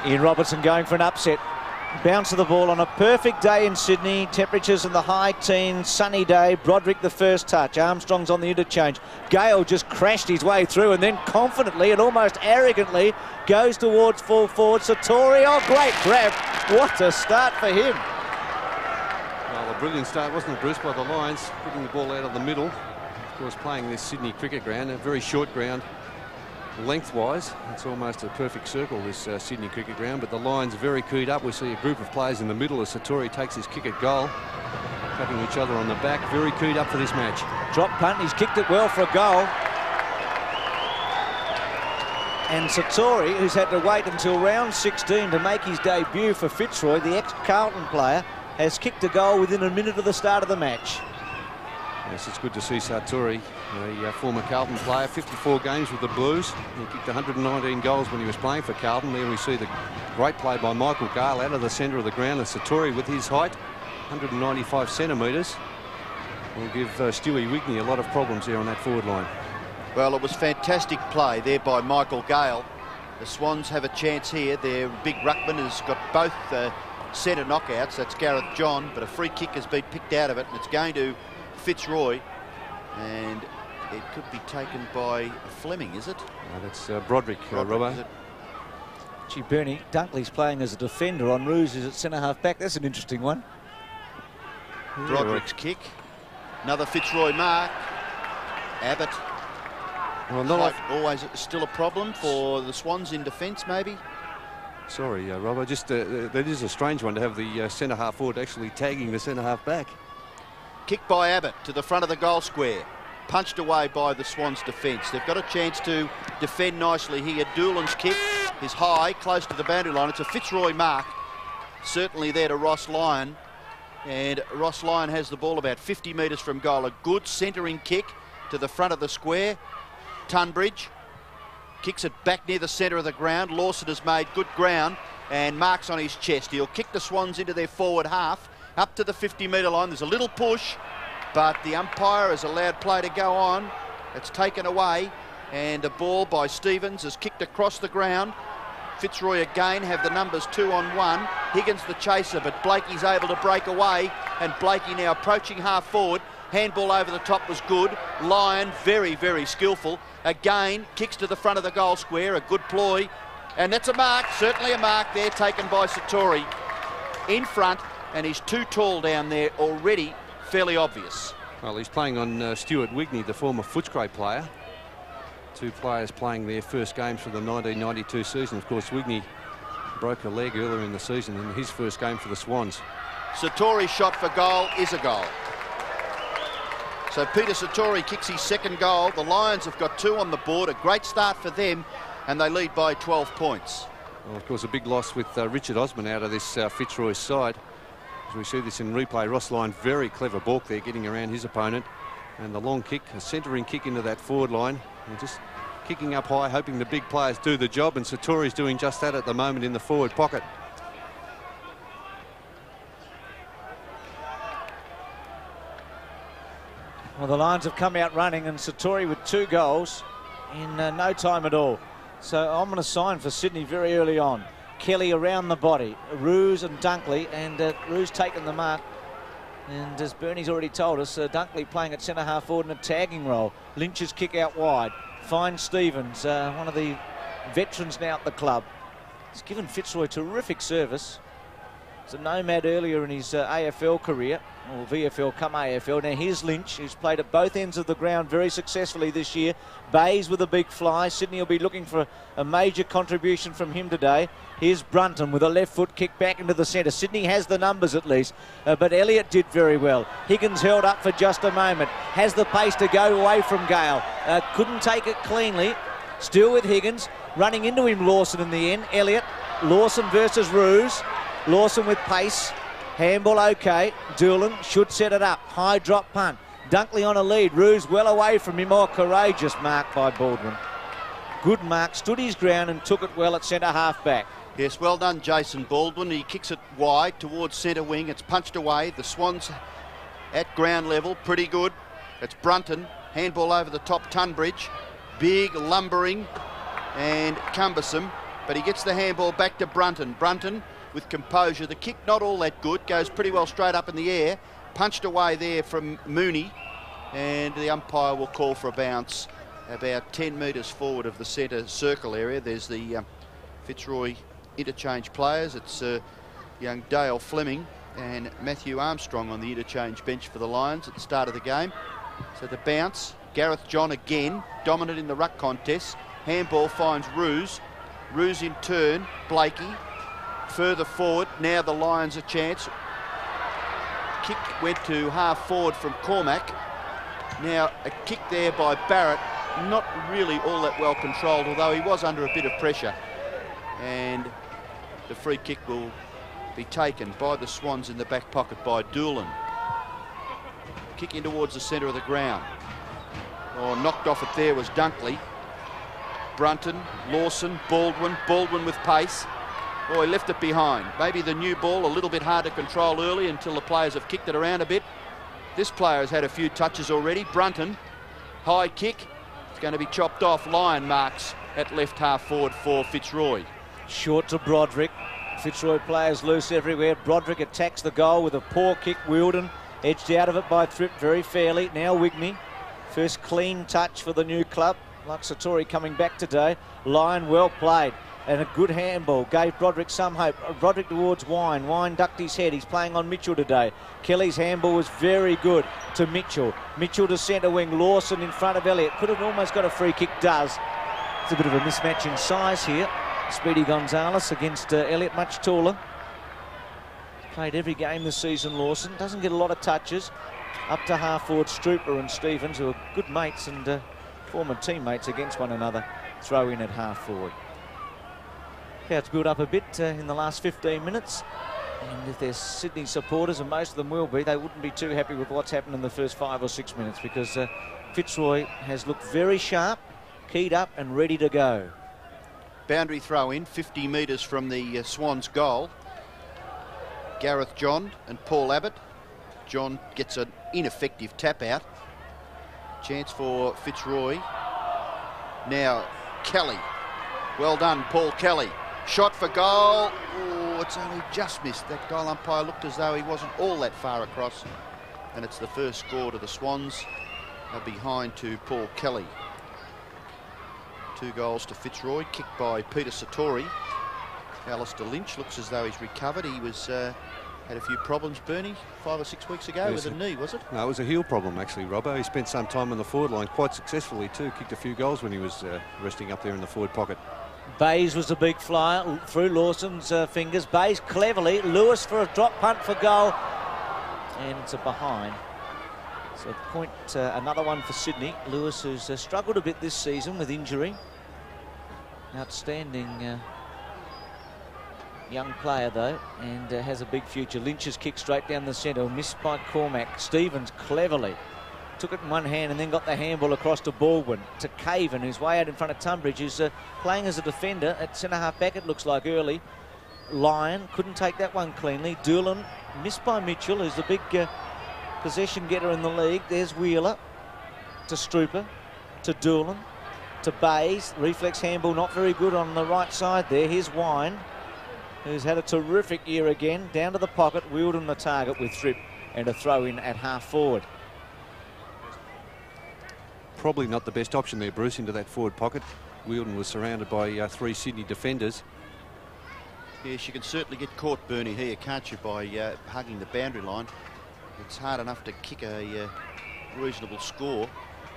Ian Robertson going for an upset. Bounce of the ball on a perfect day in Sydney. Temperatures in the high teens, sunny day. Broderick the first touch. Armstrong's on the interchange. Gale just crashed his way through and then confidently and almost arrogantly goes towards full forward. Sartori, oh, great grab. What a start for him. Well, a brilliant start, wasn't it, Bruce, by the Lions, putting the ball out of the middle. Of course, playing this Sydney cricket ground, a very short ground. Lengthwise, it's almost a perfect circle, this Sydney cricket ground, but the Lions are very keyed up. We see a group of players in the middle as Sartori takes his kick at goal, cutting each other on the back. Very keyed up for this match. Drop punt, he's kicked it well for a goal. And Sartori, who's had to wait until round 16 to make his debut for Fitzroy, the ex-Carlton player, has kicked a goal within a minute of the start of the match. Yes, it's good to see Sartori, a former Carlton player, 54 games with the Blues. He kicked 119 goals when he was playing for Carlton. There we see the great play by Michael Gale out of the centre of the ground. And Sartori, with his height, 195 centimetres, will give Stewie Wigney a lot of problems here on that forward line. Well, it was fantastic play there by Michael Gale. The Swans have a chance here. Their big ruckman has got both centre knockouts. That's Gareth John, but a free kick has been picked out of it, and it's going to Fitzroy, and it could be taken by Fleming, is it? No, that's Broderick, Robbo. Gee, Bernie, Dunkley's playing as a defender on Roos is at centre-half back. That's an interesting one. Broderick's kick. Another Fitzroy mark. Abbott. Well, not like always still a problem for the Swans in defence, maybe? Sorry, Robbo, just that is a strange one to have the centre-half forward actually tagging the centre-half back. Kick by Abbott to the front of the goal square. Punched away by the Swans defence. They've got a chance to defend nicely here. Doolan's kick is high, close to the boundary line. It's a Fitzroy mark. Certainly there to Ross Lyon. And Ross Lyon has the ball about 50 metres from goal. A good centering kick to the front of the square. Tunbridge kicks it back near the centre of the ground. Lawson has made good ground and marks on his chest. He'll kick the Swans into their forward half. Up to the 50-metre line. There's a little push, but the umpire has allowed play to go on. It's taken away, and a ball by Stevens is kicked across the ground. Fitzroy again have the numbers 2 on 1. Higgins the chaser, but Blakey's able to break away, and Blakey now approaching half forward. Handball over the top was good. Lyon, very, very skillful. Again, kicks to the front of the goal square, a good ploy. And that's a mark, certainly a mark there, taken by Sartori. In front, and he's too tall down there already, fairly obvious. Well, he's playing on Stuart Wigney, the former Footscray player. Two players playing their first games for the 1992 season. Of course, Wigney broke a leg earlier in the season in his first game for the Swans. Sartori's shot for goal is a goal. So Peter Sartori kicks his second goal. The Lions have got 2 on the board. A great start for them, and they lead by 12 points. Well, of course, a big loss with Richard Osman out of this Fitzroy side. As we see this in replay, Ross Lyon, very clever balk there, getting around his opponent. And the long kick, a centering kick into that forward line. And just kicking up high, hoping the big players do the job. And Sartori's doing just that at the moment in the forward pocket. Well, the Lions have come out running, and Sartori with 2 goals in no time at all. So I'm going to sign for Sydney very early on. Kelly around the body, Roos and Dunkley, and Roos taking the mark. And as Bernie's already told us, Dunkley playing at centre-half forward in a tagging role. Lynch's kick out wide. Finds Stevens, one of the veterans now at the club. He's given Fitzroy terrific service. He's a nomad earlier in his AFL career, or VFL come AFL. Now here's Lynch, who's played at both ends of the ground very successfully this year. Bays with a big fly. Sydney will be looking for a major contribution from him today. Here's Brunton with a left foot kick back into the centre. Sydney has the numbers at least, but Elliott did very well. Higgins held up for just a moment. Has the pace to go away from Gale. Couldn't take it cleanly. Still with Higgins. Running into him, Lawson in the end. Elliott, Lawson versus Roos. Lawson with pace. Handball okay. Doolan should set it up. High drop punt. Dunkley on a lead. Roos well away from him. More courageous mark by Baldwin. Good mark. Stood his ground and took it well at centre half back. Yes, well done, Jason Baldwin. He kicks it wide towards centre wing. It's punched away. The Swans at ground level. Pretty good. It's Brunton. Handball over the top. Tunbridge. Big, lumbering and cumbersome. but he gets the handball back to Brunton. Brunton with composure. The kick not all that good, goes pretty well straight up in the air. Punched away there from Mooney, and the umpire will call for a bounce about 10 metres forward of the centre circle area. There's the Fitzroy interchange players. It's young Dale Fleming and Matthew Armstrong on the interchange bench for the Lions at the start of the game. So the bounce, Gareth John again, dominant in the ruck contest. Handball finds Roos. Roos in turn, Blakey. Further forward, now the Lions a chance. Kick went to half forward from Cormack. Now a kick there by Barrett, not really all that well controlled, although he was under a bit of pressure. And the free kick will be taken by the Swans in the back pocket by Doolan. Kick in towards the centre of the ground. Oh, knocked off it there was Dunkley. Brunton, Lawson, Baldwin with pace. Oh, he left it behind. Maybe the new ball a little bit hard to control early until the players have kicked it around a bit. This player has had a few touches already. Brunton, high kick. It's going to be chopped off. Lyon marks at left half forward for Fitzroy. Short to Broderick. Fitzroy players loose everywhere. Broderick attacks the goal with a poor kick. Wilden edged out of it by Thripp very fairly. Now Wigney. First clean touch for the new club. Like Sartori coming back today. Lyon well played. And a good handball gave Broderick some hope. Broderick towards Wine. Wine ducked his head. He's playing on Mitchell today. Kelly's handball was very good to Mitchell. Mitchell to centre wing. Lawson in front of Elliott. Could have almost got a free kick. Does. It's a bit of a mismatch in size here. Speedy Gonzalez against Elliott, much taller. Played every game this season, Lawson. Doesn't get a lot of touches. Up to half forward, Strooper and Stevens, who are good mates and former teammates against one another. Throw in at half forward. Crowd's built up a bit in the last 15 minutes. And if there's Sydney supporters, and most of them will be, they wouldn't be too happy with what's happened in the first 5 or 6 minutes, because Fitzroy has looked very sharp, keyed up and ready to go. Boundary throw in, 50 metres from the Swans goal. Gareth John and Paul Abbott. John gets an ineffective tap out. Chance for Fitzroy. Now Kelly. Well done, Paul Kelly. Shot for goal. Oh, it's only just missed. That goal umpire looked as though he wasn't all that far across. And it's the first score to the Swans, behind to Paul Kelly. 2 goals to Fitzroy, kicked by Peter Sartori. Alistair Lynch looks as though he's recovered. He was had a few problems, Bernie, 5 or 6 weeks ago with a knee, was it? No, it was a heel problem, actually, Robbo. He spent some time on the forward line quite successfully, too. Kicked a few goals when he was resting up there in the forward pocket. Bays was a big flyer through Lawson's fingers. Bays cleverly. Lewis for a drop punt for goal. And it's a behind. So point, another one for Sydney. Lewis, who's struggled a bit this season with injury. Outstanding young player, though, and has a big future. Lynch's kick straight down the centre, missed by Cormack. Stevens cleverly took it in one hand and then got the handball across to Baldwin, to Caven, who's way out in front of Tunbridge, who's playing as a defender at centre-half back, it looks like, early. Lyon couldn't take that one cleanly. Doolan missed by Mitchell, who's the big possession getter in the league. There's Wheeler to Strooper, to Doolan, to Bays. Reflex handball not very good on the right side there. Here's Wine, who's had a terrific year again. Down to the pocket, Wilden the target with Thripp, and a throw in at half forward. Probably not the best option there, Bruce, into that forward pocket. Wilden was surrounded by 3 Sydney defenders. Yes, you can certainly get caught, Bernie, here, can't you, by hugging the boundary line. It's hard enough to kick a reasonable score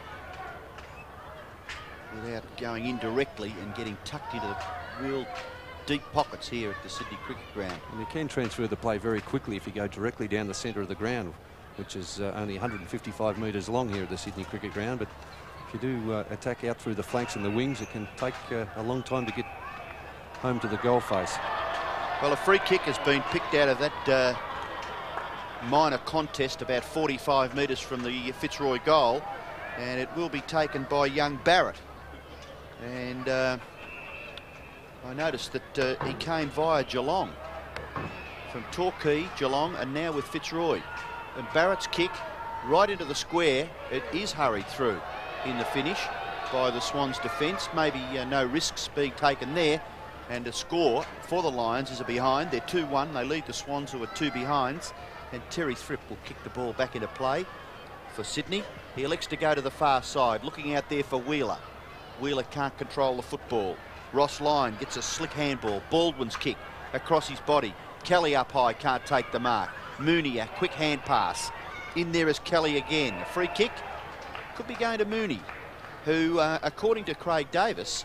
without going in directly and getting tucked into the real deep pockets here at the Sydney Cricket Ground. And you can transfer the play very quickly if you go directly down the centre of the ground, which is only 155 metres long here at the Sydney Cricket Ground. But if you do attack out through the flanks and the wings, it can take a long time to get home to the goal face. Well, a free kick has been picked out of that minor contest about 45 metres from the Fitzroy goal, and it will be taken by young Barrett. And I noticed that he came via Geelong, from Torquay, Geelong, and now with Fitzroy. And Barrett's kick right into the square, it is hurried through in the finish by the Swans defence. Maybe no risks being taken there. And the score for the Lions is a behind. They're 2-1. They lead the Swans, who are 2 behinds. And Terry Thripp will kick the ball back into play for Sydney. He elects to go to the far side, looking out there for Wheeler. Wheeler can't control the football. Ross Lyon gets a slick handball. Baldwin's kick across his body. Kelly up high, can't take the mark. Mooney, a quick hand pass. In there is Kelly again. A free kick could be going to Mooney, who, according to Craig Davis,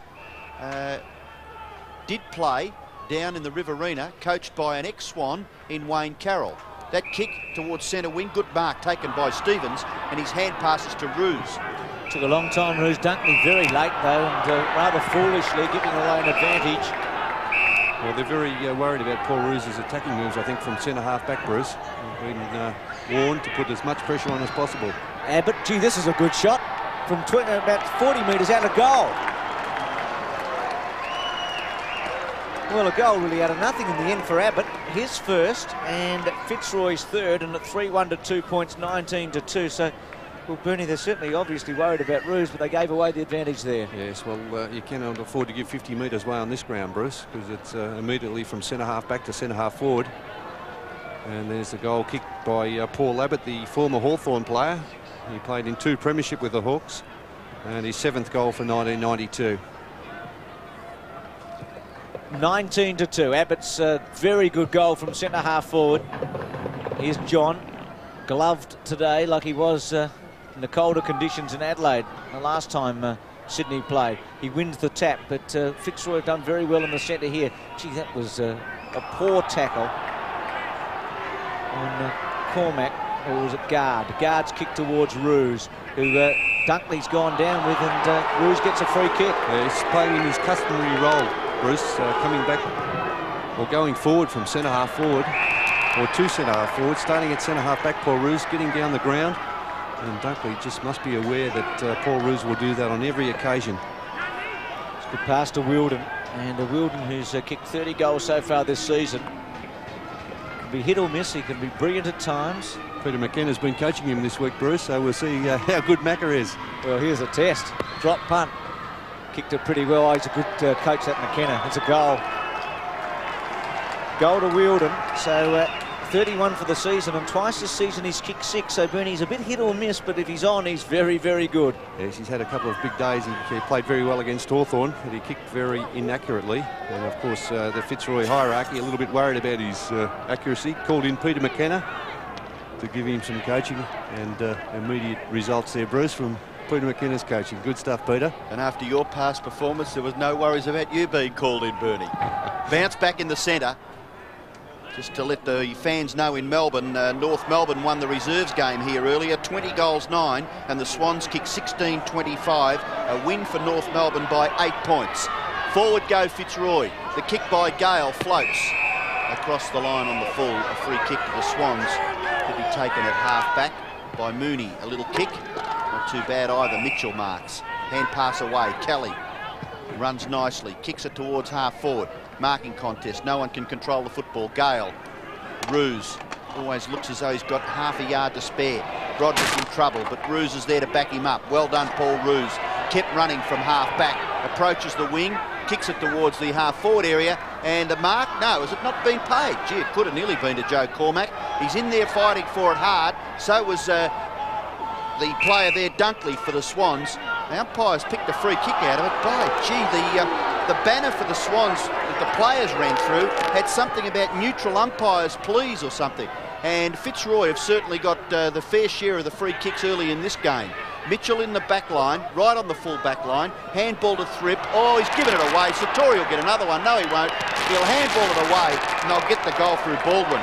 did play down in the Riverina, coached by an ex-Swan in Wayne Carroll. That kick towards centre wing, good mark taken by Stevens, and his hand passes to Roos. Took a long time, Roos Dunkley, very late though, and rather foolishly giving away an advantage. Well, they're very worried about Paul Roos's attacking moves, I think, from centre-half back, Bruce. They've been warned to put as much pressure on as possible. But gee, this is a good shot from about 40 metres out of goal. Well, a goal really out of nothing in the end for Abbott. His first and Fitzroy's third, and at 3-1 to 2 points, 19 to 2. So, well, Bernie, they're certainly obviously worried about Roos, but they gave away the advantage there. Yes, well, you cannot afford to give 50 metres away on this ground, Bruce, because it's immediately from centre-half back to centre-half forward. And there's the goal kicked by Paul Abbott, the former Hawthorn player. He played in 2 premiership with the Hawks, and his 7th goal for 1992. 19 to 2. Abbott's very good goal from centre-half forward. Here's John, gloved today like he was in the colder conditions in Adelaide the last time Sydney played. He wins the tap, but Fitzroy done very well in the centre here. Gee, that was a poor tackle on Cormac, or was it Guard? Guard's kick towards Roos, who Dunkley's gone down with, and Roos gets a free kick. Yeah, he's playing in his customary role, Bruce, coming back or going forward from centre-half forward, or to centre-half forward, starting at centre-half back, Paul Roos, getting down the ground. And Dunkley just must be aware that Paul Roos will do that on every occasion. It's good pass to Wilden, and Wilden, who's kicked 30 goals so far this season. Can be hit or miss, he can be brilliant at times. Peter McKenna's been coaching him this week, Bruce, so we'll see how good Macca is. Well, here's a test. Drop punt. Kicked it pretty well. He's a good coach, that McKenna. It's a goal. Goal to Wilden. So 31 for the season, and twice this season he's kicked 6. So Bernie's a bit hit or miss, but if he's on, he's very, very good. Yes, he's had a couple of big days. He played very well against Hawthorn, but he kicked very inaccurately. And of course, the Fitzroy hierarchy a little bit worried about his accuracy. Called in Peter McKenna to give him some coaching, and immediate results there, Bruce, from Peter McKenna's coaching. Good stuff, Peter. And after your past performance, there was no worries about you being called in, Bernie. Bounce back in the centre. Just to let the fans know in Melbourne, North Melbourne won the reserves game here earlier, 20 goals 9, and the Swans kicked 16-25, a win for North Melbourne by 8 points. Forward go Fitzroy. The kick by Gale floats across the line on the full. A free kick to the Swans to be taken at half back by Mooney. A little kick. Not too bad either. Mitchell marks. Hand pass away. Kelly runs nicely. Kicks it towards half forward. Marking contest. No one can control the football. Gale. Roos. Always looks as though he's got half a yard to spare. Broderick's in trouble, but Roos is there to back him up. Well done, Paul Roos. Kept running from half back. Approaches the wing. Kicks it towards the half forward area. And a mark? No, has it not been paid? Gee, it could have nearly been to Joe Cormac. He's in there fighting for it hard. So was the player there, Dunkley, for the Swans. The umpires picked a free kick out of it. By gee, the banner for the Swans that the players ran through had something about neutral umpires, please, or something. And Fitzroy have certainly got the fair share of the free kicks early in this game. Mitchell in the back line, right on the full back line. Handball to Thripp. Oh, he's given it away. Sartori will get another one. No, he won't. He'll handball it away, and they'll get the goal through Baldwin.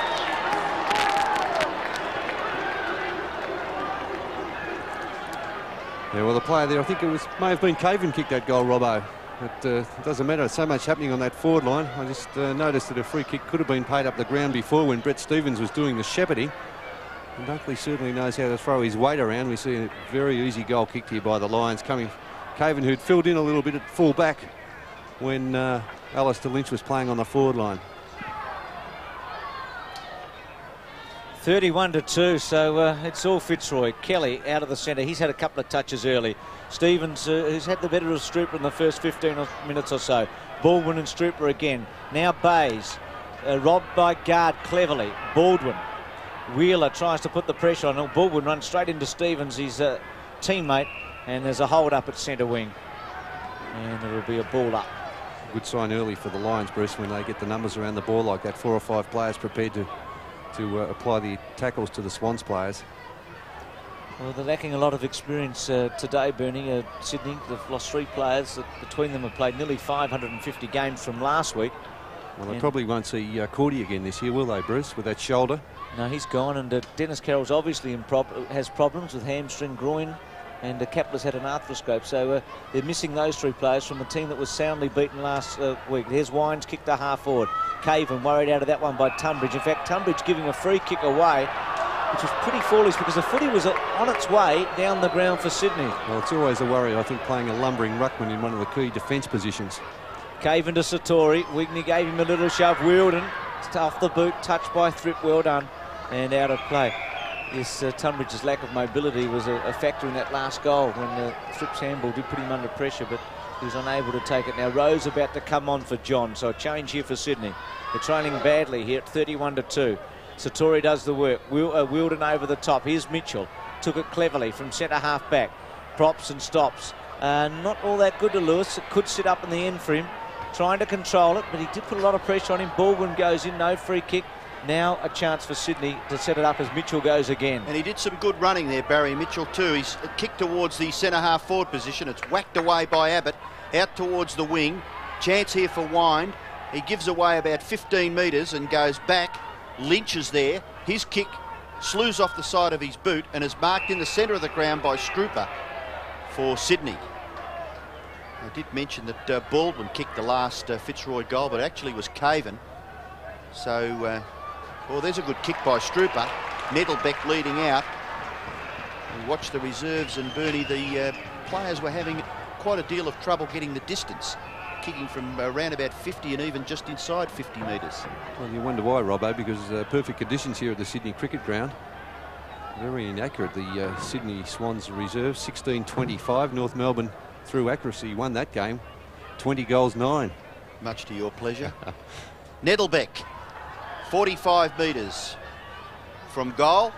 Yeah, well, the player there, I think may have been Caven kicked that goal, Robbo. It doesn't matter. So much happening on that forward line. I just noticed that a free kick could have been paid up the ground before when Brett Stevens was doing the shepherding. And Dunkley certainly knows how to throw his weight around. We see a very easy goal kicked here by the Lions coming. Caven, who'd filled in a little bit at full back when Alistair Lynch was playing on the forward line. 31-2, so it's all Fitzroy. Kelly out of the centre. He's had a couple of touches early. Stevens, who's had the better of Strooper in the first 15 minutes or so. Baldwin and Strooper again. Now Bays, robbed by guard cleverly. Baldwin. Wheeler tries to put the pressure on. Baldwin runs straight into Stevens, his teammate, and there's a hold up at centre wing. And it'll be a ball up. Good sign early for the Lions, Bruce, when they get the numbers around the ball like that. 4 or 5 players prepared to apply the tackles to the Swans players. Well, they're lacking a lot of experience today, Bernie. Sydney, they've lost 3 players. Between them have played nearly 550 games from last week. Well, they probably won't see Cordy again this year, will they, Bruce, with that shoulder? No, he's gone, and Dennis Carroll's obviously has problems with hamstring, groin, and Kepler's had an arthroscope, so they're missing those 3 players from the team that was soundly beaten last week. There's Wines kicked a half forward. Caven worried out of that one by Tunbridge. In fact, Tunbridge giving a free kick away, which was pretty foolish because the footy was on its way down the ground for Sydney. Well, it's always a worry, I think, playing a lumbering ruckman in one of the key defence positions. Caven to Sartori. Wigney gave him a little shove. Wielden off the boot, touched by Thripp. Well done. And out of play. Yes, Tunbridge's lack of mobility was a factor in that last goal when Thripp's handball did put him under pressure, but he was unable to take it. Now Roos about to come on for John, so a change here for Sydney. They're trailing badly here at 31-2. Sartori does the work. Wielden over the top. Here's Mitchell. Took it cleverly from centre half back. Props and stops. Not all that good to Lewis. It could sit up in the end for him. Trying to control it, but he did put a lot of pressure on him. Baldwin goes in, no free kick. Now a chance for Sydney to set it up as Mitchell goes again. And he did some good running there, Barry Mitchell too. He's kicked towards the centre half forward position. It's whacked away by Abbott, out towards the wing. Chance here for Wind. He gives away about 15 metres and goes back. Lynch is there. His kick slews off the side of his boot and is marked in the centre of the ground by Strooper for Sydney. I did mention that Baldwin kicked the last Fitzroy goal, but actually was Caven. So, well, there's a good kick by Strooper. Nettlebeck leading out. We watched the reserves, and Bernie, the players were having quite a deal of trouble getting the distance, kicking from around about 50 and even just inside 50 metres. Well, you wonder why, Robbo, because perfect conditions here at the Sydney Cricket Ground. Very inaccurate, the Sydney Swans reserve. 16-25, North Melbourne through accuracy won that game. 20 goals, 9. Much to your pleasure. Nettlebeck, 45 metres from goal.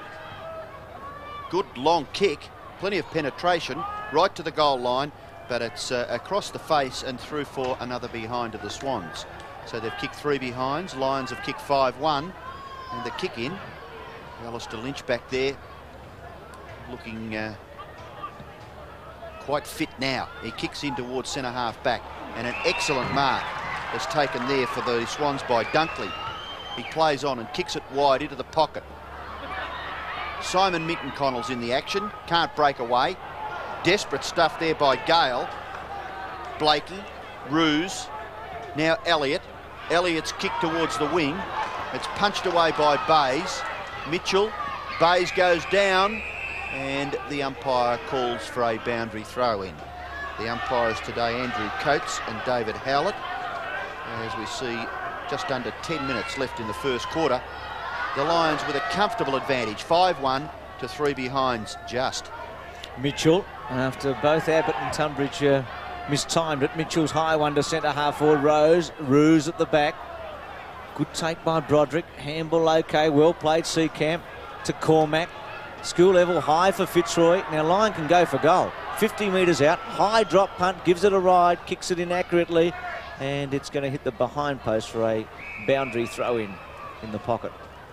Good long kick, plenty of penetration, right to the goal line, but it's across the face and through for another behind to the Swans. So they've kicked 3 behinds. Lions have kicked 5-1, and the kick in. Alistair Lynch back there, looking quite fit now. He kicks in towards centre half back, and an excellent mark is taken there for the Swans by Dunkley. He plays on and kicks it wide into the pocket. Simon Minton-Connell's in the action, can't break away. Desperate stuff there by Gale. Blakey, Roos, now Elliott. Elliott's kick towards the wing. It's punched away by Bays. Mitchell, Bays goes down, and the umpire calls for a boundary throw-in. The umpires today, Andrew Coates and David Howlett. As we see, just under 10 minutes left in the first quarter. The Lions with a comfortable advantage, 5-1 to 3 behinds just. Mitchell, after both Abbott and Tunbridge mistimed it, Mitchell's high one to centre half forward. Roos at the back. Good take by Broderick. Handball okay, well played Seacamp to Cormac. School level high for Fitzroy. Now Lyon can go for goal. 50 metres out, high drop punt, gives it a ride, kicks it inaccurately, and it's going to hit the behind post for a boundary throw-in in the pocket.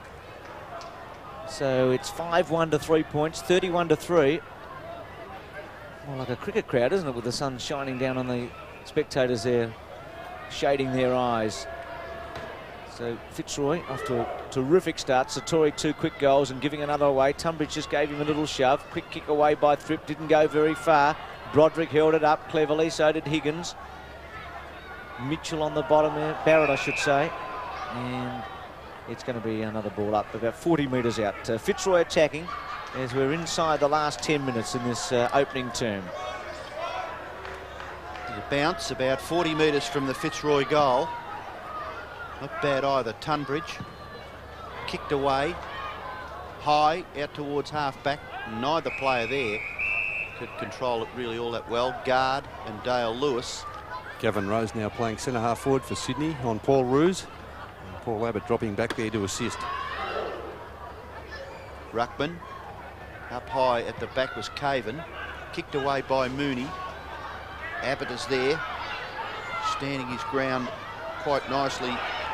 So it's 5-1 to 3 points, 31 to 3. More like a cricket crowd, isn't it, with the sun shining down on the spectators there, shading their eyes. So Fitzroy off to a terrific start. Sartori 2 quick goals and giving another away. Tunbridge just gave him a little shove. Quick kick away by Thripp, didn't go very far. Broderick held it up cleverly, so did Higgins. Mitchell on the bottom there, Barrett I should say. And it's going to be another ball up, about 40 metres out. Fitzroy attacking as we're inside the last 10 minutes in this opening term. The bounce about 40 metres from the Fitzroy goal. Not bad either. Tunbridge kicked away. high out towards half-back. Neither player there could control it really all that well. Guard and Dale Lewis. Gavin Rose now playing centre-half forward for Sydney on Paul Roos. And Paul Abbott dropping back there to assist. Ruckman up high at the back was Caven. Kicked away by Mooney. Abbott is there, standing his ground quite nicely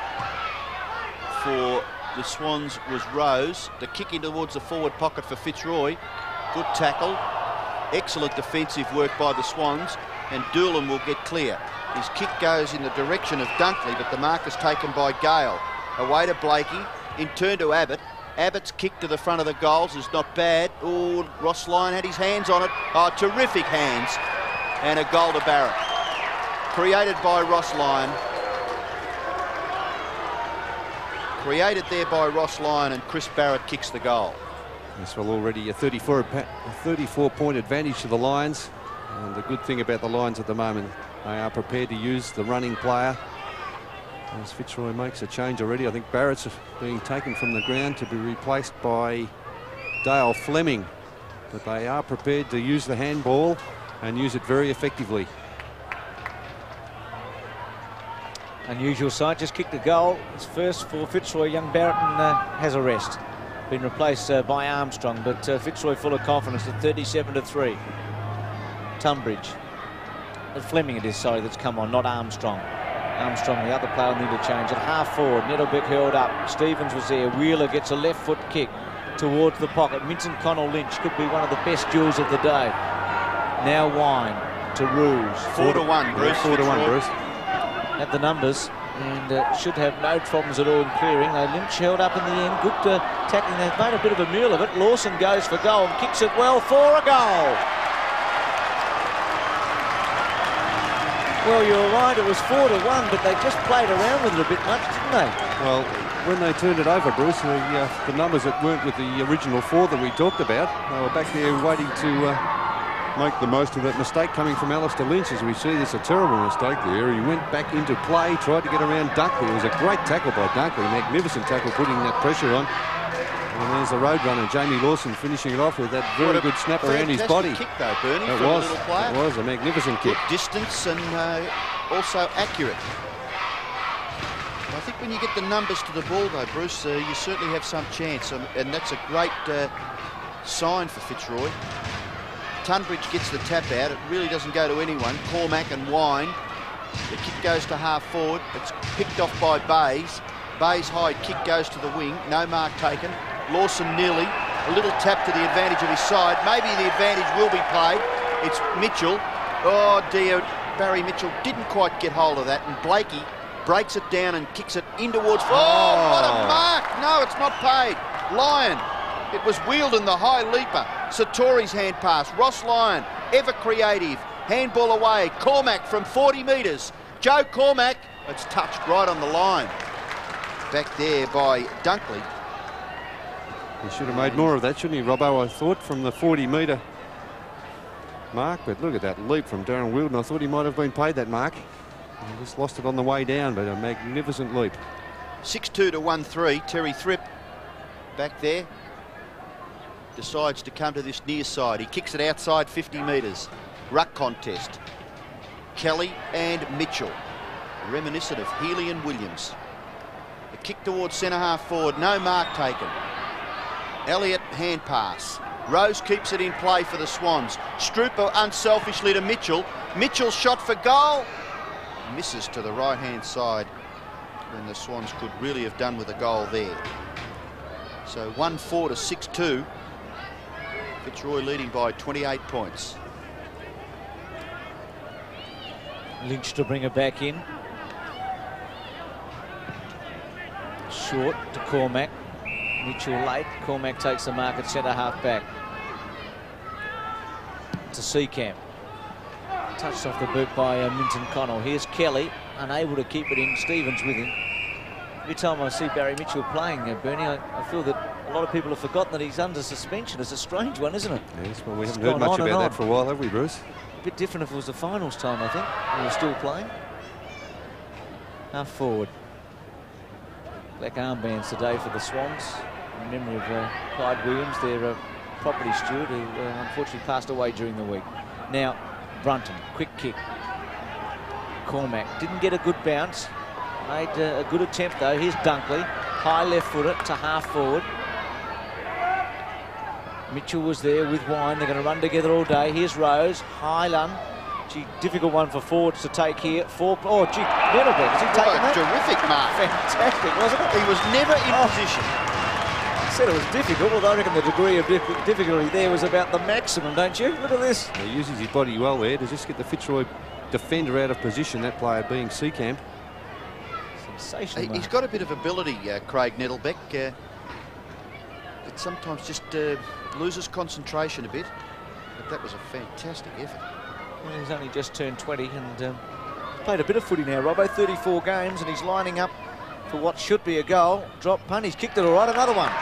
for the Swans was Rose. The kick in towards the forward pocket for Fitzroy. Good tackle. Excellent defensive work by the Swans, and Doolan will get clear. His kick goes in the direction of Dunkley, but the mark is taken by Gale. Away to Blakey, in turn to Abbott. Abbott's kick to the front of the goals is not bad. Oh, Ross Lyon had his hands on it. Oh, terrific hands. And a goal to Barrett. Created by Ross Lyon. Created there by Ross Lyon, and Chris Barrett kicks the goal. Yes, well, already a 34-point advantage to the Lions. And the good thing about the Lions at the moment, they are prepared to use the running player. As Fitzroy makes a change already, I think Barrett's being taken from the ground to be replaced by Dale Fleming. But they are prepared to use the handball and use it very effectively. Unusual sight, just kicked a goal. It's first for Fitzroy. Young Barrett has a rest. Been replaced by Armstrong, but Fitzroy full of confidence at 37-3. Tunbridge. Fleming it is, sorry, that's come on, not Armstrong. Armstrong, the other player, will need to change. At half forward, Nettlebeck held up. Stevens was there. Wheeler gets a left foot kick towards the pocket. Minton-Connell Lynch could be one of the best duels of the day. Now Wine to Roos. 4-1, Bruce. 4-1, Bruce. Had the numbers and should have no problems at all in clearing. Lynch held up in the end. Good tackling. They've made a bit of a meal of it. Lawson goes for goal and kicks it well for a goal. Well, you're right, it was 4-1, but they just played around with it a bit much, didn't they? Well, when they turned it over, Bruce, the numbers that weren't with the original 4 that we talked about, they were back there waiting to make the most of that mistake coming from Alistair Lynch. As we see, this a terrible mistake there. He went back into play, tried to get around Dunkley. It was a great tackle by Dunkley, magnificent tackle, putting that pressure on. And there's the Roadrunner, Jamie Lawson, finishing it off with that very good snap around his body. Kick though, Bernie, it from was, a little player. It was a magnificent kick. Good distance and also accurate. I think when you get the numbers to the ball though, Bruce, you certainly have some chance, and that's a great sign for Fitzroy. Tunbridge gets the tap out. It really doesn't go to anyone. Cormack and Wine. The kick goes to half forward. It's picked off by Bays. Bays' high kick goes to the wing. No mark taken. Lawson nearly. A little tap to the advantage of his side. Maybe the advantage will be played. It's Mitchell. Oh dear, Barry Mitchell didn't quite get hold of that, and Blakey breaks it down and kicks it in towards... Oh, what a mark! No, it's not paid. Lyon. It was wheeled in the high leaper. Sartori's hand pass. Ross Lyon, ever creative. Handball away. Cormack from 40 metres. Joe Cormack. It's touched right on the line. Back there by Dunkley. He should have made more of that, shouldn't he, Robbo? I thought from the 40-metre mark, but look at that leap from Darren Wilden. I thought he might have been paid that mark. He just lost it on the way down, but a magnificent leap. 6-2-1-3. Terry Thripp back there. Decides to come to this near side. He kicks it outside 50 metres. Ruck contest. Kelly and Mitchell. Reminiscent of Healy and Williams. The kick towards centre-half forward. No mark taken. Elliott hand pass. Rose keeps it in play for the Swans. Strooper unselfishly to Mitchell. Mitchell shot for goal. Misses to the right-hand side when the Swans could really have done with a goal there. So 1-4 to 6-2. Fitzroy leading by 28 points. Lynch to bring it back in. Short to Cormack. Mitchell late. Cormack takes the mark at centre half back. To Seacamp. Touched off the boot by Minton-Connell. Here's Kelly, unable to keep it in. Stevens with him. Every time I see Barry Mitchell playing, Bernie, I feel that a lot of people have forgotten that he's under suspension. It's a strange one, isn't it? Yes, well, we haven't heard much about that for a while, have we, Bruce? A bit different if it was the finals time, I think. He was still playing. Half forward. Black armbands today for the Swans. in memory of Clyde Williams, their property steward, who unfortunately passed away during the week. Now, Brunton, quick kick. Cormac didn't get a good bounce. Made a good attempt though. Here's Dunkley, high left footer to half forward. Mitchell was there with Wine. They're going to run together all day. Here's Rose, high lung. Gee, difficult one for forwards to take here. Oh, gee, Middlebeck, is he taking that? Terrific mark. Fantastic, wasn't it? He was never in position. I said it was difficult, although I reckon the degree of difficulty there was about the maximum, don't you? Look at this. He uses his body well there to just get the Fitzroy defender out of position, that player being Seacamp. Sensational. He's got a bit of ability, Craig Nettlebeck. But sometimes just loses concentration a bit. But that was a fantastic effort. Well, he's only just turned 20 and played a bit of footy now, Robbo. 34 games, and he's lining up for what should be a goal. Drop punt, he's kicked it all right, another one.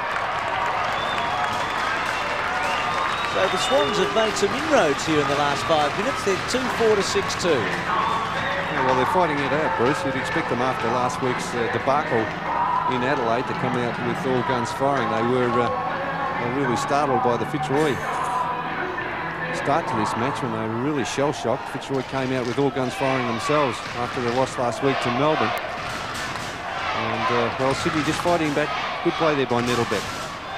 So the Swans have made some inroads here in the last 5 minutes. They're 2-4 to 6-2. Yeah, well, they're fighting it out, Bruce. You'd expect them after last week's debacle in Adelaide to come out with all guns firing. They were really startled by the Fitzroy start to this match when they were really shell-shocked. Fitzroy came out with all guns firing themselves after their loss last week to Melbourne. And, well, Sydney just fighting back. Good play there by Nettlebeck.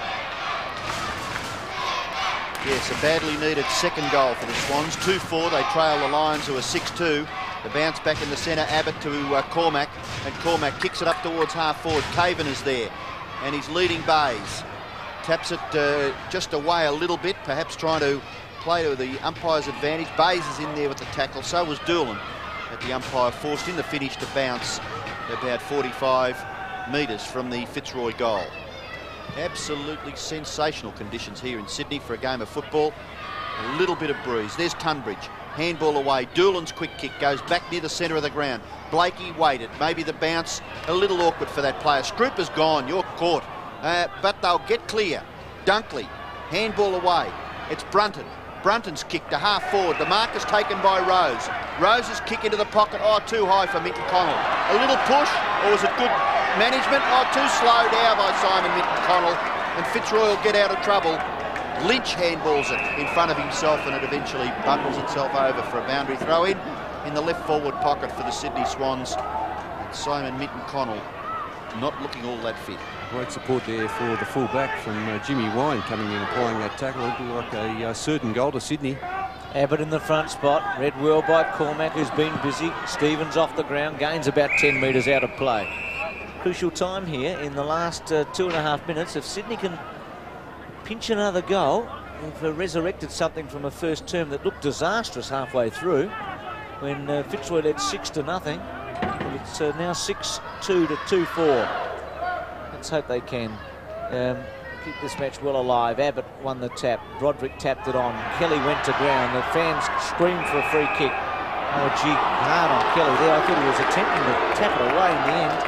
Yes, a badly needed second goal for the Swans. 2-4, they trail the Lions, who are 6-2. The bounce back in the centre, Abbott to Cormac, and Cormac kicks it up towards half forward. Caven is there, and he's leading Bays. Taps it just away a little bit, perhaps trying to play to the umpire's advantage. Bays is in there with the tackle, so was Doolan. But the umpire forced in the finish to bounce about 45 metres from the Fitzroy goal. Absolutely sensational conditions here in Sydney for a game of football. A little bit of breeze. There's Tunbridge. Handball away. Doolan's quick kick goes back near the centre of the ground. Blakey waited. Maybe the bounce a little awkward for that player. Scrooper's gone. You're caught. But they'll get clear. Dunkley. Handball away. It's Brunton. Brunton's kick to half forward. The mark is taken by Rose. Rose's kick into the pocket. Oh, too high for Minton-Connell. A little push, or was it good management? Oh, too slow down by Simon Minton-Connell. And Fitzroy will get out of trouble. Lynch handballs it in front of himself, and it eventually bundles itself over for a boundary throw in the left forward pocket for the Sydney Swans. And Simon Minton-Connell not looking all that fit. Great support there for the full-back from Jimmy Wine coming in and applying that tackle. It looked like a certain goal to Sydney. Abbott in the front spot, read well by Cormac, who's been busy. Stevens off the ground, gains about 10 metres out of play. Crucial time here in the last 2.5 minutes. If Sydney can pinch another goal, they've resurrected something from a first term that looked disastrous halfway through when Fitzroy led 6-0. It's now 6-2 to 2-4. Let's hope they can keep this match well alive. Abbott won the tap. Broderick tapped it on. Kelly went to ground. The fans screamed for a free kick. Oh, gee, hard on Kelly there. I thought he was attempting to tap it away in the end.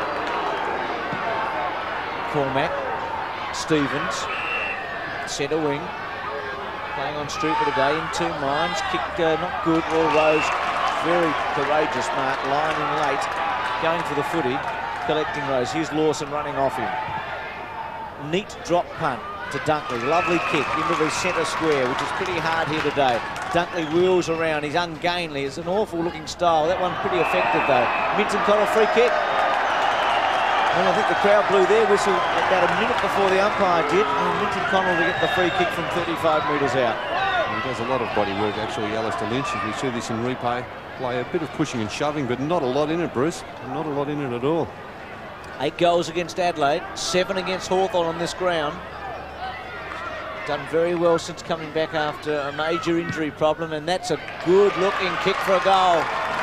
Cormac. Stevens. Centre wing. Playing on Strooper today in 2 minds. Kicked not good. Royal Rose, very courageous mark. Lining late. Going for the footy. Collecting Rose. Here's Lawson running off him. Neat drop punt to Dunkley. Lovely kick into the centre square, which is pretty hard here today. Dunkley wheels around. He's ungainly. It's an awful looking style. That one pretty effective though. Minton-Connell free kick. Well, I think the crowd blew their whistle about a minute before the umpire did. And Minton-Connell to get the free kick from 35 metres out. He does a lot of body work actually, Alistair Lynch. As we see this in replay, play a bit of pushing and shoving, but not a lot in it, Bruce. Not a lot in it at all. 8 goals against Adelaide, 7 against Hawthorn on this ground. Done very well since coming back after a major injury problem, and that's a good-looking kick for a goal.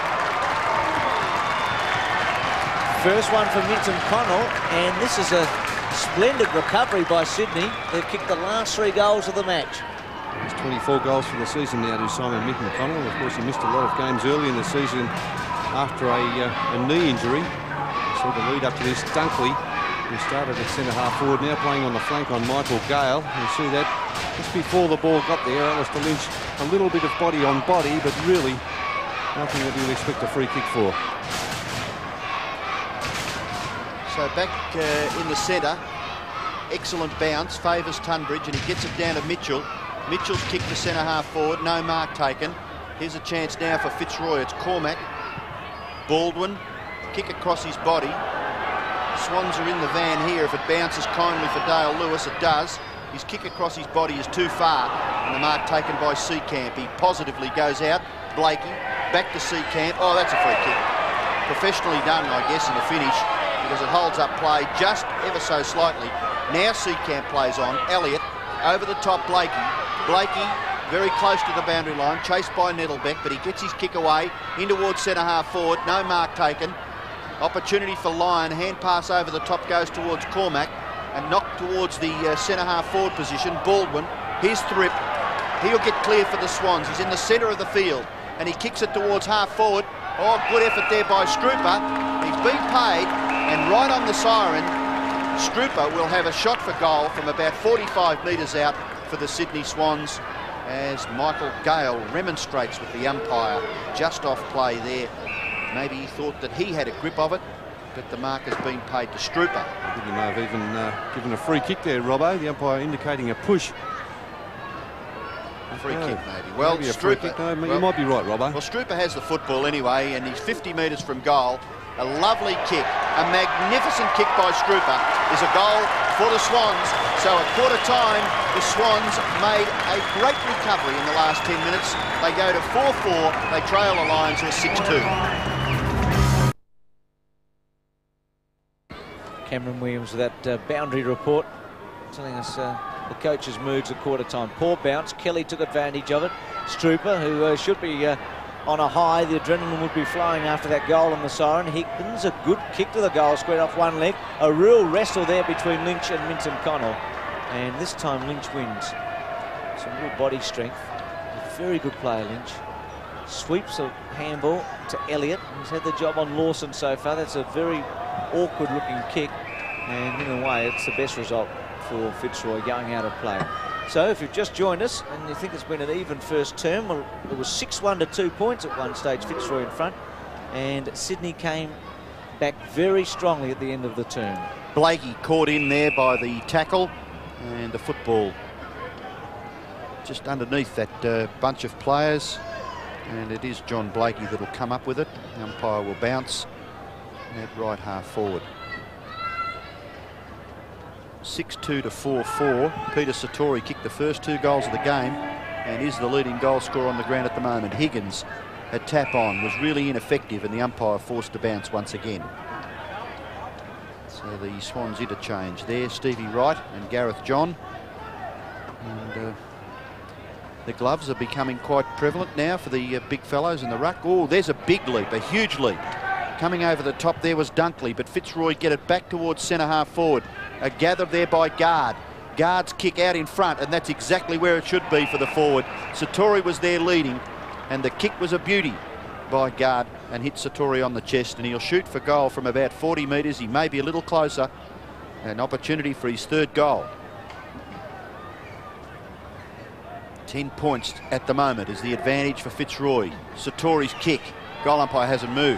First one for Minton-Connell, and this is a splendid recovery by Sydney. They've kicked the last 3 goals of the match. It's 24 goals for the season now to Simon Minton-Connell. Of course, he missed a lot of games early in the season after a knee injury. So the lead up to this, Dunkley, who started at centre-half forward, now playing on the flank on Michael Gale. You see that just before the ball got there, Alistair Lynch, a little bit of body on body, but really nothing that you would expect a free kick for. So back in the centre, excellent bounce, favours Tunbridge, and he gets it down to Mitchell. Mitchell's kick to centre half forward, no mark taken. Here's a chance now for Fitzroy. It's Cormac. Baldwin, kick across his body. Swans are in the van here. If it bounces kindly for Dale Lewis, it does. His kick across his body is too far, and the mark taken by Seacamp. He positively goes out. Blakey, back to Seacamp. Oh, that's a free kick. Professionally done, I guess, in the finish, because it holds up play just ever so slightly. Now Seacamp plays on. Elliott, over the top Blakey. Blakey, very close to the boundary line, chased by Nettlebeck, but he gets his kick away in towards centre half forward. No mark taken. Opportunity for Lyon. Hand pass over the top goes towards Cormac and knocked towards the centre half forward position. Baldwin, here's Thrip. He'll get clear for the Swans. He's in the centre of the field and he kicks it towards half forward. Oh, good effort there by Strooper. He's been paid, and right on the siren, Strooper will have a shot for goal from about 45 metres out for the Sydney Swans, as Michael Gale remonstrates with the umpire just off play there. Maybe he thought that he had a grip of it, but the mark has been paid to Strooper. I think he may have even given a free kick there, Robbo. The umpire indicating a push. Free kick, maybe. Well, maybe a free kick. No, you might be right, Robbo. Well, Strooper has the football anyway, and he's 50 metres from goal. A lovely kick, a magnificent kick by Strooper is a goal for the Swans. So at quarter time, the Swans made a great recovery in the last 10 minutes. They go to 4-4. They trail the Lions to a 6-2. Cameron Williams with that boundary report telling us the coach's moods at quarter time. Poor bounce. Kelly took advantage of it. Strooper, who should be on a high, the adrenaline would be flowing after that goal on the siren. Higgins, a good kick to the goal square off one leg. A real wrestle there between Lynch and Minton-Connell. And this time Lynch wins. Some real body strength. A very good player, Lynch. Sweeps a handball to Elliott. He's had the job on Lawson so far. That's a very awkward looking kick. And in a way, it's the best result for Fitzroy going out of play. So if you've just joined us and you think it's been an even first term, well, it was 6-1 to 2 points at one stage, Fitzroy in front, and Sydney came back very strongly at the end of the term. Blakey caught in there by the tackle, and the football just underneath that bunch of players, and it is John Blakey that will come up with it. The umpire will bounce at right half forward. 6-2 to 4-4. Peter Sartori kicked the first 2 goals of the game and is the leading goal scorer on the ground at the moment. Higgins, a tap on, was really ineffective and the umpire forced to bounce once again. So the Swans interchange there. Stevie Wright and Gareth John. And the gloves are becoming quite prevalent now for the big fellows in the ruck. Oh, there's a big leap, a huge leap. Coming over the top there was Dunkley, but Fitzroy get it back towards centre half forward. A gather there by Guard. Guard's kick out in front, and that's exactly where it should be for the forward. Sartori was there leading, and the kick was a beauty by Guard and hit Sartori on the chest, and he'll shoot for goal from about 40 metres. He may be a little closer. An opportunity for his 3rd goal. 10 points at the moment is the advantage for Fitzroy. Sartori's kick. Goal umpire hasn't moved.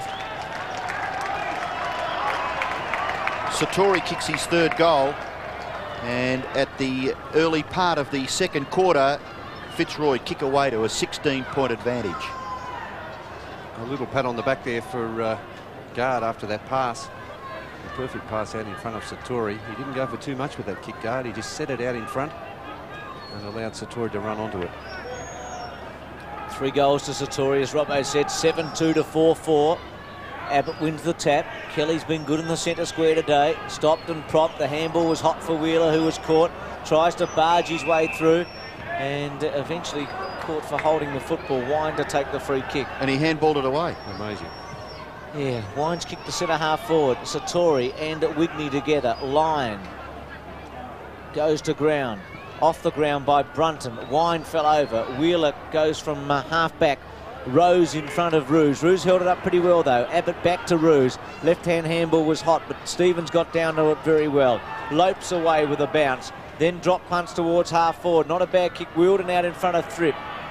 Sartori kicks his 3rd goal, and at the early part of the 2nd quarter, Fitzroy kick away to a 16-point advantage. A little pat on the back there for Guard after that pass. A perfect pass out in front of Sartori. He didn't go for too much with that kick, Guard. He just set it out in front and allowed Sartori to run onto it. 3 goals to Sartori, as Robbo said, 7-2 to 4-4. Abbott wins the tap. Kelly's been good in the centre square today. Stopped and propped. The handball was hot for Wheeler, who was caught. Tries to barge his way through and eventually caught for holding the football. Wine to take the free kick. And he handballed it away. Amazing. Yeah, Wine's kicked the centre half forward. Sartori and Wigney together. Lyon goes to ground. Off the ground by Brunton. Wine fell over. Wheeler goes from half back. Roos in front of Roos. Roos held it up pretty well though. Abbott back to Roos. Left-hand handball was hot, but Stevens got down to it very well. Lopes away with a bounce. Then drop punts towards half forward. Not a bad kick. Wheelden out in front of Thrip.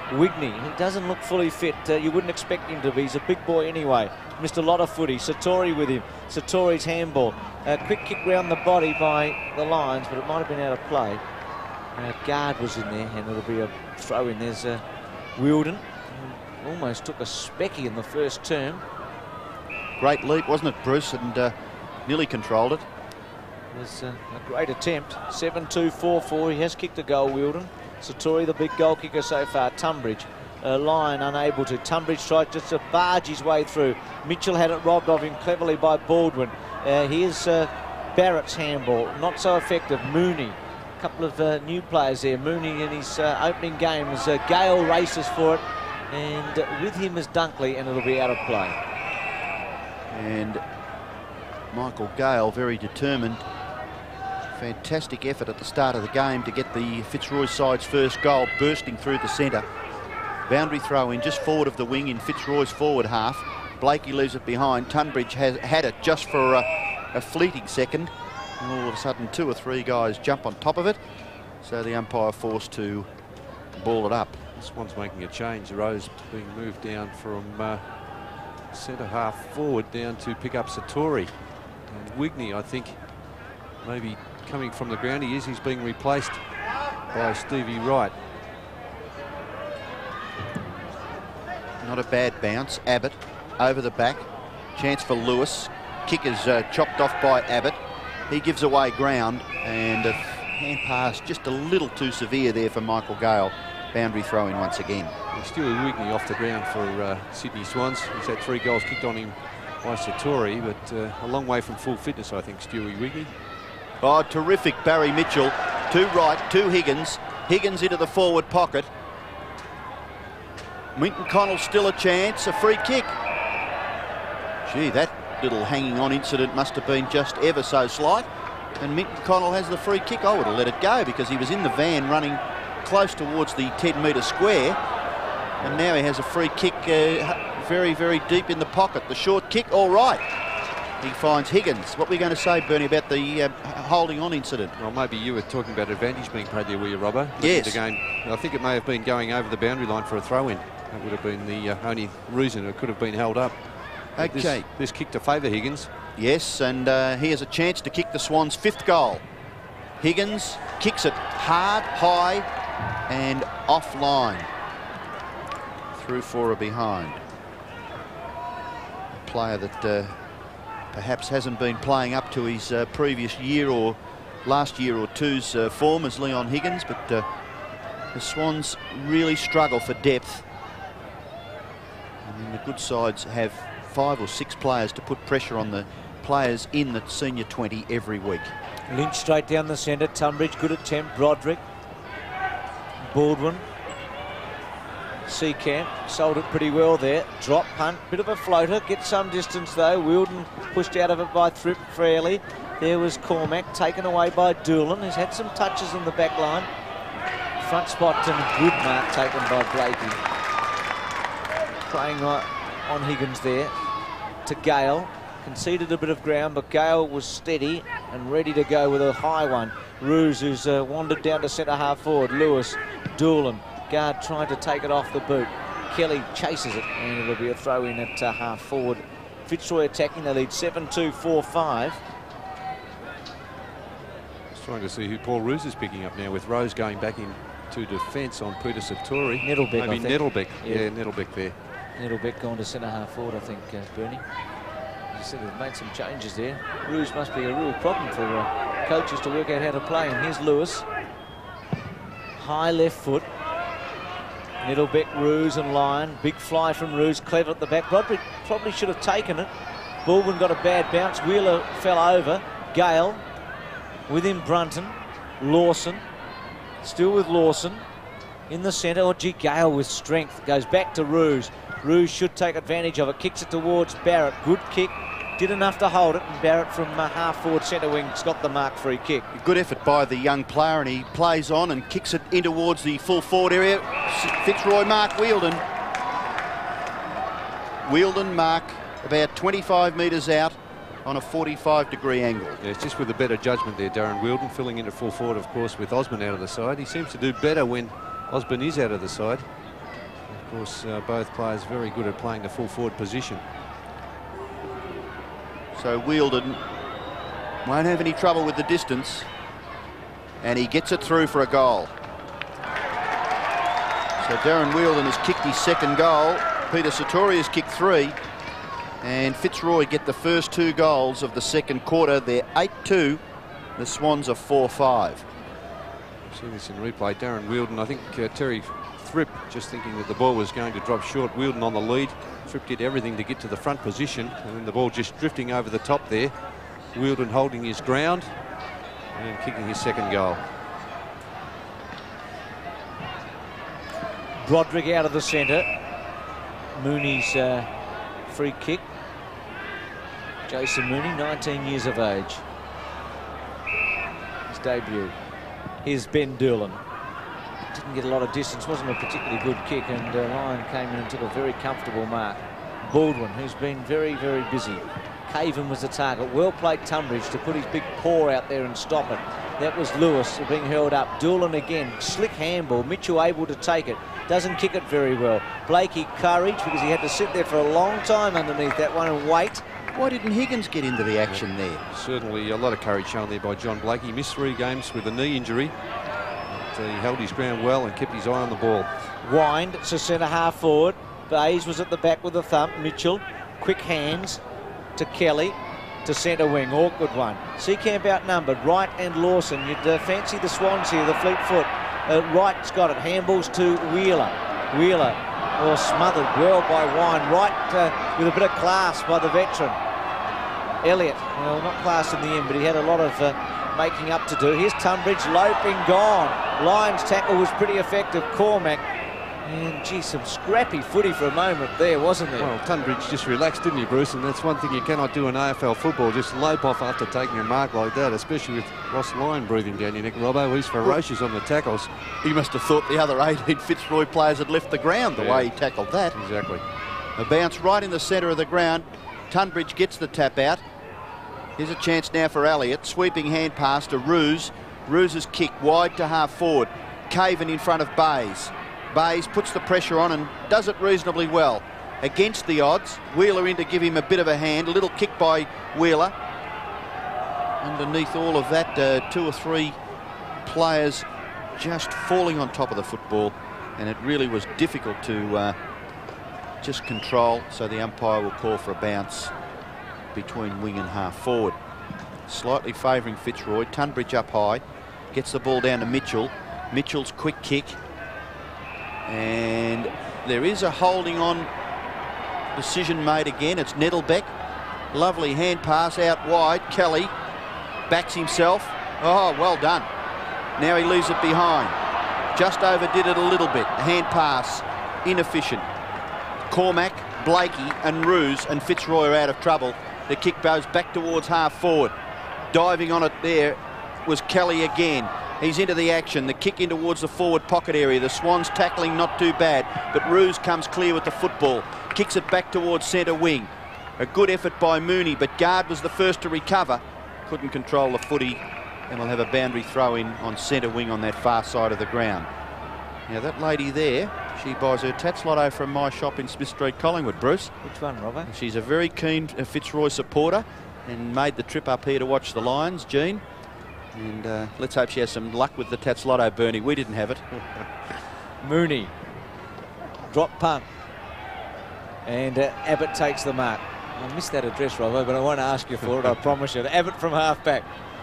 Wigney, he doesn't look fully fit. You wouldn't expect him to be. He's a big boy anyway. Missed a lot of footy. Sartori with him. Sartori's handball. Quick kick round the body by the Lions, but it might have been out of play. Guard was in there, and it'll be a throw in. There's Wilden. Almost took a specky in the first term. Great leap, wasn't it, Bruce? And nearly controlled it. It was a great attempt. 7-2-4-4. He has kicked a goal, Wilden. Sartori, the big goal kicker so far. Tunbridge, Lyon unable to. Tunbridge tried just to barge his way through. Mitchell had it robbed of him cleverly by Baldwin. Here's Barrett's handball, not so effective. Mooney, a couple of new players there. Mooney in his opening game as Gale races for it, and with him is Dunkley, and it'll be out of play. And Michael Gale, very determined. Fantastic effort at the start of the game to get the Fitzroy side's first goal, bursting through the centre. Boundary throw in just forward of the wing in Fitzroy's forward half. Blakey leaves it behind. Tunbridge has had it just for a fleeting second. And all of a sudden 2 or 3 guys jump on top of it. So the umpire forced to ball it up. This one's making a change. Roos being moved down from centre half forward down to pick up Sartori. And Wigney, I think, maybe coming from the ground. He's being replaced by Stevie Wright. Not a bad bounce. Abbott over the back. Chance for Lewis. Kick is chopped off by Abbott. He gives away ground, and a hand pass just a little too severe there for Michael Gale. Boundary throw in once again. And Stewie Wigney off the ground for Sydney Swans. He's had 3 goals kicked on him by Sartori, but a long way from full fitness, I think, Stewie Wigney. Oh, terrific Barry Mitchell. 2 right, 2 Higgins. Higgins into the forward pocket. Minton-Connell still a chance, a free kick. Gee, that little hanging on incident must have been just ever so slight. And Minton-Connell has the free kick. I would have let it go because he was in the van running close towards the 10-metre square. And now he has a free kick very, very deep in the pocket. The short kick, all right. He finds Higgins. What were you going to say, Bernie, about the holding on incident? Well, maybe you were talking about advantage being paid there, were you, Robbo? Yes. The game, I think it may have been going over the boundary line for a throw-in. That would have been the only reason it could have been held up. Okay. This kick to favour Higgins. Yes, and he has a chance to kick the Swans' 5th goal. Higgins kicks it hard, high, and offline. Through for a behind. A player that perhaps hasn't been playing up to his previous year or last year or two's form as Leon Higgins, but the Swans really struggle for depth. I mean, the good sides have 5 or 6 players to put pressure on the players in the senior 20 every week. Lynch straight down the centre. Tunbridge, good attempt. Broderick. Baldwin. Seacamp sold it pretty well there. Drop punt, bit of a floater, gets some distance though. Wilden pushed out of it by Thripp fairly. There was Cormack, taken away by Doolan, who's had some touches in the back line. Front spot and a good mark taken by Blakey. Playing on Higgins there to Gale. Conceded a bit of ground, but Gale was steady and ready to go with a high one. Roos, who's wandered down to centre half forward. Lewis, Doolan. Guard trying to take it off the boot. Kelly chases it, and it'll be a throw in at half forward. Fitzroy attacking, they lead 7-2-4-5. Just trying to see who Paul Roos is picking up now, with Rose going back into defence on Peter Sartori. Nettlebeck, maybe Nettlebeck. Yeah, Nettlebeck there. Nettlebeck gone to centre half forward, I think, Bernie. As you said, they've made some changes there. Roos must be a real problem for coaches to work out how to play. And here's Lewis. High left foot. Nettlebeck, Roos and Lyon. Big fly from Roos, clever at the back. Broderick probably should have taken it. Baldwin got a bad bounce. Wheeler fell over. Gale with him, Brunton. Lawson, still with Lawson in the centre. Oh, gee, Gale with strength. Goes back to Roos. Roos should take advantage of it. Kicks it towards Barrett. Good kick. Did enough to hold it, and Barrett from half forward centre wing's got the mark free kick. Good effort by the young player, and he plays on and kicks it in towards the full forward area. Fitzroy mark Wheeldon. Wheeldon mark about 25 metres out on a 45-degree angle. Yeah, it's just with a better judgment there, Darren Wheeldon, filling in at full forward, of course, with Osborne out of the side. He seems to do better when Osborne is out of the side. Of course, both players very good at playing the full forward position. So Wielden won't have any trouble with the distance, and he gets it through for a goal. So Darren Wielden has kicked his second goal. Peter Sartori has kicked 3. And Fitzroy get the first 2 goals of the second quarter. They're 8-2. The Swans are 4-5. See this in replay. Darren Wielden, I think Terry Thripp, just thinking that the ball was going to drop short. Wielden on the lead. Thripp did everything to get to the front position, and then the ball just drifting over the top there. Wielden holding his ground and kicking his second goal. Broderick out of the centre. Mooney's free kick. Jason Mooney, 19 years of age. His debut. Here's Ben Doolan. Didn't get a lot of distance, wasn't a particularly good kick, and Lyon came in and took a very comfortable mark. Baldwin, who's been very, very busy. Caven was the target. Well played Tunbridge to put his big paw out there and stop it. That was Lewis being held up. Doolan again, slick handball. Mitchell able to take it. Doesn't kick it very well. Blakey courage, because he had to sit there for a long time underneath that one and wait. Why didn't Higgins get into the action there? Certainly a lot of courage shown there by John Blakey. He missed 3 games with a knee injury. But, he held his ground well and kept his eye on the ball. Wind to centre half forward. Bayes was at the back with a thump. Mitchell, quick hands to Kelly, to centre wing. Awkward one. Seacamp outnumbered. Wright and Lawson. You'd fancy the Swans here, the fleet foot. Wright's got it. Handballs to Wheeler. Wheeler, smothered well by Wine. Wright with a bit of class by the veteran. Elliott, well, not class in the end, but he had a lot of making up to do. Here's Tunbridge, loping, gone. Lyon's tackle was pretty effective. Cormac, and gee, some scrappy footy for a moment there, wasn't there? Well, Tunbridge just relaxed, didn't he, Bruce? And that's one thing you cannot do in AFL football, just lope off after taking a mark like that, especially with Ross Lyon breathing down your neck. Robbo, he's ferocious on the tackles. He must have thought the other 18 Fitzroy players had left the ground the way he tackled that. Exactly. A bounce right in the centre of the ground. Tunbridge gets the tap out. Here's a chance now for Elliott. Sweeping hand pass to Roos. Roos's kick wide to half forward. Caven in front of Bayes. Bayes puts the pressure on and does it reasonably well. Against the odds, Wheeler in to give him a bit of a hand. A little kick by Wheeler. Underneath all of that, 2 or 3 players just falling on top of the football, and it really was difficult to just control, so the umpire will call for a bounce between wing and half forward. Slightly favouring Fitzroy. Tunbridge up high, gets the ball down to Mitchell. Mitchell's quick kick, and there is a holding on decision made again. It's Nettlebeck. Lovely hand pass out wide. Kelly backs himself. Oh, well done. Now he leaves it behind. Just overdid it a little bit. Hand pass inefficient. Cormac, Blakey and Roos and Fitzroy are out of trouble. The kick goes back towards half forward. Diving on it there was Kelly again. He's into the action. The kick in towards the forward pocket area. The Swans tackling not too bad, but Roos comes clear with the football. Kicks it back towards centre wing. A good effort by Mooney, but Guard was the first to recover. Couldn't control the footy, and we'll have a boundary throw in on centre wing on that far side of the ground. Now that lady there, she buys her Tats Lotto from my shop in Smith Street, Collingwood, Bruce. Which one, Robert? She's a very keen Fitzroy supporter and made the trip up here to watch the Lions, Jean. And let's hope she has some luck with the Tats Lotto, Bernie. We didn't have it. Mooney. Drop punt. And Abbott takes the mark. I missed that address, Robert, but I won't ask you for it, I promise you. Abbott from half-back.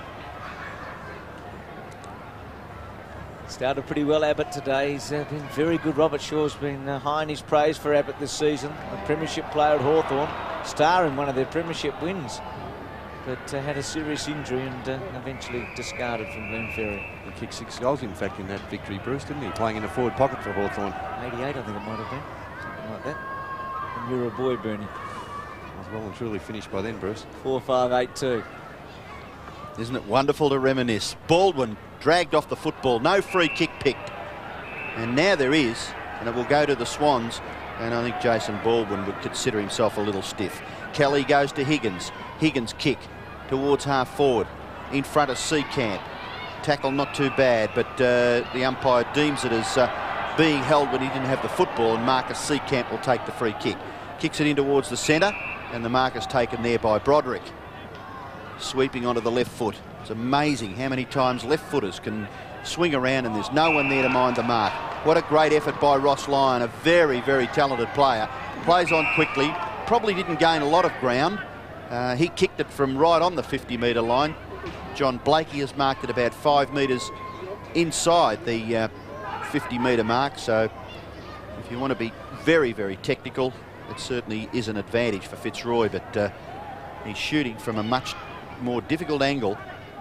Started pretty well, Abbott, today. He's been very good. Robert Shaw's been high in his praise for Abbott this season. A premiership player at Hawthorn, star in one of their premiership wins, but had a serious injury and eventually discarded from Glenferrie. He kicked 6 goals, in fact, in that victory, Bruce, didn't he? Playing in a forward pocket for Hawthorn. 88, I think it might have been. Something like that. And you're a boy, Bernie. Well and truly finished by then, Bruce. 4-5-8-2. Isn't it wonderful to reminisce? Baldwin dragged off the football. No free kick picked. And now there is, and it will go to the Swans. And I think Jason Baldwin would consider himself a little stiff. Kelly goes to Higgins. Higgins kick towards half forward in front of Seacamp. Tackle not too bad, but the umpire deems it as being held when he didn't have the football, and Marcus Seecamp will take the free kick. Kicks it in towards the centre, and the mark is taken there by Broderick. Sweeping onto the left foot. It's amazing how many times left footers can swing around and there's no one there to mind the mark. What a great effort by Ross Lyon, a very, very talented player. Plays on quickly, probably didn't gain a lot of ground. He kicked it from right on the 50-metre line. John Blakey has marked it about 5 metres inside the 50-metre mark. So if you want to be very, very technical, it certainly is an advantage for Fitzroy, but he's shooting from a much more difficult angle.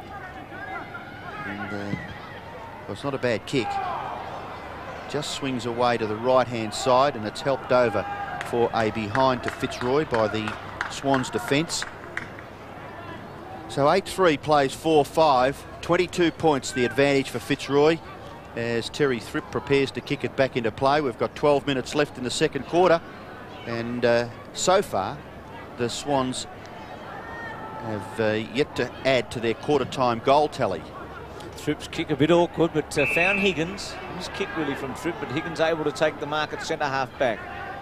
And well, it's not a bad kick. Just swings away to the right-hand side, and it's helped over for a behind to Fitzroy by the Swans defence. So 8-3 plays 4-5, 22 points the advantage for Fitzroy as Terry Thripp prepares to kick it back into play. We've got 12 minutes left in the second quarter, and so far the Swans have yet to add to their quarter-time goal tally. Thripp's kick a bit awkward, but found Higgins. His kick really from Thripp, but Higgins able to take the mark at centre-half back.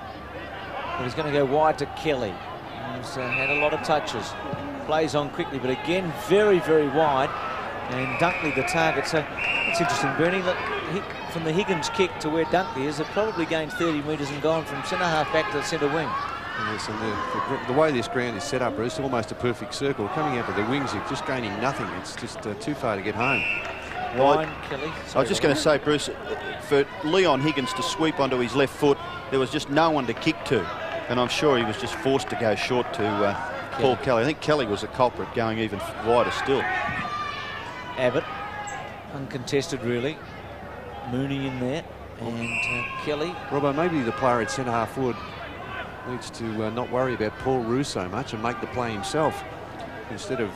But he's going to go wide to Kelly. He's had a lot of touches. Plays on quickly, but again, very, very wide. And Dunkley the target. So it's interesting, Bernie. Look, from the Higgins kick to where Dunkley is, they've probably gained 30 metres and gone from centre-half back to the centre wing. Yes, and the way this ground is set up, Roos, almost a perfect circle. Coming out to the wings, you're just gaining nothing. It's just too far to get home. Wide, Kelly. I was just going to say, Bruce, for Leon Higgins to sweep onto his left foot, there was just no one to kick to. And I'm sure he was just forced to go short to Paul Kelly. I think Kelly was a culprit, going even wider still. Abbott, uncontested really. Mooney in there, and Kelly. Robbo, maybe the player at centre-half forward needs to not worry about Paul Roos so much and make the play himself instead of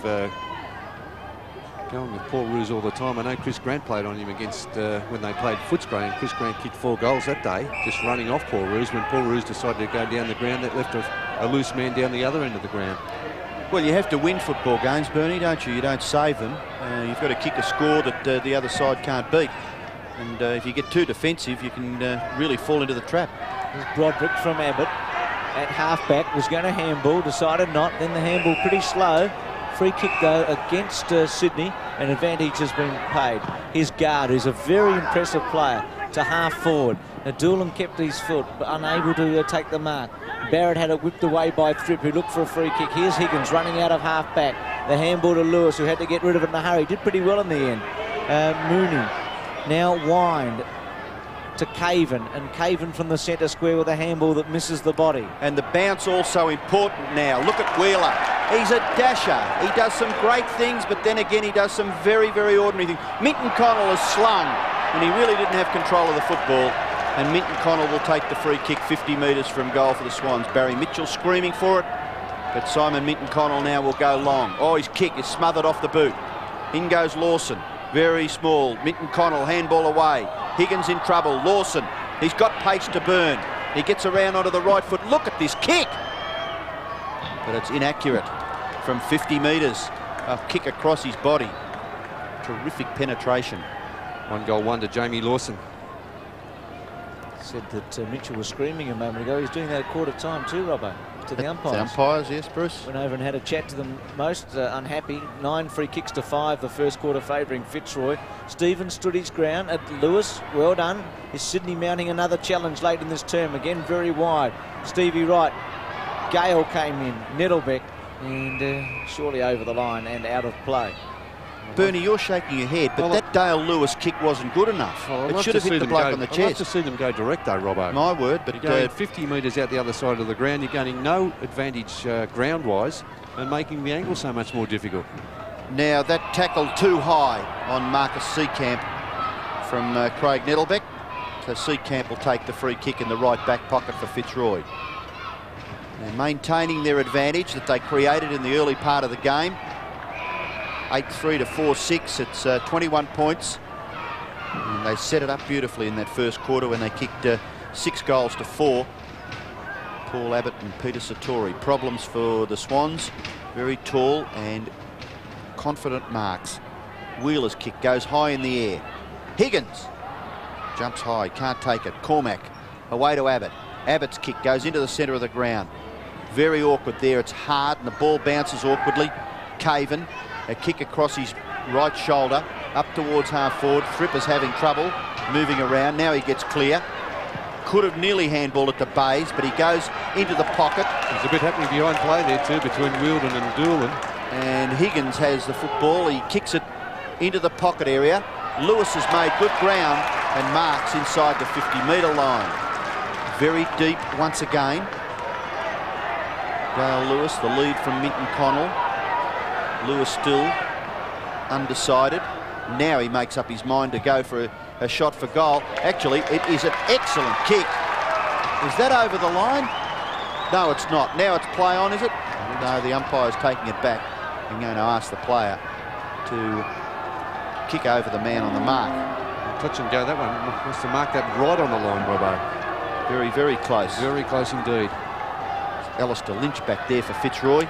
going with Paul Roos all the time. I know Chris Grant played on him against when they played Footscray, and Chris Grant kicked 4 goals that day, just running off Paul Roos. When Paul Roos decided to go down the ground, that left a loose man down the other end of the ground. Well, you have to win football games, Bernie, don't you? You don't save them. You've got to kick a score that the other side can't beat. And if you get too defensive, you can really fall into the trap. There's Broderick from Abbott at half-back, was going to handball, decided not. Then the handball pretty slow. Free kick, though, against Sydney, and advantage has been paid. His guard, who's a very impressive player, to half-forward. Now, Doolan kept his foot, but unable to take the mark. Barrett had it whipped away by Thripp, who looked for a free kick. Here's Higgins running out of half-back. The handball to Lewis, who had to get rid of it in a hurry. Did pretty well in the end. Mooney now wind to Caven, and Caven from the centre square with a handball that misses the body. And the bounce also important now. Look at Wheeler. He's a dasher. He does some great things, but then again he does some very, very ordinary things. Minton-Connell is slung, and he really didn't have control of the football. And Minton-Connell will take the free kick 50 metres from goal for the Swans. Barry Mitchell screaming for it, but Simon Minton-Connell now will go long. Oh, his kick is smothered off the boot. In goes Lawson. Very small. Minton-Connell, handball away. Higgins in trouble. Lawson, he's got pace to burn. He gets around onto the right foot. Look at this kick. But it's inaccurate from 50 metres. A kick across his body. Terrific penetration. 1 goal, 1 to Jamie Lawson. Said that Mitchell was screaming a moment ago. He's doing that at quarter time too, Robbo, to the umpires. The umpires, yes, Bruce. Went over and had a chat to them. Most unhappy. 9 free kicks to 5, the first quarter favouring Fitzroy. Stevens stood his ground at Lewis. Well done. Is Sydney mounting another challenge late in this term? Again, very wide. Stevie Wright. Gale came in. Nettlebeck. And surely over the line and out of play. Bernie, you're shaking your head, but that Dale Lewis kick wasn't good enough. It should have hit the bloke on the chest. I'd like to see them go direct though, Robbo. My word, but you're going 50 metres out the other side of the ground. You're gaining no advantage ground-wise and making the angle so much more difficult. Now that tackle too high on Marcus Seecamp from Craig Nettlebeck. So Seecamp will take the free kick in the right back pocket for Fitzroy. And maintaining their advantage that they created in the early part of the game. 8-3 to 4-6. It's 21 points. And they set it up beautifully in that first quarter when they kicked 6 goals to 4. Paul Abbott and Peter Sartori. Problems for the Swans. Very tall and confident marks. Wheeler's kick goes high in the air. Higgins. Jumps high, can't take it. Cormac away to Abbott. Abbott's kick goes into the centre of the ground. Very awkward there. It's hard and the ball bounces awkwardly. Caven, a kick across his right shoulder up towards half forward. Thripper's having trouble moving around. Now he gets clear. Could have nearly handballed it to Bays, but he goes into the pocket. There's a bit happening behind play there too between Wielden and Doolan. And Higgins has the football. He kicks it into the pocket area. Lewis has made good ground and marks inside the 50-metre line. Very deep once again. Dale Lewis, the lead from Minton-Connell. Lewis still undecided. Now he makes up his mind to go for a shot for goal. Actually, it is an excellent kick. Is that over the line? No, it's not. Now it's play on, is it? No, the umpire's taking it back and going to ask the player to kick over the man on the mark. Touch and go, that one must have marked that right on the line, Robbo. Very, very close. Very close indeed. Alistair Lynch back there for Fitzroy.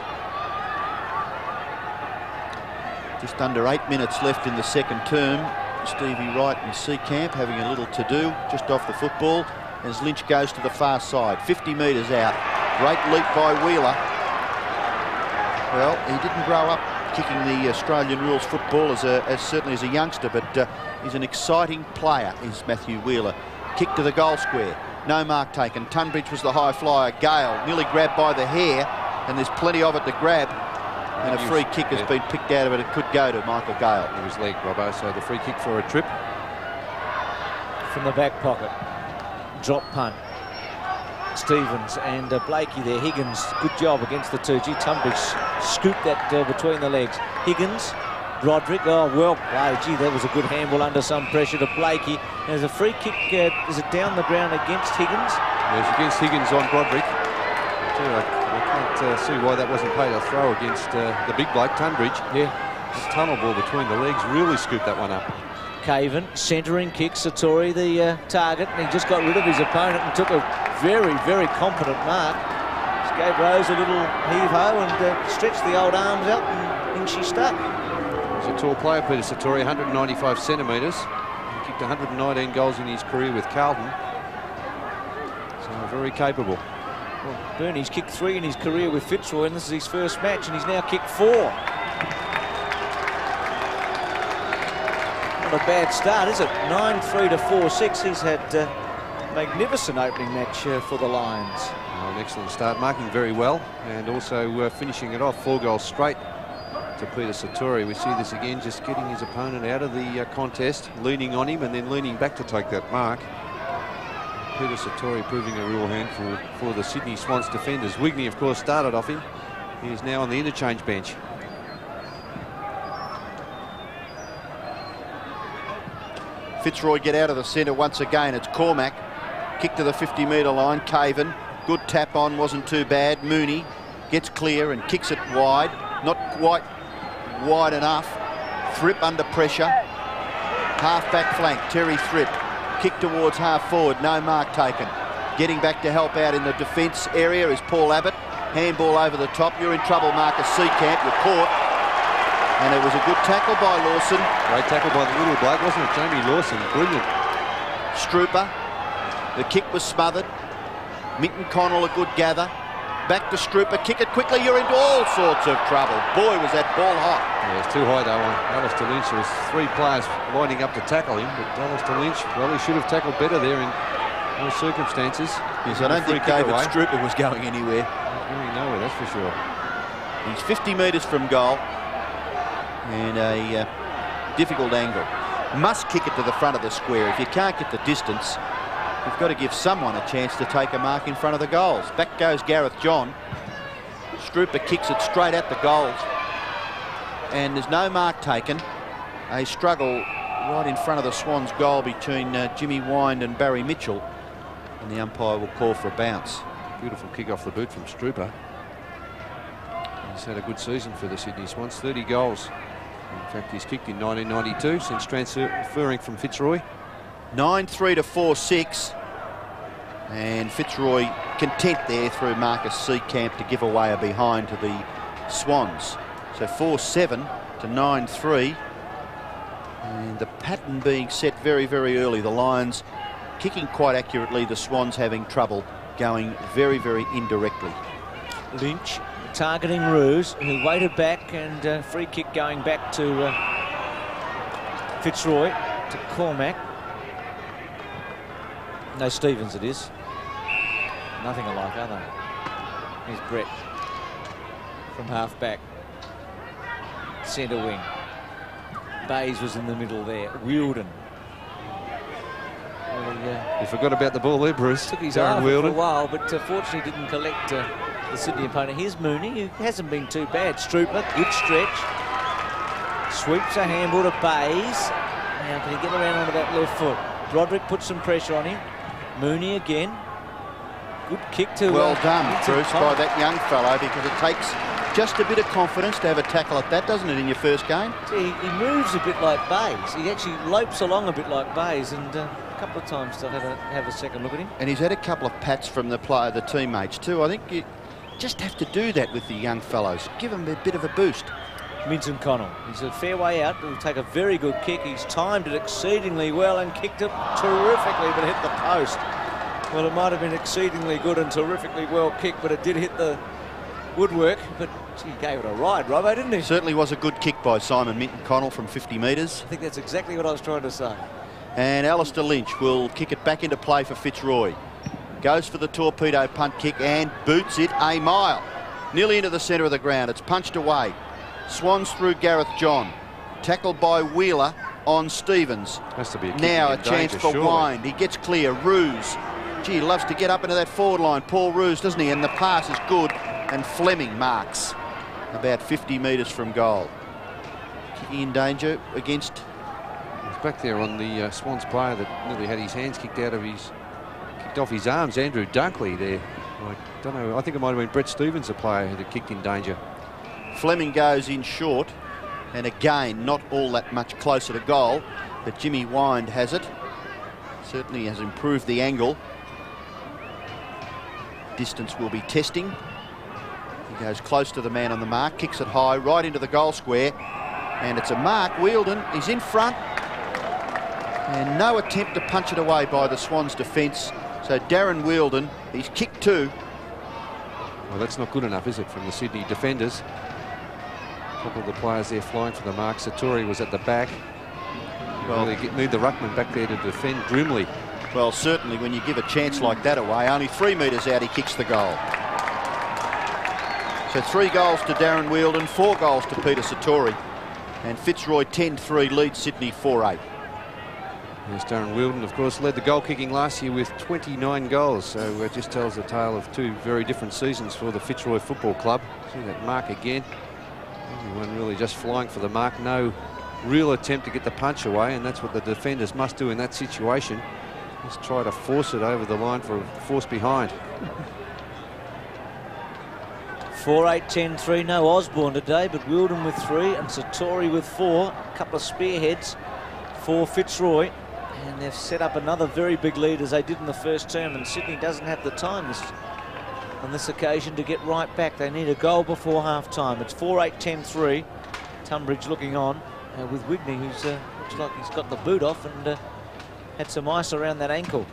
Just under 8 minutes left in the second term. Stevie Wright and Seacamp having a little to-do just off the football as Lynch goes to the far side. 50 metres out. Great leap by Wheeler. Well, he didn't grow up kicking the Australian rules football as certainly as a youngster, but he's an exciting player, is Matthew Wheeler. Kick to the goal square. No mark taken. Tunbridge was the high flyer. Gale nearly grabbed by the hair, and there's plenty of it to grab. And a free kick has been picked out of it. It could go to Michael Gale. It was leg, Robbo, so the free kick for a trip. From the back pocket. Drop punt. Stevens and Blakey there. Higgins, good job against the 2G. Tunbridge scooped that between the legs. Higgins, Roderick, oh, well played. Gee, that was a good handball under some pressure to Blakey. There's a free kick. Is it down the ground against Higgins? Yes, against Higgins on Broderick. I can't see why that wasn't paid a throw against the big bloke, Tunbridge. Yeah. The tunnel ball between the legs really scooped that one up. Caven, centering kick, Sartori the target, and he just got rid of his opponent and took a very, very competent mark. Just gave Rose a little heave-ho and stretched the old arms out, and in she stuck. He's a tall player, Peter Sartori, 195 centimetres. He kicked 119 goals in his career with Carlton. So very capable. Well, Bernie's kicked 3 in his career with Fitzroy, and this is his first match, and he's now kicked 4. Not a bad start, is it? 9-3 to 4-6. He's had a magnificent opening match for the Lions. Oh, an excellent start, marking very well, and also finishing it off 4 goals straight to Peter Sartori. We see this again, just getting his opponent out of the contest, leaning on him and then leaning back to take that mark. Peter Sartori proving a real handful for the Sydney Swans defenders. Wigney, of course, started off him. He is now on the interchange bench. Fitzroy get out of the centre once again. It's Cormac. Kick to the 50-metre line. Caven. Good tap on, wasn't too bad. Mooney gets clear and kicks it wide. Not quite wide enough. Thrip under pressure. Half-back flank. Terry Thrip. Kick towards half-forward. No mark taken. Getting back to help out in the defence area is Paul Abbott. Handball over the top. You're in trouble, Marcus Seacamp. You're caught. And it was a good tackle by Lawson. Great tackle by the little bloke, wasn't it? Jamie Lawson, brilliant. Strooper. The kick was smothered. Minton-Connell a good gather. Back to Strooper. Kick it quickly. You're into all sorts of trouble. Boy, was that ball hot. Yeah, it's too high though on Alistair Lynch. There was 3 players lining up to tackle him, but Alistair Lynch, well, he should have tackled better there in those circumstances. Yes, I don't think David Strooper was going anywhere. Not going nowhere, that's for sure. He's 50 metres from goal. And a difficult angle. Must kick it to the front of the square. If you can't get the distance, you've got to give someone a chance to take a mark in front of the goals. Back goes Gareth John. Strooper kicks it straight at the goals. And there's no mark taken. A struggle right in front of the Swans goal between Jimmy Wind and Barry Mitchell. And the umpire will call for a bounce. Beautiful kick off the boot from Strooper. He's had a good season for the Sydney Swans, 30 goals. In fact, he's kicked in 1992 since transferring from Fitzroy. 9-3 to 4-6. And Fitzroy content there through Marcus Seacamp to give away a behind to the Swans. So 4-7 to 9-3. And the pattern being set very, very early. The Lions kicking quite accurately, the Swans having trouble going very, very indirectly. Lynch targeting Roos, who waited back, and free kick going back to Fitzroy, to Cormac. No, Stevens it is. Nothing alike, are they? Here's Brett from half back. Centre wing. Bays was in the middle there. Wielden. Well, You forgot about the ball there, Bruce. took his Darren arm for a Wielden. while, but fortunately didn't collect the Sydney opponent. Here's Mooney, who hasn't been too bad. Strooper, good stretch. Sweeps a handball to Bays. Now can he get around onto that left foot? Broderick puts some pressure on him. Mooney again. Good kick to... Well done, Minton-Connell. Bruce, by that young fellow, because it takes just a bit of confidence to have a tackle at that, doesn't it, in your first game? He moves a bit like Bays. He actually lopes along a bit like Bays, and a couple of times to have a second look at him. And he's had a couple of pats from the teammates too. I think you just have to do that with the young fellows. Give them a bit of a boost. Minton-Connell. He's a fair way out. He'll take a very good kick. He's timed it exceedingly well and kicked it terrifically, but hit the post. Well, it might have been exceedingly good and terrifically well kicked, but it did hit the woodwork. But he gave it a ride, Robbo, didn't he? Certainly was a good kick by Simon Minton-Connell from 50 metres. I think that's exactly what I was trying to say. And Alistair Lynch will kick it back into play for Fitzroy. Goes for the torpedo punt kick and boots it a mile. Nearly into the centre of the ground. It's punched away. Swans through Gareth John. Tackled by Wheeler on Stevens. Has to be a now a chance for Wind. He gets clear. Roos. Gee, loves to get up into that forward line. Paul Roos, doesn't he? And the pass is good. And Fleming marks about 50 metres from goal. Kicking in danger against... He's back there on the Swans player that nearly had his hands kicked off his arms. Andrew Dunkley there. I don't know. I think it might have been Brett Stevens, the player who had kicked in danger. Fleming goes in short. And again, not all that much closer to goal. But Jimmy Wind has it. Certainly has improved the angle. Distance will be testing. He goes close to the man on the mark, kicks it high, right into the goal square. And it's a mark. Wielden is in front. And no attempt to punch it away by the Swans defence. So Darren Wielden, he's kicked two. Well, that's not good enough, is it, from the Sydney defenders? A couple of the players there flying for the mark. Sartori was at the back. Well, really need the ruckman back there to defend grimly. Well, certainly when you give a chance like that away, only 3 metres out, he kicks the goal. So 3 goals to Darren Wielden, 4 goals to Peter Sartori. And Fitzroy 10-3 leads Sydney 4-8. Yes, Darren Wielden, of course, led the goal kicking last year with 29 goals. So it just tells the tale of 2 very different seasons for the Fitzroy Football Club. See that mark again. Everyone really just flying for the mark. No real attempt to get the punch away, and that's what the defenders must do in that situation. Just try to force it over the line for a force behind. 4-8, 10-3. No Osborne today, but Wielden with 3 and Sartori with 4. A couple of spearheads for Fitzroy. And they've set up another very big lead as they did in the first term. And Sydney doesn't have the time on this occasion to get right back. They need a goal before half-time. It's 4-8, 10-3. Tunbridge looking on with Wigney, who's looks like he's got the boot off and had some ice around that ankle.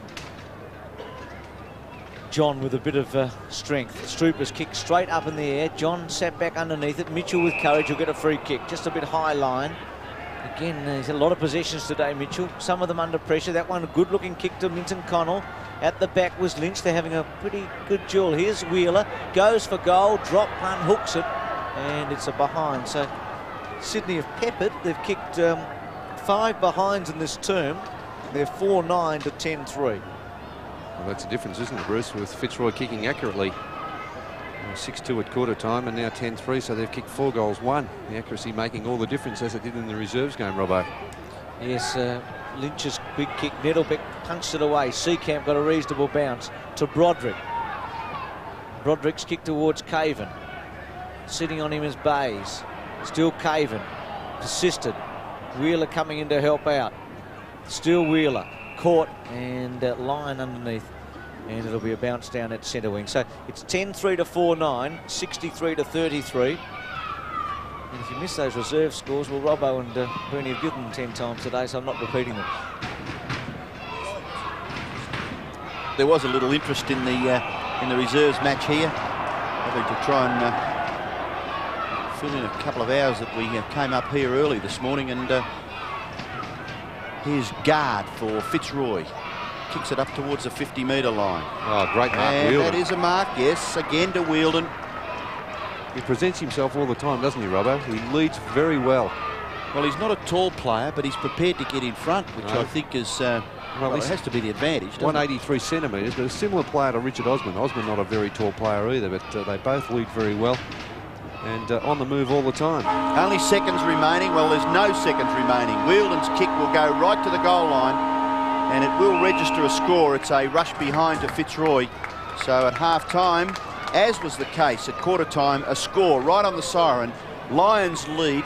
John with a bit of strength. Stroopers kick straight up in the air. John sat back underneath it. Mitchell with courage will get a free kick. Just a bit high line. Again, he's had a lot of possessions today, Mitchell. Some of them under pressure. That one, a good-looking kick to Minton-Connell. At the back was Lynch. They're having a pretty good duel. Here's Wheeler. Goes for goal. Drop punt, hooks it. And it's a behind. So Sydney have peppered. They've kicked 5 behinds in this term. They're 4-9 to 10-3. Well, that's a difference, isn't it, Bruce, with Fitzroy kicking accurately. 6-2 at quarter time and now 10-3, so they've kicked 4 goals, 1. The accuracy making all the difference as it did in the reserves game, Robbo. Yes, Lynch's big kick. Nettlebeck punched it away. Seacamp got a reasonable bounce to Broderick. Broderick's kick towards Caven. Sitting on him is Bays. Still Caven. Persisted. Wheeler coming in to help out. Still Wheeler. Caught and line underneath. And it'll be a bounce down at centre wing. So it's 10-3 to 4-9, 63 to 33. And if you missed those reserve scores, well, Robbo and Bernie have given them 10 times today, so I'm not repeating them. There was a little interest in the reserves match here. Probably to try and fill in a couple of hours that we came up here early this morning. And here's guard for Fitzroy. Kicks it up towards the 50-metre line. Oh, great mark, and Wheeldon. that is a mark, yes, again to Wheeldon. He presents himself all the time, doesn't he, Robbo? He leads very well. Well, he's not a tall player, but he's prepared to get in front, which I think is, well, it has to be the advantage, 183 centimetres, but a similar player to Richard Osman. Osman not a very tall player either, but they both lead very well. And on the move all the time. Only seconds remaining. Well, there's no seconds remaining. Wheeldon's kick will go right to the goal line, and it will register a score. It's a rush behind to Fitzroy. So at half-time, as was the case at quarter-time, a score right on the siren. Lions lead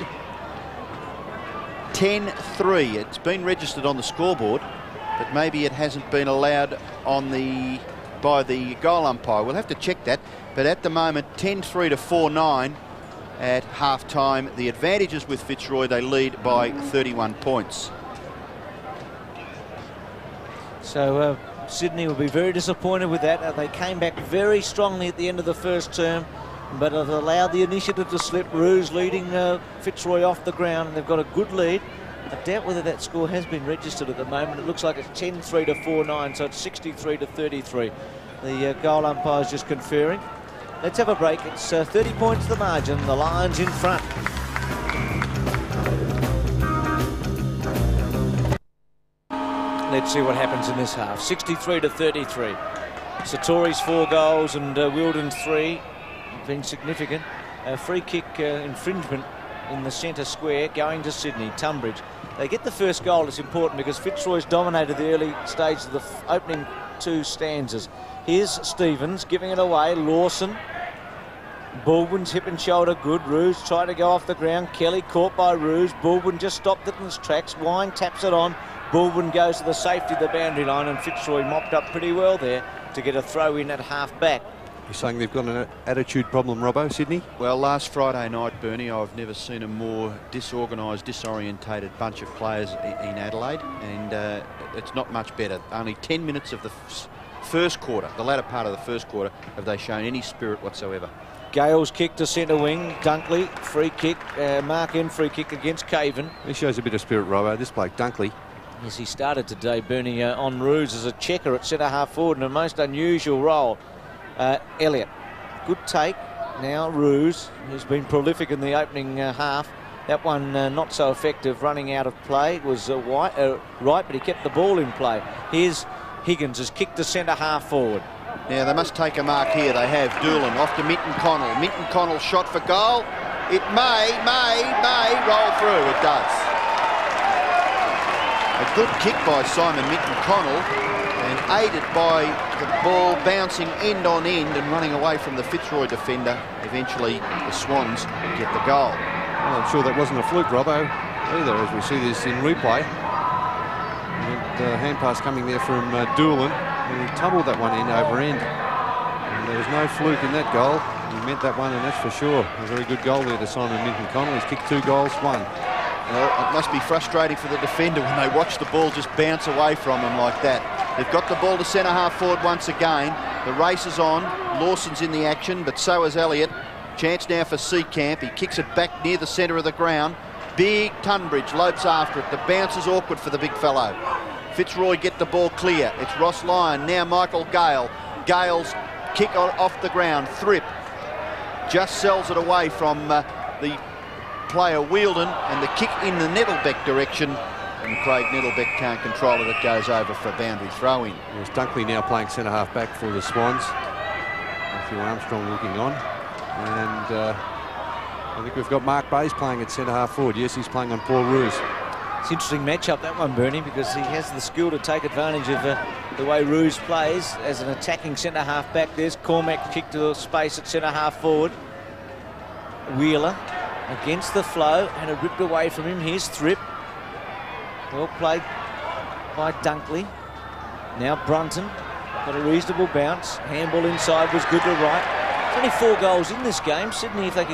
10-3. It's been registered on the scoreboard, but maybe it hasn't been allowed on by the goal umpire. We'll have to check that. But at the moment, 10-3 to 4-9 at half-time. The advantage is with Fitzroy. They lead by 31 points. So Sydney will be very disappointed with that. They came back very strongly at the end of the first term, but have allowed the initiative to slip. Roos leading Fitzroy off the ground, and they've got a good lead. I doubt whether that score has been registered at the moment. It looks like it's 10-3 to 4-9, so it's 63 to 33. The goal umpire is just conferring. Let's have a break. It's 30 points the margin. The Lions in front. Let's see what happens in this half. 63 to 33. Sartori's 4 goals and Wheeldon's 3 have been significant. A free kick infringement in the centre square going to Sydney. Tunbridge. They get the first goal. It's important because Fitzroy's dominated the early stage of the opening 2 stanzas. Here's Stevens giving it away. Lawson. Baldwin's hip and shoulder good. Roos tried to go off the ground. Kelly caught by Roos. Baldwin just stopped it in its tracks. Wine taps it on. Baldwin goes to the safety of the boundary line, and Fitzroy mopped up pretty well there to get a throw in at half back. You're saying they've got an attitude problem, Robbo, Sydney? Well, last Friday night, Bernie, I've never seen a more disorganised, disorientated bunch of players in Adelaide, and it's not much better. Only 10 minutes of the first quarter, the latter part of the first quarter, have they shown any spirit whatsoever. Gale's kick to centre wing. Dunkley, free kick, mark-in free kick against Caven. He shows a bit of spirit, Robbo. This bloke, Dunkley. Yes, he started today, Bernie, on Roos as a checker at centre-half forward in a most unusual role. Elliott, good take. Now Roos, who's been prolific in the opening half. That one not so effective, running out of play. It was right, but he kept the ball in play. Here's Higgins, has kicked to centre-half forward. Now they must take a mark here. They have Doolan off to Minton-Connell. Minton-Connell shot for goal. It may roll through. It does. A good kick by Simon Minton-Connell, and aided by the ball bouncing end on end and running away from the Fitzroy defender. Eventually the Swans get the goal. Well, I'm sure that wasn't a fluke, Robbo, either, as we see this in replay. And hand pass coming there from Doolan, and he tumbled that one in over end. And there was no fluke in that goal. He meant that one, and that's for sure. A very good goal there to Simon Minton-Connell. He's kicked 2 goals, 1. Well, it must be frustrating for the defender when they watch the ball just bounce away from them like that. They've got the ball to centre-half forward once again. The race is on. Lawson's in the action, but so is Elliott. Chance now for Seacamp. He kicks it back near the centre of the ground. Big Tunbridge lopes after it. The bounce is awkward for the big fellow. Fitzroy get the ball clear. It's Ross Lyon. Now Michael Gale. Gale's kick off the ground. Thrip just sells it away from the player Wheeldon, and the kick in the Nettlebeck direction, and Craig Nettlebeck can't control it. It goes over for a boundary throw-in. There's Dunkley now playing centre-half back for the Swans. Matthew Armstrong looking on. And I think we've got Mark Bayes playing at centre-half forward. Yes, he's playing on Paul Roos. It's an interesting matchup, that one, Bernie, because he has the skill to take advantage of the way Roos plays as an attacking centre-half back. There's Cormac kick to the space at centre-half forward. Wheeler against the flow, and it ripped away from him. Here's Thrip. Well played by Dunkley. Now Brunton got a reasonable bounce. Handball inside was good to right. There's only 4 goals in this game. Sydney, if they could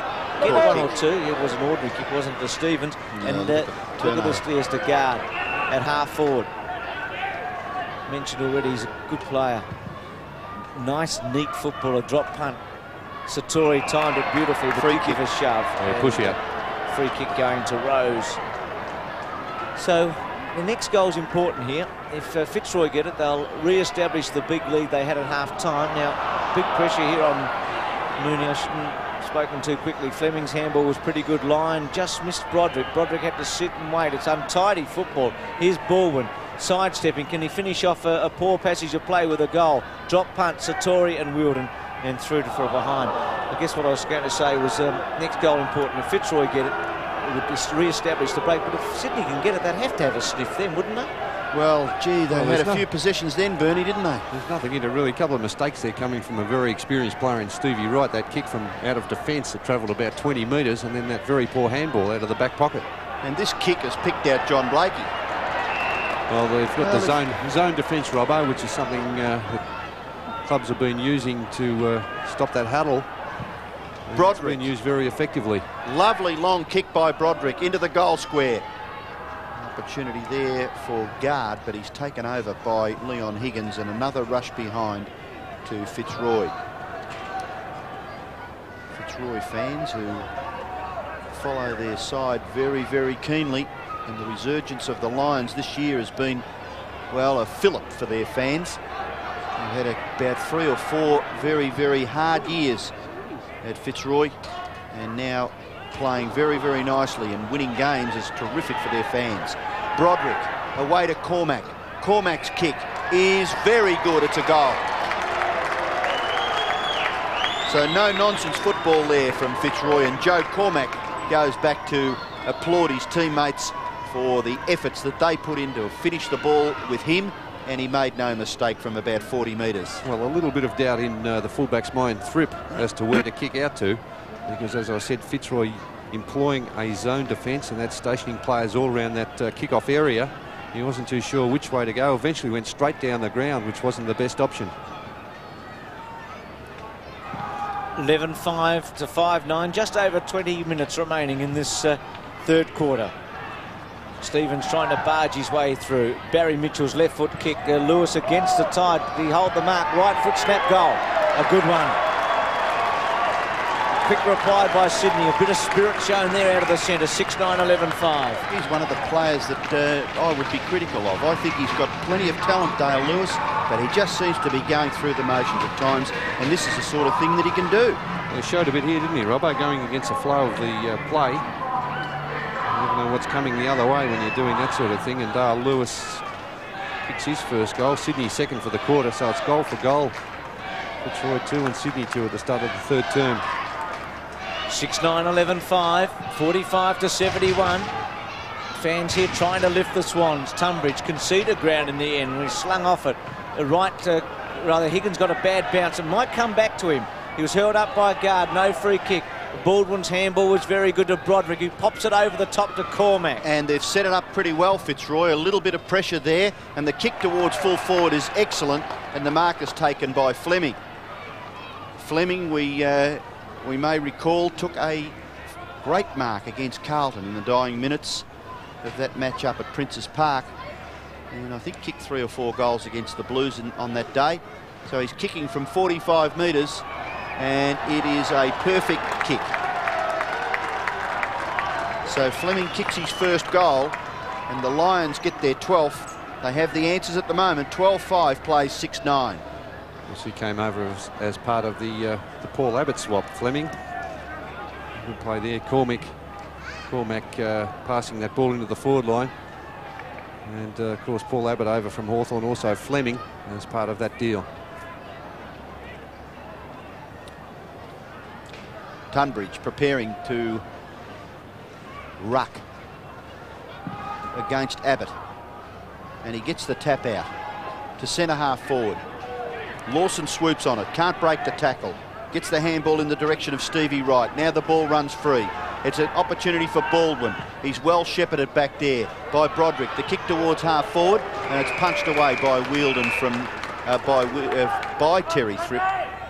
get one or two. It was an ordinary kick, wasn't it, to Stevens? No, And look at this, there's the guard at half forward. Mentioned already, he's a good player. Nice, neat footballer, drop punt. Sartori timed it beautifully. The free kick, a shove. Push out. Free kick going to Roos. So the next goal is important here. If Fitzroy get it, they'll re-establish the big lead they had at half-time. Now, big pressure here on Mooney. I shouldn't have spoken too quickly. Fleming's handball was pretty good line. Just missed Broderick. Broderick had to sit and wait. It's untidy football. Here's Baldwin sidestepping. Can he finish off a poor passage of play with a goal? Drop punt, Sartori and Wilden, and through to for a behind. I guess what I was going to say was next goal important. If Fitzroy get it, it would re-establish the break. But if Sydney can get it, they'd have to have a sniff then, wouldn't they? Well, gee, they had a few possessions then, Bernie, didn't they? There's nothing in it, really. A couple of mistakes there coming from a very experienced player in Stevie Wright. That kick from out of defence that travelled about 20 metres, and then that very poor handball out of the back pocket. And this kick has picked out John Blakey. Well, they've got the zone defence, Robbo, which is something that clubs have been using to stop that huddle. Broderick. It's been used very effectively. Lovely long kick by Broderick into the goal square. Opportunity there for guard, but he's taken over by Leon Higgins, and another rush behind to Fitzroy. Fitzroy fans who follow their side very, very keenly, and the resurgence of the Lions this year has been, well, a fillip for their fans. They've had about 3 or 4 very, very hard years at Fitzroy, and now playing very, very nicely and winning games is terrific for their fans. Broderick away to Cormac. Cormac's kick is very good. It's a goal. So no nonsense football there from Fitzroy, and Joe Cormac goes back to applaud his teammates for the efforts that they put in to finish the ball with him, and he made no mistake from about 40 metres. Well, a little bit of doubt in the fullback's mind, Thrip, as to where to kick out to, because as I said, Fitzroy employing a zone defence, and that's stationing players all around that kick-off area. He wasn't too sure which way to go. Eventually went straight down the ground, which wasn't the best option. 11-5 to 5-9, just over 20 minutes remaining in this third quarter. Stevens trying to barge his way through. Barry Mitchell's left foot kick. Lewis against the tide. Did he hold the mark? Right foot snap goal. A good one. Quick reply by Sydney. A bit of spirit shown there out of the centre. 6-9, 11-5. He's one of the players that I would be critical of. I think he's got plenty of talent, Dale Lewis, but he just seems to be going through the motions at times, and this is the sort of thing that he can do. Well, he showed a bit here, didn't he, Robbo, going against the flow of the play. You never know what's coming the other way when you're doing that sort of thing, and Dale Lewis kicks his first goal. Sydney second for the quarter, so it's goal for goal. Fitzroy 2 and Sydney 2 at the start of the third term. 6-9, 11-5, 45 to 71. Fans here trying to lift the Swans. Tunbridge conceded ground in the end. We slung off it. Rather, Higgins got a bad bounce. It might come back to him. He was held up by a guard. No free kick. Baldwin's handball was very good to Broderick, who pops it over the top to Cormac. And they've set it up pretty well, Fitzroy. A little bit of pressure there, and the kick towards full forward is excellent, and the mark is taken by Fleming. Fleming, we may recall, took a great mark against Carlton in the dying minutes of that match up at Princes Park, and I think kicked 3 or 4 goals against the Blues on that day. So he's kicking from 45 metres, and it is a perfect kick. So Fleming kicks his first goal, and the Lions get their 12th. They have the answers at the moment. 12-5 plays 6-9. He came over as part of the Paul Abbott swap. Fleming, good play there. Cormac passing that ball into the forward line, and of course Paul Abbott over from Hawthorn, also Fleming as part of that deal. Tunbridge preparing to ruck against Abbott, and he gets the tap out to centre half forward. Lawson swoops on it, can't break the tackle, gets the handball in the direction of Stevie Wright. Now the ball runs free. It's an opportunity for Baldwin. He's well shepherded back there by Broderick. The kick towards half forward, and it's punched away by Wielden from by Terry Thrip.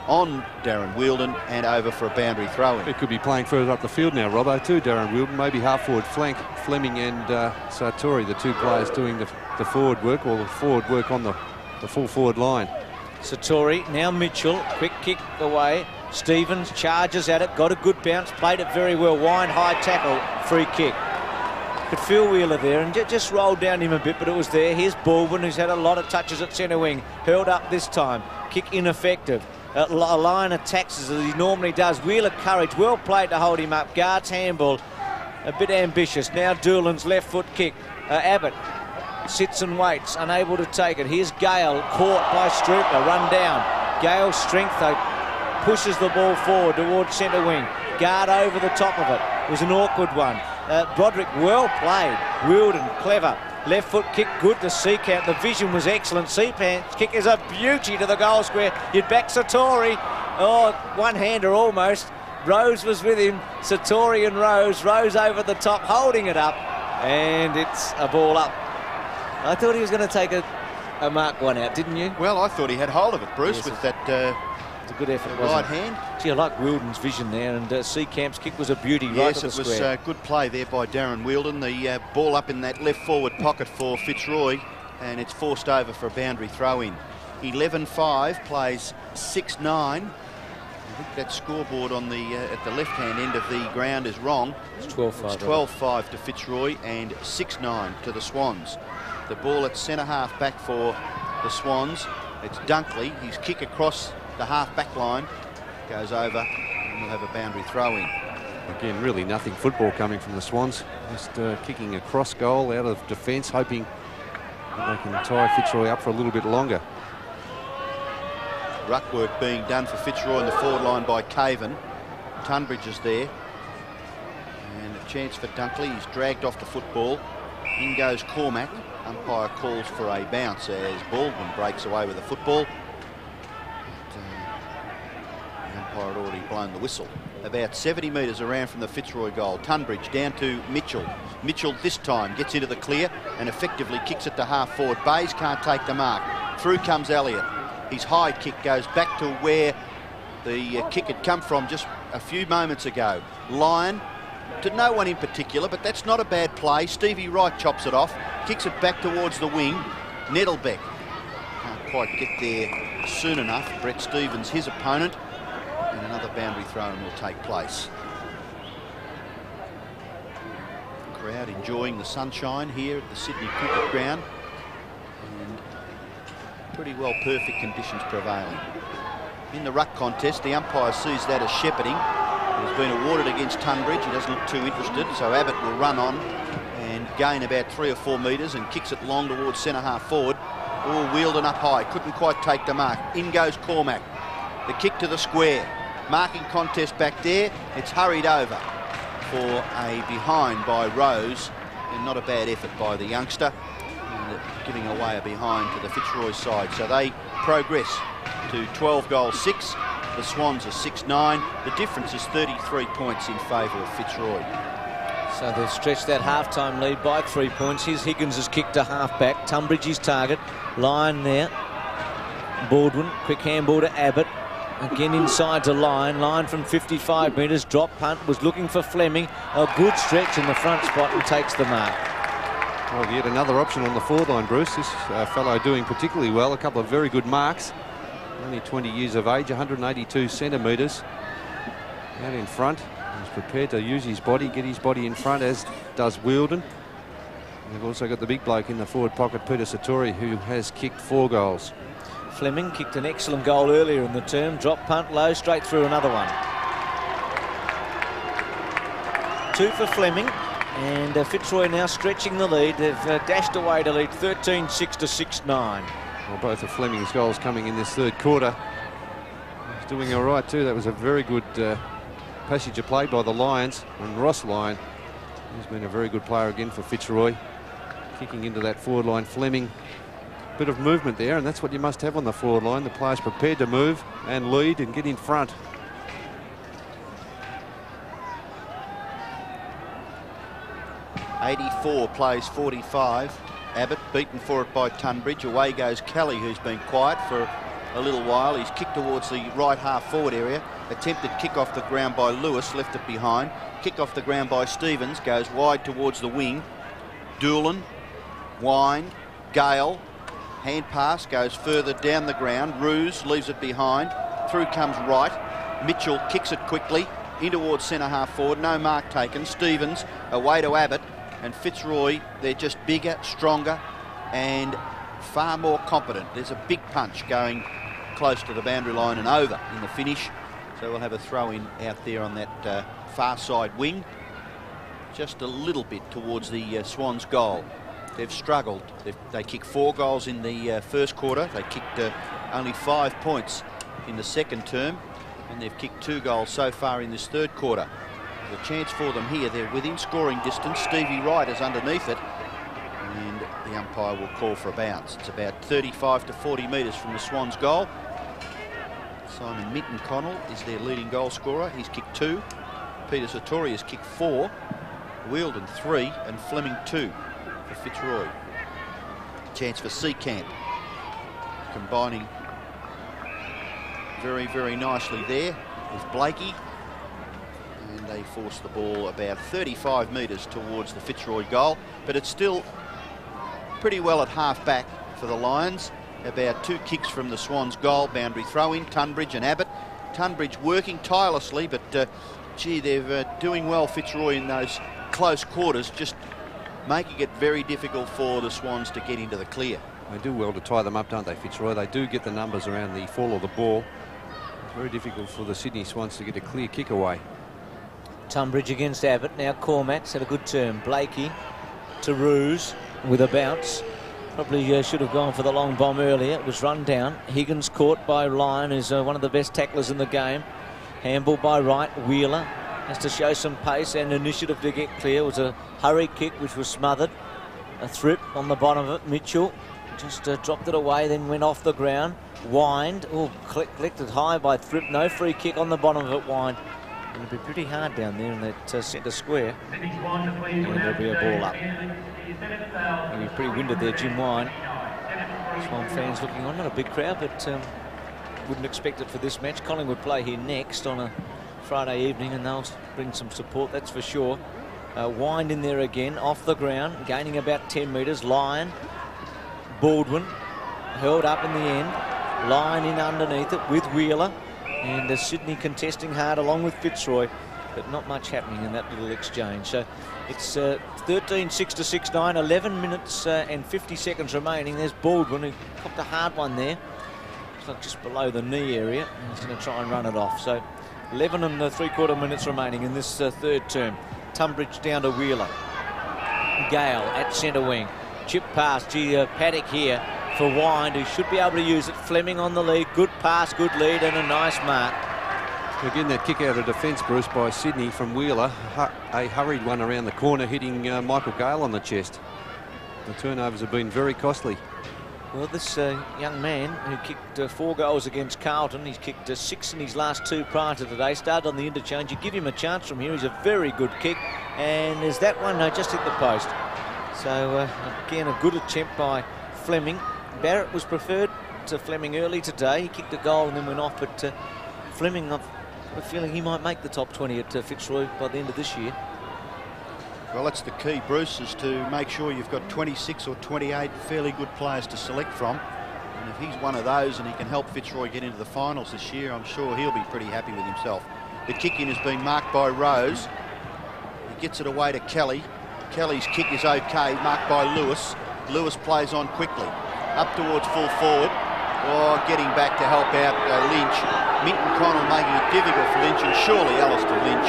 on Darren Wheeldon and over for a boundary throw-in. He could be playing further up the field now, Robbo, too, Darren Wheeldon. Maybe half-forward flank. Fleming and Sartori, the two players doing the forward work, or the forward work on the full forward line. Sartori, now Mitchell, quick kick away. Stevens charges at it, got a good bounce, played it very well. Wine, high tackle, free kick. Could feel Wheeler there and just rolled down him a bit, but it was there. Here's Baldwin, who's had a lot of touches at centre wing. Hurled up this time. Kick ineffective. A line attacks as he normally does. Wheeler courage, well played to hold him up. Guards handball, a bit ambitious. Now Doolan's left foot kick. Abbott sits and waits, unable to take it. Here's Gale, caught by Strupler, run down. Gale's strength though pushes the ball forward towards centre wing. Guard over the top of it. It was an awkward one. Broderick, well played. Wheeldon, clever. Left foot kick, good to Seacamp. The vision was excellent. Seacamp's kick is a beauty to the goal square. You'd back Sartori. Oh, one-hander almost. Rose was with him. Sartori and Rose. Rose over the top, holding it up. And it's a ball up. I thought he was going to take a mark one out, didn't you? Well, I thought he had hold of it, Bruce, yes, with that it's a good effort, right hand. Gee, I like Wheeldon's vision there, and Seacamp's kick was a beauty right Yes, to the it was square. good play there by Darren Wheeldon. The ball up in that left forward pocket for Fitzroy, and it's forced over for a boundary throw-in. 11-5 plays 6-9. I think that scoreboard on the at the left-hand end of the ground is wrong. It's 12-5. It's 12-5 to Fitzroy and 6-9 to the Swans. The ball at centre half back for the Swans. It's Dunkley. His kick across the half back line goes over, and we'll have a boundary throw-in. Again, really nothing football coming from the Swans. Just kicking a cross goal out of defence, hoping that they can tie Fitzroy up for a little bit longer. Ruck work being done for Fitzroy in the forward line by Caven. Tunbridge is there. And a chance for Dunkley. He's dragged off the football. In goes Cormack. Umpire calls for a bounce as Baldwin breaks away with the football. The umpire had already blown the whistle. About 70 metres around from the Fitzroy goal. Tunbridge down to Mitchell. Mitchell this time gets into the clear and effectively kicks it to half forward. Bays can't take the mark. Through comes Elliott. His high kick goes back to where the kick had come from just a few moments ago. Lyon, to no one in particular, but that's not a bad play. Stevie Wright chops it off, kicks it back towards the wing. Nettlebeck can't quite get there soon enough. Brett Stevens, his opponent, and another boundary throw-in will take place. Crowd enjoying the sunshine here at the Sydney Cricket Ground, and pretty well perfect conditions prevailing. In the ruck contest, the umpire sees that as shepherding. It has been awarded against Tunbridge. He doesn't look too interested, so Abbott will run on and gain about 3 or 4 metres and kicks it long towards centre half forward. All Wheeldon up high, couldn't quite take the mark. In goes Cormack. The kick to the square. Marking contest back there. It's hurried over for a behind by Rose, and not a bad effort by the youngster, and giving away a behind to the Fitzroy side. So they progress to 12-6. The Swans are 6-9. The difference is 33 points in favour of Fitzroy. So they've stretched that half-time lead by 3 points. Here's Higgins has kicked to half-back. Tunbridge's target. Lyon there. Baldwin, quick handball to Abbott. Again inside to Lyon. Lyon from 55 metres. Drop punt, was looking for Fleming. A good stretch in the front spot and takes the mark. Well, yet another option on the forward line, Bruce. This fellow doing particularly well. A couple of very good marks. Only 20 years of age, 182 centimetres. Out in front. He's prepared to use his body, get his body in front, as does Wheeldon. They've also got the big bloke in the forward pocket, Peter Sartori, who has kicked 4 goals. Fleming kicked an excellent goal earlier in the term. Drop punt low, straight through another one. 2 for Fleming. And Fitzroy now stretching the lead. They've dashed away to lead 13-6 to 6-9. Well, both of Fleming's goals coming in this third quarter. He's doing all right too. That was a very good passage of play by the Lions. And Ross Lyon, he's been a very good player again for Fitzroy. Kicking into that forward line. Fleming, bit of movement there, and that's what you must have on the forward line. The players prepared to move and lead and get in front. .84 plays 45. Abbott beaten for it by Tunbridge. Away goes Kelly, who's been quiet for a little while. He's kicked towards the right half forward area. Attempted kick off the ground by Lewis, left it behind. Kick off the ground by Stevens, goes wide towards the wing. Doolan, wind, Gale, hand pass, goes further down the ground. Roos leaves it behind. Through comes Wright. Mitchell kicks it quickly in towards centre half forward. No mark taken. Stevens away to Abbott. And Fitzroy, they're just bigger, stronger and far more competent. There's a big punch going close to the boundary line and over in the finish. So we'll have a throw in out there on that far side wing. Just a little bit towards the Swans goal. They've struggled. They kicked 4 goals in the first quarter. They kicked only 5 points in the second term. And they've kicked 2 goals so far in this third quarter. There's a chance for them here. They're within scoring distance. Stevie Wright is underneath it. And the umpire will call for a bounce. It's about 35 to 40 metres from the Swans goal. Simon Minton-Connell is their leading goal scorer. He's kicked 2. Peter Sartori has kicked 4. Wheeldon 3 and Fleming 2 for Fitzroy. Chance for Seacamp. Combining very, very nicely there with Blakey. And they force the ball about 35 metres towards the Fitzroy goal. But it's still pretty well at half back for the Lions. About 2 kicks from the Swans goal. Boundary throw in, Tunbridge and Abbott. Tunbridge working tirelessly, but gee, they're doing well, Fitzroy, in those close quarters, just making it very difficult for the Swans to get into the clear. They do well to tie them up, don't they, Fitzroy? They do get the numbers around the fall of the ball. It's very difficult for the Sydney Swans to get a clear kick away. Tunbridge against Abbott. Now Cormack's had a good turn. Blakey to Roos with a bounce. Probably should have gone for the long bomb earlier. It was run down. Higgins caught by Lyon, who's one of the best tacklers in the game. Handball by Wright. Wheeler has to show some pace and initiative to get clear. It was a hurry kick which was smothered. A thrip on the bottom of it. Mitchell just dropped it away, then went off the ground. Wind. Oh, collected high by Thrip. No free kick on the bottom of it, Wind. It'll be pretty hard down there in that centre square. And there'll be a ball up. He'll be pretty winded there, Jim Wine. Swan fans looking on. Not a big crowd, but wouldn't expect it for this match. Collingwood play here next on a Friday evening, and they'll bring some support, that's for sure. Wind in there again, off the ground, gaining about 10 metres. Lyon, Baldwin, held up in the end. Lyon in underneath it with Wheeler. And Sydney contesting hard along with Fitzroy, but not much happening in that little exchange. So it's 13-6 to 6-9, 11 minutes and 50 seconds remaining. There's Baldwin, who copped a hard one there. It's like just below the knee area. And he's going to try and run it off. So 11 and 3/4 minutes remaining in this third term. Tunbridge down to Wheeler. Gale at centre wing. Chip pass, Paddock here for Wind, who should be able to use it. Fleming on the lead. Good pass, good lead, and a nice mark. Again, that kick out of defence, Bruce, by Sydney from Wheeler. A hurried one around the corner, hitting Michael Gale on the chest. The turnovers have been very costly. Well, this young man who kicked 4 goals against Carlton, he's kicked 6 in his last 2 prior to today. Started on the interchange. You give him a chance from here. He's a very good kick. And there's that one. No, just hit the post. So, again, a good attempt by Fleming. Barrett was preferred to Fleming early today. He kicked a goal and then went off, but Fleming, I've got a feeling he might make the top 20 at Fitzroy by the end of this year. Well, that's the key, Bruce, is to make sure you've got 26 or 28 fairly good players to select from. And if he's one of those and he can help Fitzroy get into the finals this year, I'm sure he'll be pretty happy with himself. The kick-in has been marked by Rose. He gets it away to Kelly. Kelly's kick is okay, marked by Lewis. Lewis plays on quickly. Up towards full forward. Oh, getting back to help out Lynch. Minton-Connell making it difficult for Lynch, and surely Alistair Lynch.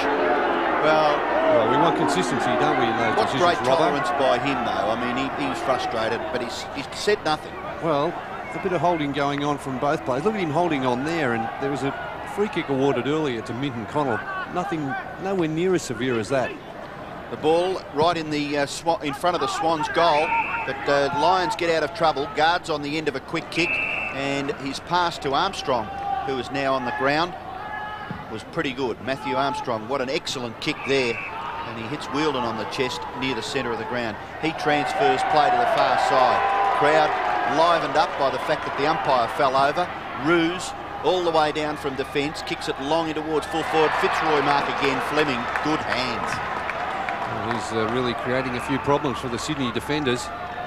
Well, we want consistency, don't we, in those what decisions, great Robbo? tolerance by him, though. I mean, he was frustrated, but he's said nothing. Well, a bit of holding going on from both players. Look at him holding on there, and there was a free kick awarded earlier to Minton-Connell. Nowhere near as severe as that. The ball right in the in front of the Swans goal, but the Lions get out of trouble. Guards on the end of a quick kick, and his pass to Armstrong, who is now on the ground, was pretty good. Matthew Armstrong, what an excellent kick there, and he hits Wheeldon on the chest near the centre of the ground. He transfers play to the far side. Crowd livened up by the fact that the umpire fell over. Roos all the way down from defence, kicks it long in towards full forward. Fitzroy mark again. Fleming, good hands. Well, he's really creating a few problems for the Sydney defenders.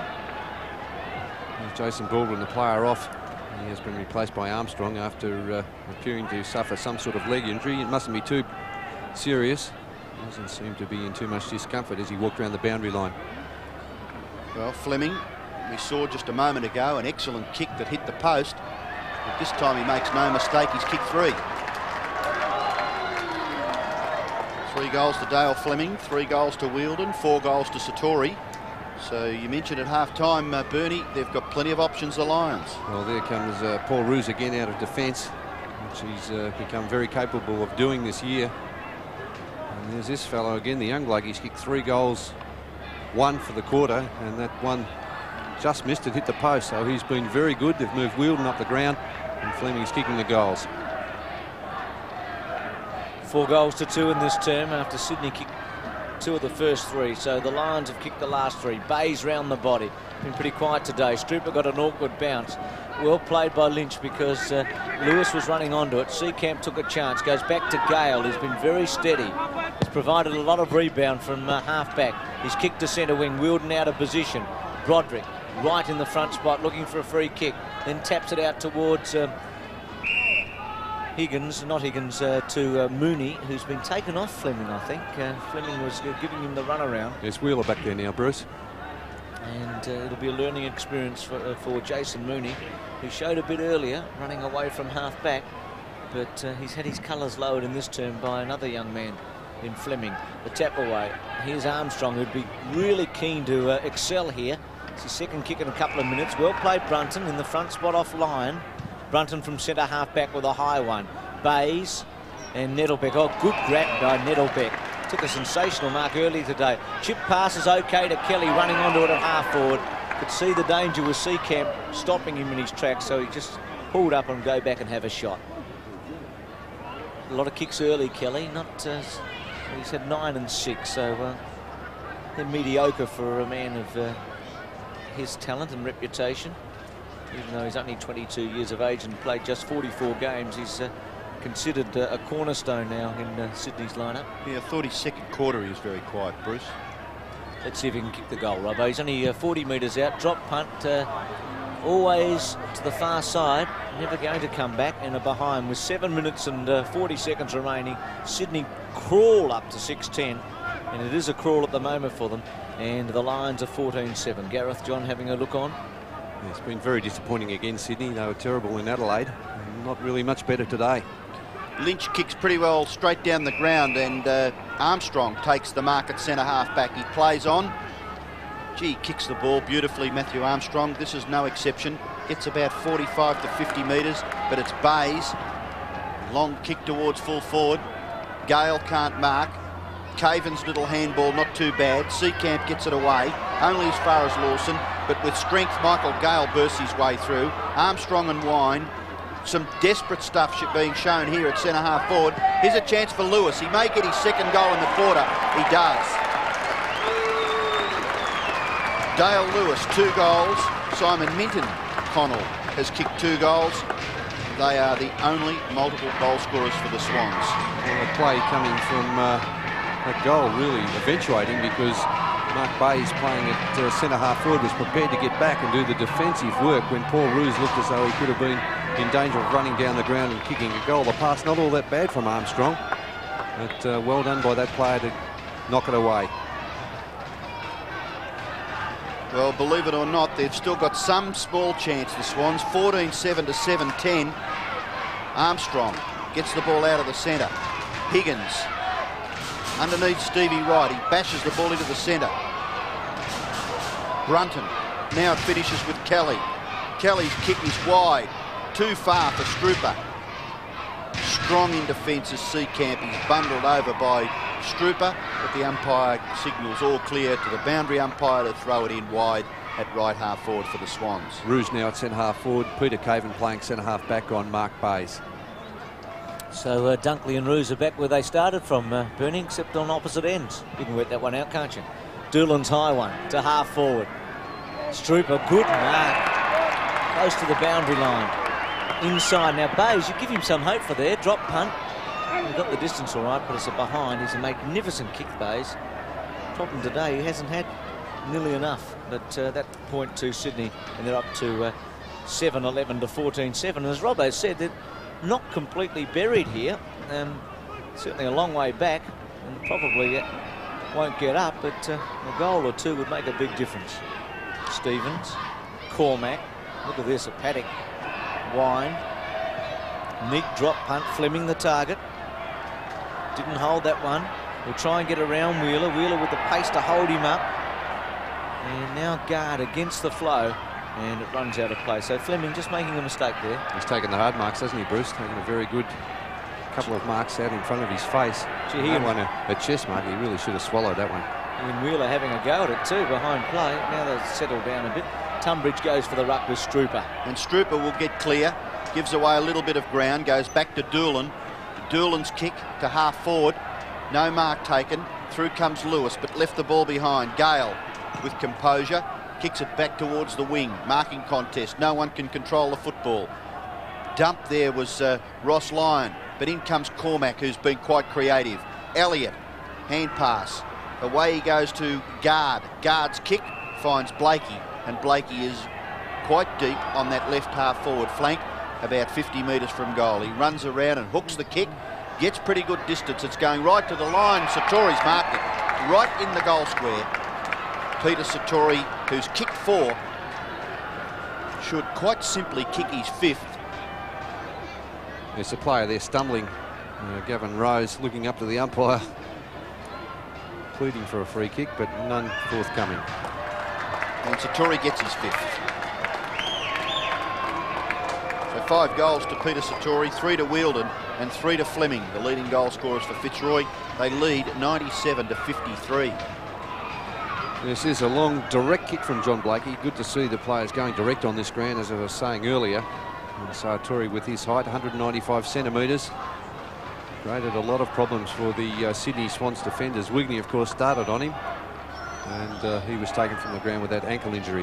Jason Baldwin, the player, off. He has been replaced by Armstrong after appearing to suffer some sort of leg injury. It mustn't be too serious. Doesn't seem to be in too much discomfort as he walked around the boundary line. Well, Fleming, we saw just a moment ago an excellent kick that hit the post. But this time he makes no mistake, he's kicked 3. 3 goals to Dale Fleming, 3 goals to Wielden, 4 goals to Sartori. So you mentioned at half-time, Bernie, they've got plenty of options, the Lions. Well, there comes Paul Roos again out of defence, which he's become very capable of doing this year. And there's this fellow again, the young bloke. He's kicked 3 goals, 1 for the quarter, and that one just missed it, hit the post. So he's been very good. They've moved Wielden up the ground, and Fleming's kicking the goals. 4 goals to 2 in this term after Sydney kicked 2 of the first 3, so the Lions have kicked the last 3. Bays round the body. Been pretty quiet today. Strooper got an awkward bounce. Well played by Lynch because Lewis was running onto it. Seacamp took a chance. Goes back to Gale, who's been very steady. Has provided a lot of rebound from half-back. He's kicked to centre wing. Wielden out of position. Broderick right in the front spot looking for a free kick. Then taps it out towards to Mooney, who's been taken off Fleming, I think. Fleming was giving him the runaround. There's Wheeler back there now, Bruce. And it'll be a learning experience for Jason Mooney, who showed a bit earlier, running away from half-back. But he's had his colours lowered in this term by another young man in Fleming. The tap away. Here's Armstrong, who'd be really keen to excel here. It's his second kick in a couple of minutes. Well played, Brunton, in the front spot off line. Brunton from centre half-back with a high one. Bays and Nettlebeck. Oh, good grab by Nettlebeck. Took a sensational mark early today. Chip pass is okay to Kelly, running onto it at half-forward. Could see the danger with Seacamp stopping him in his tracks, so he just pulled up and go back and have a shot. A lot of kicks early, Kelly. Not, he's had 9 and 6, so they're mediocre for a man of his talent and reputation. Even though he's only 22 years of age and played just 44 games, he's considered a cornerstone now in Sydney's lineup. Yeah, 32nd quarter he was very quiet, Bruce. Let's see if he can kick the goal, Robbo. He's only 40 metres out. Drop punt, always to the far side. Never going to come back, and are behind with 7 minutes and 40 seconds remaining. Sydney crawl up to 6-10, and it is a crawl at the moment for them. And the Lions are 14-7. Gareth John having a look on. It's been very disappointing against Sydney. They were terrible in Adelaide. Not really much better today. Lynch kicks pretty well straight down the ground, and Armstrong takes the mark at centre half-back. He plays on. Gee, kicks the ball beautifully, Matthew Armstrong. This is no exception. Gets about 45 to 50 metres, but it's Bays. Long kick towards full forward. Gale can't mark. Caven's little handball, not too bad. Seacamp gets it away, only as far as Lawson, but with strength, Michael Gale bursts his way through. Armstrong and Wine. Some desperate stuff being shown here at centre half forward. Here's a chance for Lewis. He may get his second goal in the quarter. He does. Dale Lewis, 2 goals. Simon Minton-Connell has kicked 2 goals. They are the only multiple goal scorers for the Swans. Well, the play coming from that goal really eventuating, because Mark Bayes, playing at centre half forward, was prepared to get back and do the defensive work when Paul Roos looked as though he could have been in danger of running down the ground and kicking a goal. The pass not all that bad from Armstrong, but well done by that player to knock it away. Well, believe it or not, they've still got some small chance, the Swans. 14-7 to 7-10. Armstrong gets the ball out of the centre. Higgins underneath Stevie Wright. He bashes the ball into the centre. Brunton. Now it finishes with Kelly. Kelly's kick is wide. Too far for Strooper. Strong in defence as Seacamp. He's bundled over by Strooper, but the umpire signals all clear to the boundary umpire to throw it in wide at right half forward for the Swans. Roos now at centre half forward. Peter Caven playing centre half back on Mark Bayes. So Dunkley and Roos are back where they started from, Bernie, except on opposite ends. You can work that one out, can't you? Doolan's high one to half forward. Strooper, good mark. Close to the boundary line. inside. Now, Bayes, you give him some hope for there. Drop punt. He got the distance all right, but it's a behind. He's a magnificent kick, Bayes. Problem today, he hasn't had nearly enough. But that point to Sydney, and they're up to 7-11 to 14-7. And as Robbo said, they're not completely buried here. Certainly a long way back, and probably won't get up, but a goal or two would make a big difference. Stevens, Cormack, look at this, a Paddock, Wine, neat drop punt, Fleming the target, didn't hold that one. We'll try and get around Wheeler, Wheeler with the pace to hold him up, and now guard against the flow, and it runs out of play. So Fleming just making a mistake there. He's taken the hard marks, hasn't he, Bruce? Taking a very good couple of marks out in front of his face. Gee, he won a chest mark. He really should have swallowed that one. And Wheeler having a go at it too behind play. Now they've settled down a bit. Tunbridge goes for the ruck with Strooper. And Strooper will get clear, gives away a little bit of ground, goes back to Doolan. Doolan's kick to half forward. No mark taken. Through comes Lewis, but left the ball behind. Gale with composure kicks it back towards the wing. Marking contest. No one can control the football. Dump there was Ross Lyon, but in comes Cormack, who's been quite creative. Elliott, hand pass. Away he goes to Guard. Guard's kick finds Blakey, and Blakey is quite deep on that left half forward flank, about 50 metres from goal. He runs around and hooks the kick, gets pretty good distance. It's going right to the line. Sartori's marked it right in the goal square. Peter Sartori, who's kicked 4, should quite simply kick his 5th. There's a player there stumbling. Gavin Rose looking up to the umpire, pleading for a free kick, but none forthcoming. And Sartori gets his 5th. So 5 goals to Peter Sartori, 3 to Wheeldon and 3 to Fleming, the leading goal scorers for Fitzroy. They lead 97 to 53. This is a long direct kick from John Blakey. Good to see the players going direct on this ground, as I was saying earlier. And Sartori, with his height, 195 centimetres, created a lot of problems for the Sydney Swans defenders. Wigney, of course, started on him, and he was taken from the ground with that ankle injury.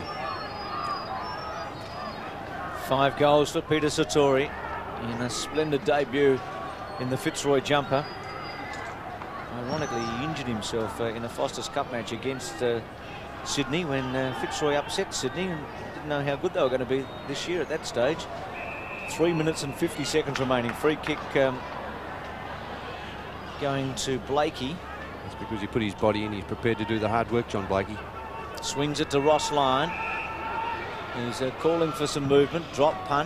5 goals for Peter Sartori in a splendid debut in the Fitzroy jumper. Ironically, he injured himself in a Foster's Cup match against Sydney when Fitzroy upset Sydney and didn't know how good they were going to be this year at that stage. 3 minutes and 50 seconds remaining. Free kick going to Blakey. That's because he put his body in. He's prepared to do the hard work, John Blakey. Swings it to Ross Lyon. He's calling for some movement. Drop punt.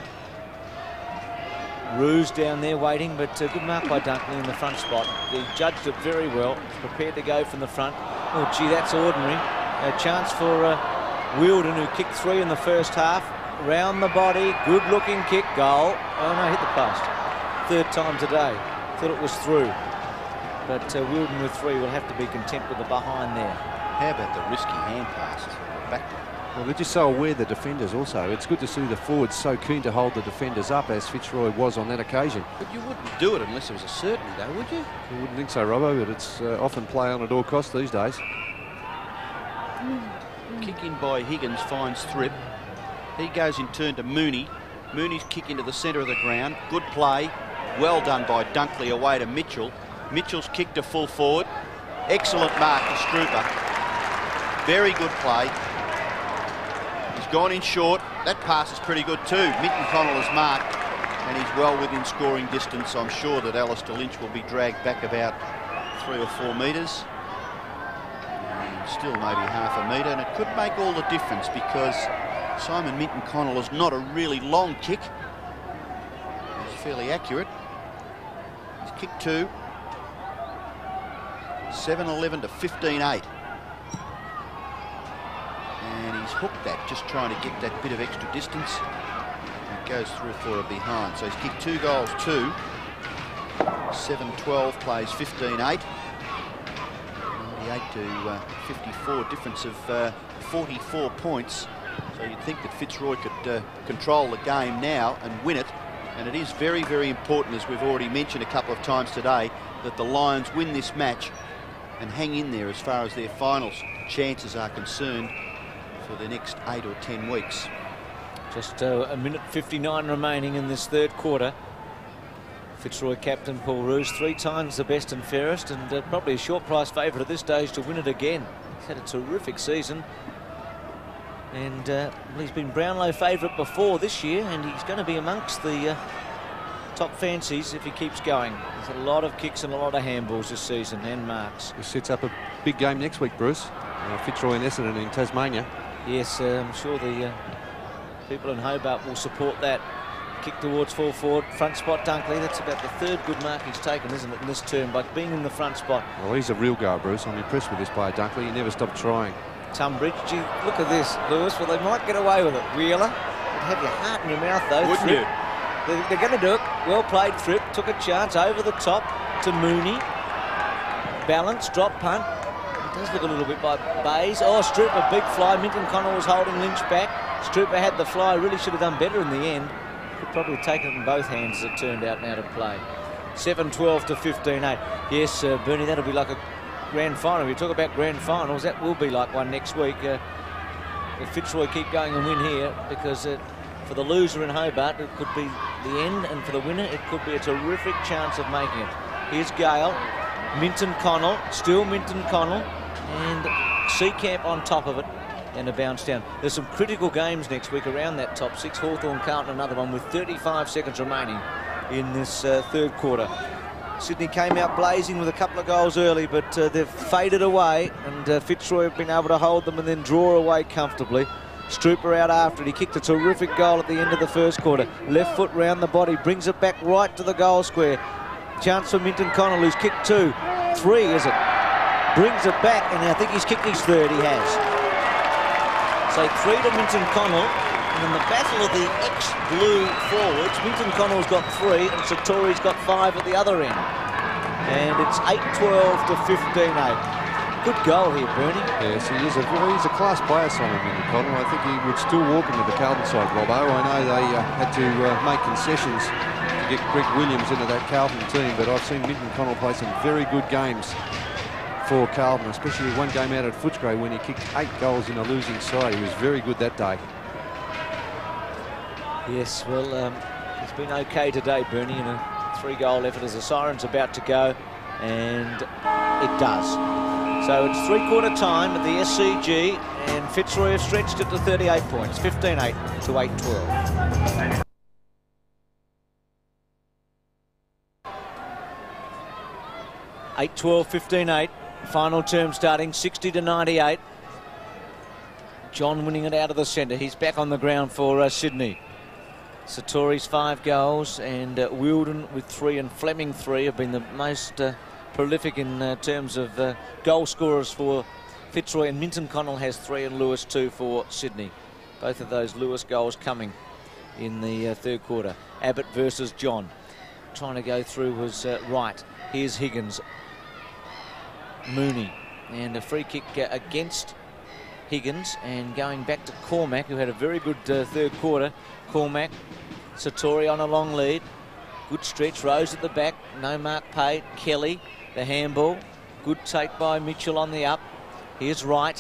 Roos down there waiting, but good mark by Dunkley in the front spot. He judged it very well. Prepared to go from the front. Oh, gee, that's ordinary. A chance for Wheeldon, who kicked 3 in the first half. Round the body, good-looking kick, goal. Oh no, hit the post. 3rd time today. Thought it was through. But Wheeldon with 3 will have to be content with the behind there. How about the risky hand passes? Back. Well, they're just so aware, the defenders also. It's good to see the forwards so keen to hold the defenders up, as Fitzroy was on that occasion. But you wouldn't do it unless it was a certainty, though, would you? I wouldn't think so, Robbo, but it's often play on at all costs these days. Kick in by Higgins finds Thrip. He goes in turn to Mooney. Mooney's kick into the centre of the ground. Good play. Well done by Dunkley away to Mitchell. Mitchell's kick to full forward. Excellent mark to Strooper. Very good play. He's gone in short. That pass is pretty good too. Minton-Connell is marked, and he's well within scoring distance. I'm sure that Alistair Lynch will be dragged back about 3 or 4 metres. And still maybe half a metre, and it could make all the difference because Simon Minton-Connell is not a really long kick. He's fairly accurate. He's kicked 2. 7-11 to 15-8. And he's hooked that, just trying to get that bit of extra distance. It goes through for a behind. So he's kicked 2 goals, 2. 7-12 plays 15-8. 98 to 54, difference of 44 points. So you'd think that Fitzroy could control the game now and win it. And it is very, very important, as we've already mentioned a couple of times today, that the Lions win this match and hang in there as far as their finals chances are concerned for the next 8 or 10 weeks. Just a minute 59 remaining in this third quarter. Fitzroy captain Paul Roos, 3 times the best and fairest, and probably a short price favourite at this stage to win it again. He's had a terrific season, and he's been Brownlow favourite before this year, and he's going to be amongst the top fancies if he keeps going. There's a lot of kicks and a lot of handballs this season, and marks. He sets up a big game next week, Bruce. Fitzroy and Essendon in Tasmania. Yes, I'm sure the people in Hobart will support that. Kick towards full forward, front spot Dunkley. That's about the 3rd good mark he's taken, isn't it, in this term, by being in the front spot. Well, he's a real guy, Bruce. I'm impressed with this player, Dunkley. He never stopped trying. Tunbridge, gee, look at this, Lewis. Well, they might get away with it. Wheeler, you'd have your heart in your mouth, though. Wouldn't you? They're going to do it. Well played, Fripp. Took a chance over the top to Mooney. Balance, drop punt. It does look a little bit by Bays. Oh, Strooper, big fly. Minton-Connell was holding Lynch back. Strooper had the fly. Really should have done better in the end. Could probably have taken it in both hands as it turned out now to play. 7-12 to 15-8. Yes, Bernie, that'll be like a grand final. We talk about grand finals, that will be like one next week. If Fitzroy keep going and win here, because for the loser in Hobart, it could be the end, and for the winner, it could be a terrific chance of making it. Here's Gale, Minton-Connell, still Minton-Connell, and Seacamp on top of it, and a bounce down. There's some critical games next week around that top 6. Hawthorn, Carlton, another one with 35 seconds remaining in this third quarter. Sydney came out blazing with a couple of goals early, but they've faded away, and Fitzroy have been able to hold them and then draw away comfortably. Strooper out after it. He kicked a terrific goal at the end of the first quarter. Left foot round the body, brings it back right to the goal square. Chance for Minton-Connell, who's kicked 2. 3, is it? Brings it back, and I think he's kicked his 3rd. He has. So 3 to Minton-Connell, and in the battle of the ex-blue forwards, Minton-Connell's got 3 and Sartori's got 5 at the other end. And it's 8-12 to 15-8. Good goal here, Bernie. Yes, he's a class player, Simon Minton-Connell. I think he would still walk into the Carlton side, Robbo. I know they had to make concessions to get Greg Williams into that Carlton team, but I've seen Minton-Connell play some very good games for Carlton, especially one game out at Footscray when he kicked 8 goals in a losing side. He was very good that day. Yes, well, it's been okay today, Bernie, in a 3-goal effort as the siren's about to go, and it does. So it's 3-quarter time at the SCG, and Fitzroy have stretched it to 38 points, 15-8 to 8-12. Eight, 12, 15-8. Final term starting 60 to 98. John winning it out of the centre. He's back on the ground for Sydney. Sartori's 5 goals, and Wilden with 3 and Fleming 3 have been the most prolific in terms of goal scorers for Fitzroy, and Minton-Connell has 3 and Lewis 2 for Sydney. Both of those Lewis goals coming in the third quarter. Abbott versus John. Trying to go through was right. Here's Higgins. Mooney, and a free kick against Higgins, and going back to Cormac, who had a very good third quarter. Cormac, Sartori on a long lead. Good stretch, Rose at the back, no mark paid. Kelly, the handball. Good take by Mitchell on the up. Here's Wright.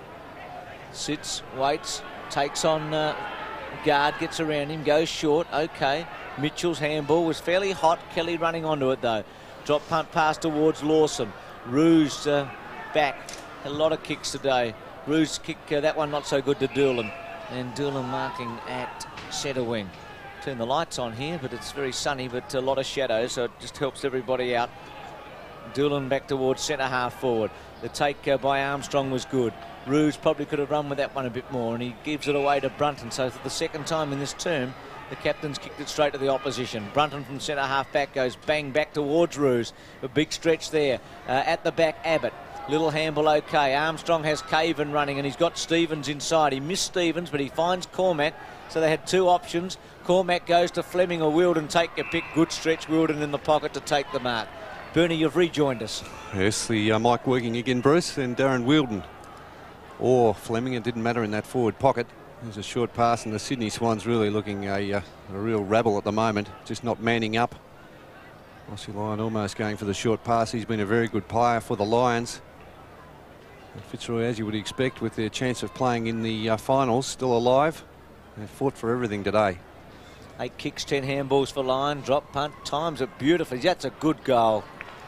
Sits, waits, takes on guard, gets around him, goes short. Okay, Mitchell's handball was fairly hot. Kelly running onto it though. Drop punt pass towards Lawson. Roos back. A lot of kicks today. Roos kick, that one not so good to Doolan. And Doolan marking at centre wing. Turn the lights on here, but it's very sunny, but a lot of shadows, so it just helps everybody out. Doolan back towards centre half forward. The take by Armstrong was good. Roos probably could have run with that one a bit more, and he gives it away to Brunton. So for the second time in this term, the captain's kicked it straight to the opposition. Brunton from centre half back goes bang back towards Roos. A big stretch there. At the back, Abbott. Little handball okay. Armstrong has Caven running, and he's got Stevens inside. He missed Stevens, but he finds Cormac. So they had 2 options. Cormac goes to Fleming or Wilden. Take your pick. Good stretch. Wilden in the pocket to take the mark. Bernie, you've rejoined us. Yes, the mic working again, Bruce, and Darren Wilden or Fleming. It didn't matter in that forward pocket. There's a short pass, and the Sydney Swans really looking a real rabble at the moment, just not manning up. Rossi Lyon almost going for the short pass. He's been a very good player for the Lions. And Fitzroy, as you would expect, with their chance of playing in the finals, still alive. They fought for everything today. 8 kicks, 10 handballs for line. Drop punt, times it beautifully. That's a good goal.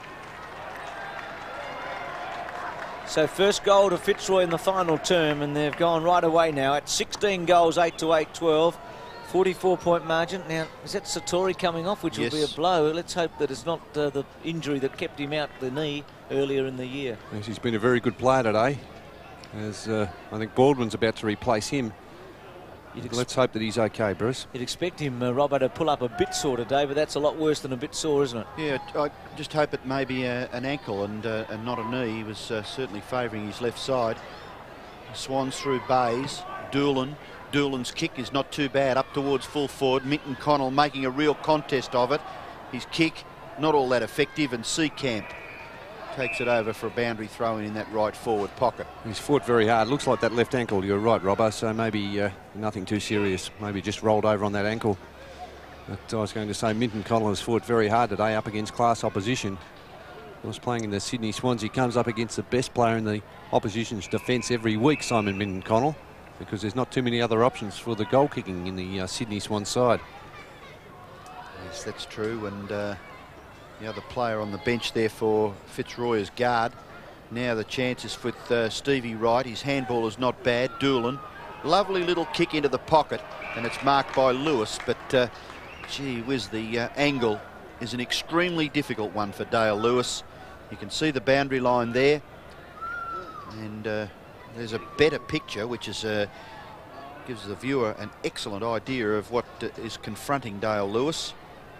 So first goal to Fitzroy in the final term, and they've gone right away now at 16 goals, 8-8, 12. 44-point margin. Now, is that Sartori coming off, which Yes. will be a blow? Let's hope that it's not the injury that kept him out the knee earlier in the year. Yes, he's been a very good player today, as I think Baldwin's about to replace him. Let's hope that he's okay, Bruce. You'd expect him, Robbo, to pull up a bit sore today, but that's a lot worse than a bit sore, isn't it? Yeah, I just hope it may be an ankle and not a knee. He was certainly favouring his left side. Swans through Bays. Doolan's kick is not too bad, up towards full forward. Minton-Connell making a real contest of it. His kick, not all that effective, and Seacamp takes it over for a boundary throw in that right forward pocket. He's fought very hard. Looks like that left ankle, you're right, Robbo, so maybe nothing too serious. Maybe just rolled over on that ankle. But I was going to say Minton-Connell has fought very hard today up against class opposition. I was playing in the Sydney Swans. He comes up against the best player in the opposition's defence every week, Simon Minton-Connell, because there's not too many other options for the goal kicking in the Sydney Swans side. Yes, that's true, and the other player on the bench there for Fitzroy is guard. Now the chance is with Stevie Wright. His handball is not bad. Doolan, lovely little kick into the pocket, and it's marked by Lewis, but gee whiz, the angle is an extremely difficult one for Dale Lewis. You can see the boundary line there, and there's a better picture, which is gives the viewer an excellent idea of what is confronting Dale Lewis.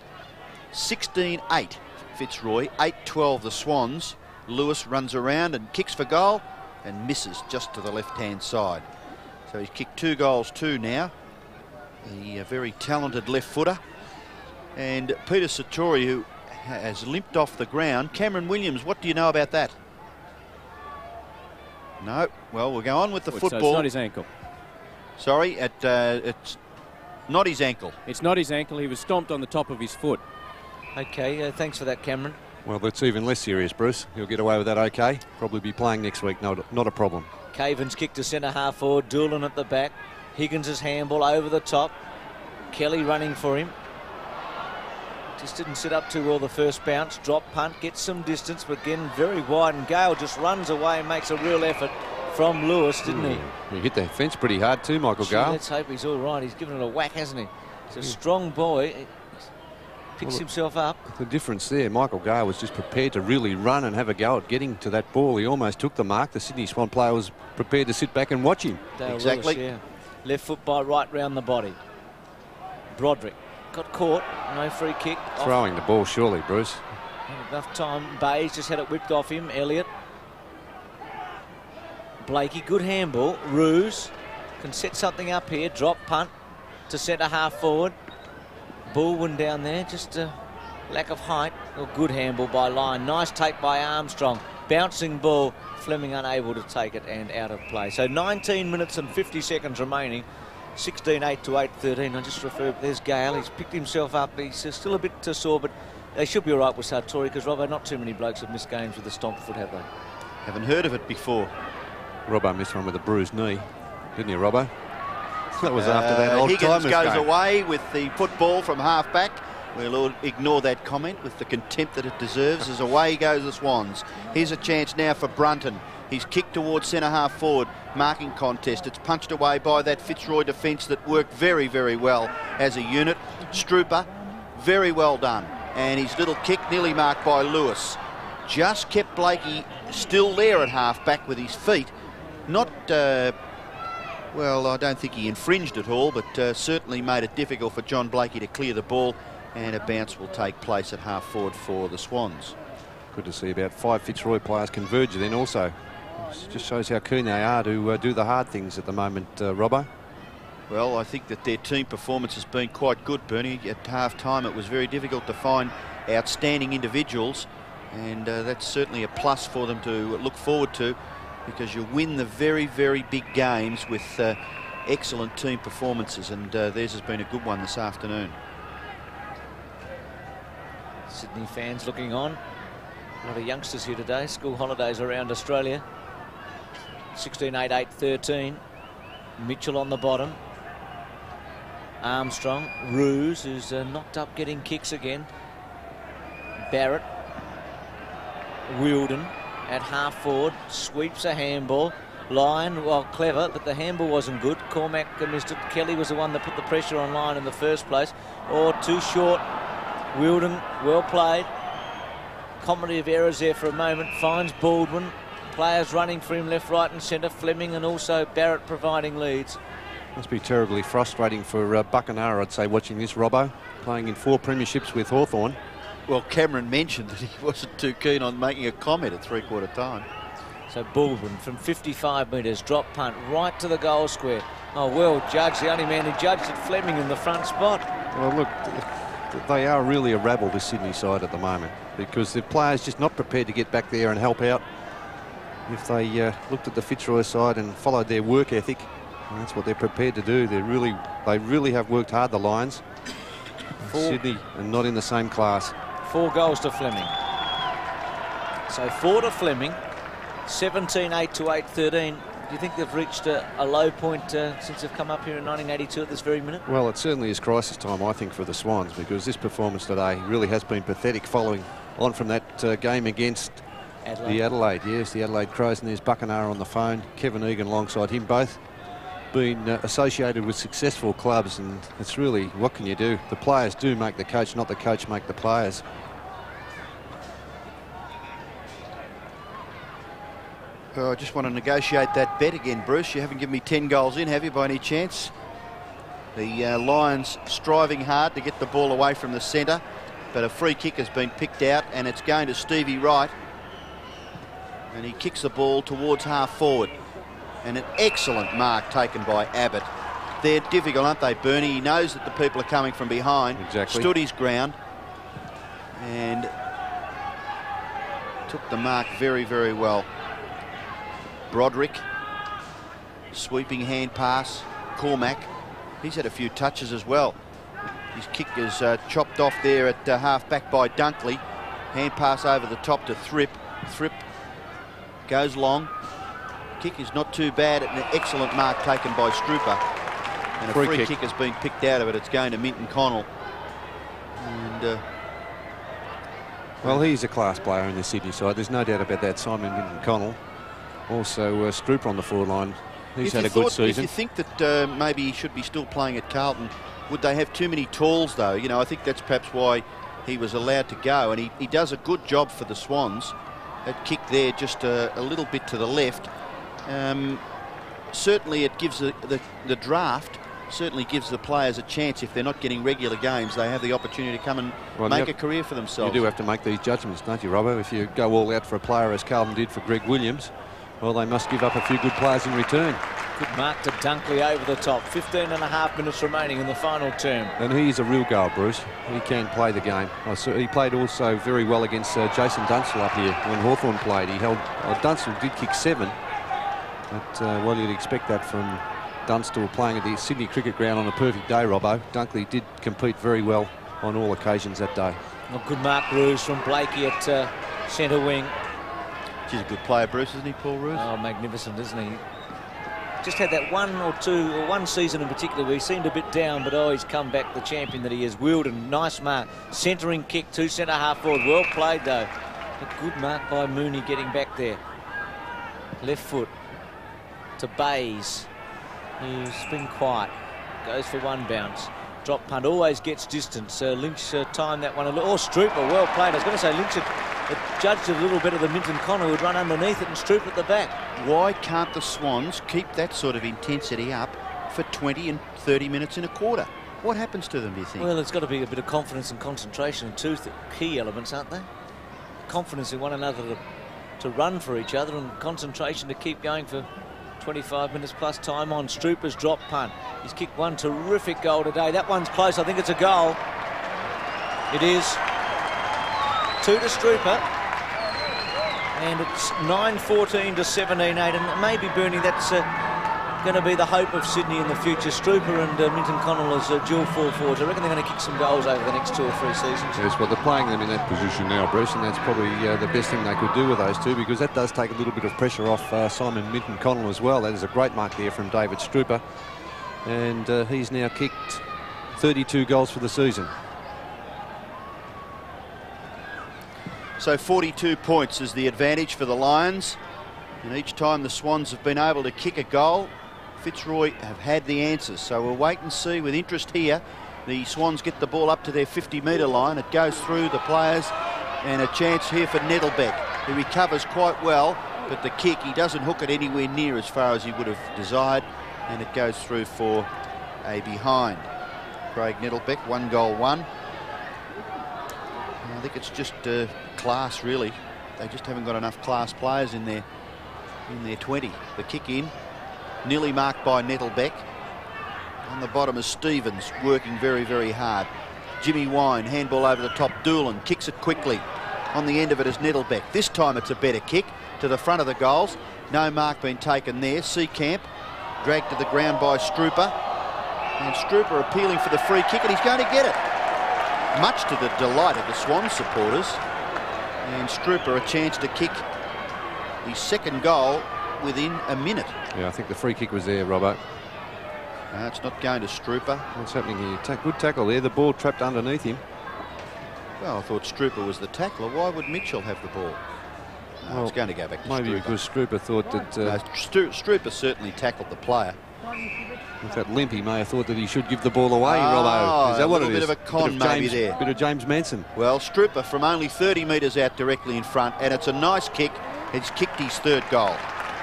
16-8 Fitzroy, 8-12 the Swans. Lewis runs around and kicks for goal and misses just to the left-hand side. So he's kicked 2 goals, 2 now. The very talented left footer. And Peter Sartori, who has limped off the ground. Cameron Williams, what do you know about that? No. Well, we'll go on with the football. So it's not his ankle. Sorry, it's not his ankle. It's not his ankle. He was stomped on the top of his foot. Okay, thanks for that, Cameron. Well, that's even less serious, Bruce. He'll get away with that okay. Probably be playing next week, not a problem. Caven's kick to centre half forward. Doolan at the back. Higgins' handball over the top. Kelly running for him. Just didn't sit up too well the first bounce. Drop punt, gets some distance, but again very wide, and Gale just runs away and makes a real effort from Lewis, didn't he? He hit the fence pretty hard too, Michael Gale. Let's hope he's all right. He's given it a whack, hasn't he? He's a strong boy. He picks himself up. The difference there, Michael Gale was just prepared to really run and have a go at getting to that ball. He almost took the mark. The Sydney Swan player was prepared to sit back and watch him. Dale Exactly. Lewis, yeah. Left foot by right round the body. Broderick got caught. No free kick. Throwing the ball surely, Bruce. Not enough time. Bays just had it whipped off him. Elliott. Blakey, good handball. Roos can set something up here. Drop punt to centre half forward. Baldwin down there, just a lack of height. Well, good handball by Line. Nice take by Armstrong. Bouncing ball. Fleming unable to take it and out of play. So 19 minutes and 50 seconds remaining. 16-8 to 8-13. I just refer. There's Gale. He's picked himself up. He's still a bit sore, but they should be all right with Sartori, because Robbo, not too many blokes have missed games with a stomp foot, have they? Haven't heard of it before. Robbo missed one with a bruised knee, didn't he, Robbo? That was after that old Higgins timers goes game. away with the football from half back. We'll ignore that comment with the contempt that it deserves, as away goes the Swans. Here's a chance now for Brunton. He's kicked towards centre half forward. Marking contest. It's punched away by that Fitzroy defence that worked very, very well as a unit. Strooper, very well done. And his little kick nearly marked by Lewis. Just kept Blakey still there at half back with his feet. Not, well, I don't think he infringed at all, but certainly made it difficult for John Blakey to clear the ball, and a bounce will take place at half forward for the Swans. Good to see about 5 Fitzroy players converge then also. Just shows how keen they are to do the hard things at the moment, Robbo. Well, I think that their team performance has been quite good, Bernie. At half-time, it was very difficult to find outstanding individuals, and that's certainly a plus for them to look forward to, because you win the very, very big games with excellent team performances, and theirs has been a good one this afternoon. Sydney fans looking on. A lot of youngsters here today. School holidays around Australia. 16-8, 8-13. Mitchell on the bottom. Armstrong, Roos, who's knocked up getting kicks again. Barrett, Wilden at half forward, sweeps a handball. Lyon, well, clever, but the handball wasn't good. Cormac missed it. Kelly was the one that put the pressure on Lyon in the first place. Or too short. Wilden, well played. Comedy of errors there for a moment. Finds Baldwin. Players running for him left, right and centre. Fleming and also Barrett providing leads. Must be terribly frustrating for Buckenara, I'd say, watching this, Robbo. Playing in 4 premierships with Hawthorn. Well, Cameron mentioned that he wasn't too keen on making a comment at three-quarter time. So Baldwin from 55 metres, drop punt right to the goal square. Oh, well judged, the only man who judged it, Fleming in the front spot. Well, look, they are really a rabble, this Sydney side at the moment, because the players just not prepared to get back there and help out. If they looked at the Fitzroy side and followed their work ethic, that's what they're prepared to do. They really have worked hard, the Lions. Sydney are not in the same class. 4 goals to Fleming. So 4 to Fleming. 17-8 to 8-13. Do you think they've reached a low point since they've come up here in 1982 at this very minute? Well, it certainly is crisis time, I think, for the Swans, because this performance today really has been pathetic, following on from that game against the Adelaide. Yes, the Adelaide Crows, and there's Buckenara on the phone, Kevin Egan alongside him, both been associated with successful clubs, and it's really, what can you do? The players do make the coach, not the coach make the players. I just want to negotiate that bet again, Bruce. You haven't given me 10 goals in, have you, by any chance? The Lions striving hard to get the ball away from the centre, but a free kick has been picked out, and it's going to Stevie Wright. And he kicks the ball towards half forward. And an excellent mark taken by Abbott. They're difficult, aren't they, Bernie? He knows that the people are coming from behind. Exactly. Stood his ground and took the mark very, very well. Broderick, sweeping hand pass. Cormac, he's had a few touches as well. His kick is chopped off there at half back by Dunkley. Hand pass over the top to Thrip. Thrip goes long. Kick is not too bad. An excellent mark taken by Strooper. And a free kick has been picked out of it. It's going to Minton-Connell. And well, he's a class player in the Sydney side. There's no doubt about that. Simon Minton-Connell. Also, Strooper on the forward line. He's had a good season. If you think that maybe he should be still playing at Carlton, would they have too many talls, though? You know, I think that's perhaps why he was allowed to go. And he does a good job for the Swans. That kick there just a little bit to the left. Certainly it gives the draft, certainly gives the players a chance. If they're not getting regular games, they have the opportunity to come and make a career for themselves. You do have to make these judgments, don't you, Robbo? If you go all out for a player, as Carlton did for Greg Williams, well, they must give up a few good players in return. Good mark to Dunkley over the top. 15.5 minutes remaining in the final term. And he's a real goal, Bruce. He can play the game. He played also very well against Jason Dunstall up here when Hawthorn played. He held... Dunstall did kick 7. But well, you'd expect that from Dunstall playing at the Sydney Cricket Ground on a perfect day, Robbo. Dunkley did compete very well on all occasions that day. Well, good mark, Roos, from Blakey at centre wing. He's a good player, Bruce, isn't he, Paul Roos? Oh, magnificent, isn't he? Just had that one season in particular where he seemed a bit down, but he's come back the champion that he is. Wilden, nice mark. Centering kick to centre half forward. Well played, though. A good mark by Mooney getting back there. Left foot to Bays. He's been quiet. Goes for one bounce. Drop punt, always gets distance. Lynch timed that one a little. Oh, Strooper, well played. I was going to say Lynch had judged it a little better than Minton-Connell, who'd run underneath it, and Strooper at the back. Why can't the Swans keep that sort of intensity up for 20 and 30 minutes in a quarter? What happens to them, do you think? Well, it's got to be a bit of confidence and concentration, two key elements, aren't they? Confidence in one another to run for each other, and concentration to keep going for 25 minutes plus time on. Strooper's drop punt. He's kicked one terrific goal today. That one's close. I think it's a goal. It is. 2 to Strooper. And it's 9-14 to 17-8. And maybe, Bernie, that's going to be the hope of Sydney in the future. Strooper and Minton-Connell as dual full forwards. I reckon they're going to kick some goals over the next 2 or 3 seasons. Yes, well, they're playing them in that position now, Bruce, and that's probably the best thing they could do with those two, because that does take a little bit of pressure off Simon Minton-Connell as well. That is a great mark there from David Strooper. And he's now kicked 32 goals for the season. So 42 points is the advantage for the Lions. And each time the Swans have been able to kick a goal, Fitzroy have had the answers. So we'll wait and see with interest here. The Swans get the ball up to their 50-metre line. It goes through the players, and a chance here for Nettlebeck. He recovers quite well, but the kick, he doesn't hook it anywhere near as far as he would have desired, and it goes through for a behind. Craig Nettlebeck, 1 goal, 1. I think it's just class, really. They just haven't got enough class players in their 20. The kick in, nearly marked by Nettlebeck. On the bottom is Stevens, working very, very hard. Jimmy Wine, handball over the top. Doolan kicks it quickly. On the end of it is Nettlebeck. This time it's a better kick to the front of the goals. No mark being taken there. Seacamp dragged to the ground by Strooper. And Strooper appealing for the free kick, and he's going to get it. Much to the delight of the Swans supporters. And Strooper a chance to kick his second goal within a minute. Yeah, I think the free kick was there, Robbo. No, it's not going to Strooper. What's happening here? Good tackle there. The ball trapped underneath him. Well, I thought Strooper was the tackler. Why would Mitchell have the ball? No, well, it's going to go back to maybe Strooper. Because Strooper thought that... no, Strooper certainly tackled the player. With that limp, he may have thought that he should give the ball away, Robbo. Is that what it is? A bit of a con maybe there. Bit of James Manson. Well, Strooper from only 30 metres out directly in front, and it's a nice kick. He's kicked his third goal.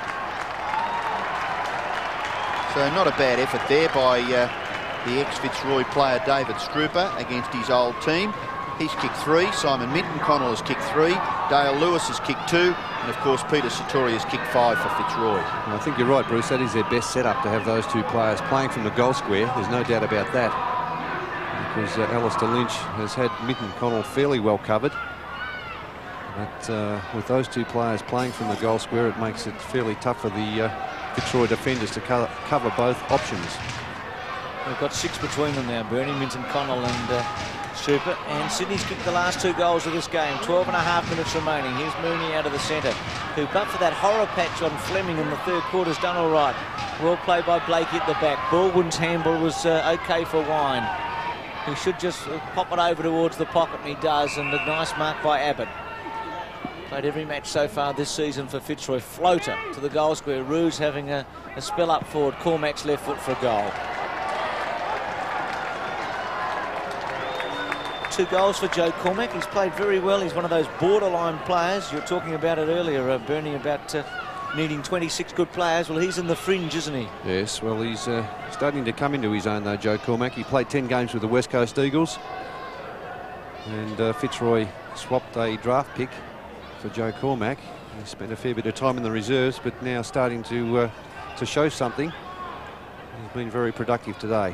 So not a bad effort there by the ex-Fitzroy player David Strooper against his old team. He's kicked 3. Simon Minton-Connell has kicked 3. Dale Lewis has kicked 2. And, of course, Peter Sartori has kicked 5 for Fitzroy. Well, I think you're right, Bruce. That is their best setup to have those two players playing from the goal square. There's no doubt about that. Because Alistair Lynch has had Minton-Connell fairly well covered. But with those two players playing from the goal square, it makes it fairly tough for the Fitzroy defenders to cover both options. They've got 6 between them now, Bernie, Minton-Connell and Strooper. And Sydney's kicked the last 2 goals of this game. 12.5 minutes remaining. Here's Mooney out of the centre, who, but for that horror patch on Fleming in the third quarter, has done all right. Well played by Blakey at the back. Baldwin's handball was OK for Wine, who should just pop it over towards the pocket, and he does. And a nice mark by Abbott. Played every match so far this season for Fitzroy. Floater to the goal square. Roos having a spell up forward. Cormac's left foot for a goal. 2 goals for Joe Cormac. He's played very well. He's one of those borderline players. You were talking about it earlier, Bernie, about needing 26 good players. Well, he's in the fringe, isn't he? Yes, well, he's starting to come into his own, though, Joe Cormac. He played 10 games with the West Coast Eagles. And Fitzroy swapped a draft pick for Joe Cormac. He spent a fair bit of time in the reserves, but now starting to show something. He's been very productive today.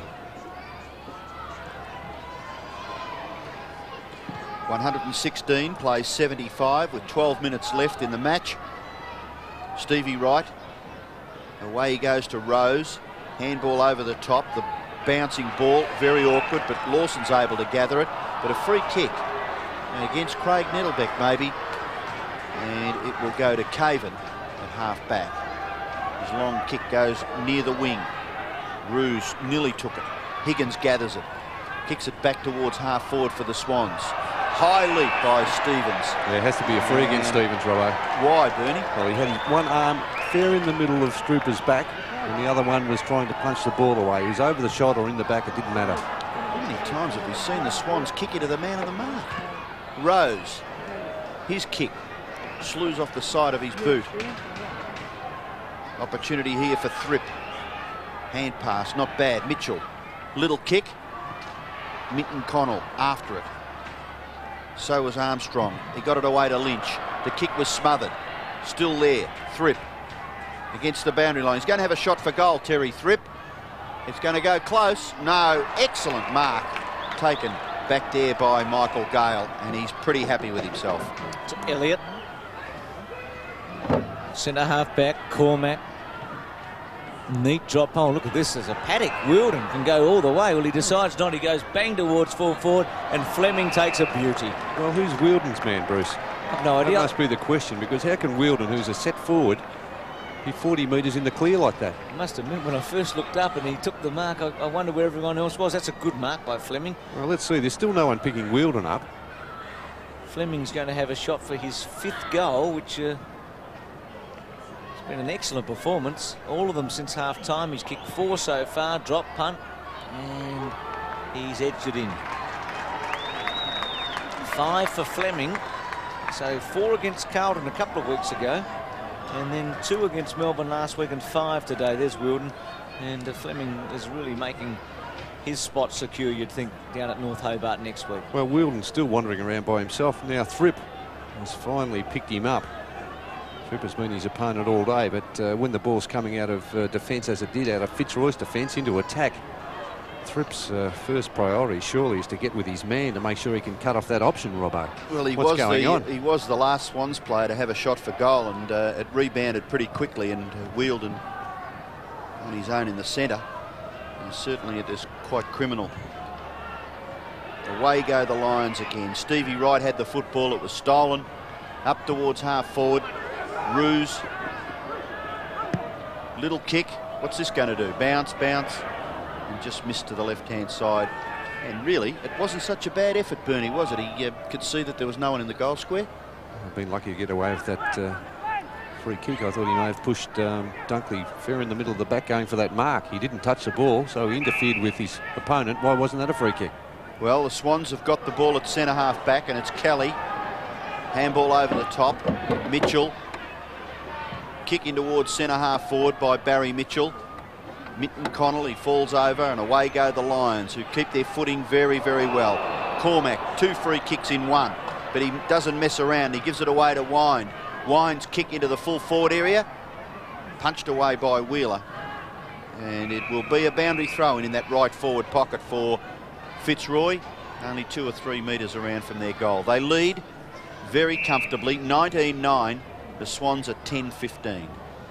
116, plays 75 with 12 minutes left in the match. Stevie Wright, away he goes to Rose. Handball over the top, the bouncing ball, very awkward, but Lawson's able to gather it. But a free kick against Craig Nettlebeck maybe, and it will go to Caven at half back. His long kick goes near the wing. Roos nearly took it. Higgins gathers it, kicks it back towards half forward for the Swans. High leap by Stevens. Yeah, it has to be a free against Stevens, Robbo. Why, Bernie? Well, he had his one arm fair in the middle of Strooper's back, and the other one was trying to punch the ball away. He was over the shot or in the back, it didn't matter. How many times have we seen the Swans kick into the man of the mark? Rose, his kick, slews off the side of his boot. Opportunity here for Thrip. Hand pass, not bad. Mitchell, little kick. Minton-Connell after it. So was Armstrong. He got it away to Lynch. The kick was smothered. Still there. Thrip against the boundary line. He's going to have a shot for goal, Terry Thrip. It's going to go close. No. Excellent mark taken back there by Michael Gale, and he's pretty happy with himself. To Elliott. Centre half back. Cormac. Neat drop. Oh, look at this. There's a paddock. Wilden can go all the way. Well, he decides not. He goes bang towards full forward, and Fleming takes a beauty. Well, who's Wilden's man, Bruce? I've no idea. That must be the question, because how can Wilden, who's a set forward, be 40 metres in the clear like that. I must admit, when I first looked up and he took the mark, I wonder where everyone else was. That's a good mark by Fleming. Well, let's see. There's still no one picking Wielden up. Fleming's going to have a shot for his 5th goal, which has been an excellent performance. All of them since half-time. He's kicked 4 so far, drop, punt, and he's edged it in. 5 for Fleming. So 4 against Carlton a couple of weeks ago, and then 2 against Melbourne last week and 5 today. There's Wielden, and Fleming is really making his spot secure, you'd think, down at North Hobart next week. Well, Wielden's still wandering around by himself. Now Thrip has finally picked him up. Thrip has been his opponent all day, but when the ball's coming out of defence, as it did out of Fitzroy's defence, into attack, Thrip's first priority surely is to get with his man to make sure he can cut off that option, Robbo. Well, he was the last Swans player to have a shot for goal, and it rebounded pretty quickly, and Wielden on his own in the centre. And certainly it is quite criminal. Away go the Lions again. Stevie Wright had the football. It was stolen. Up towards half forward. Roos. Little kick. What's this going to do? Bounce, bounce. And just missed to the left-hand side. And really, it wasn't such a bad effort, Bernie, was it? He could see that there was no one in the goal square. I've been lucky to get away with that free kick. I thought he may have pushed Dunkley fair in the middle of the back going for that mark. He didn't touch the ball, so he interfered with his opponent. Why wasn't that a free kick? Well, the Swans have got the ball at centre half back, and it's Kelly. Handball over the top. Mitchell. Kicking towards centre half forward by Barry Mitchell. Minton-Connell, he falls over, and away go the Lions, who keep their footing very, very well. Cormac, 2 free kicks in 1, but he doesn't mess around. He gives it away to Wine. Wine's kick into the full forward area, punched away by Wheeler, and it will be a boundary throw in that right forward pocket for Fitzroy, only 2 or 3 metres around from their goal. They lead very comfortably, 19-9. The Swans are 10-15.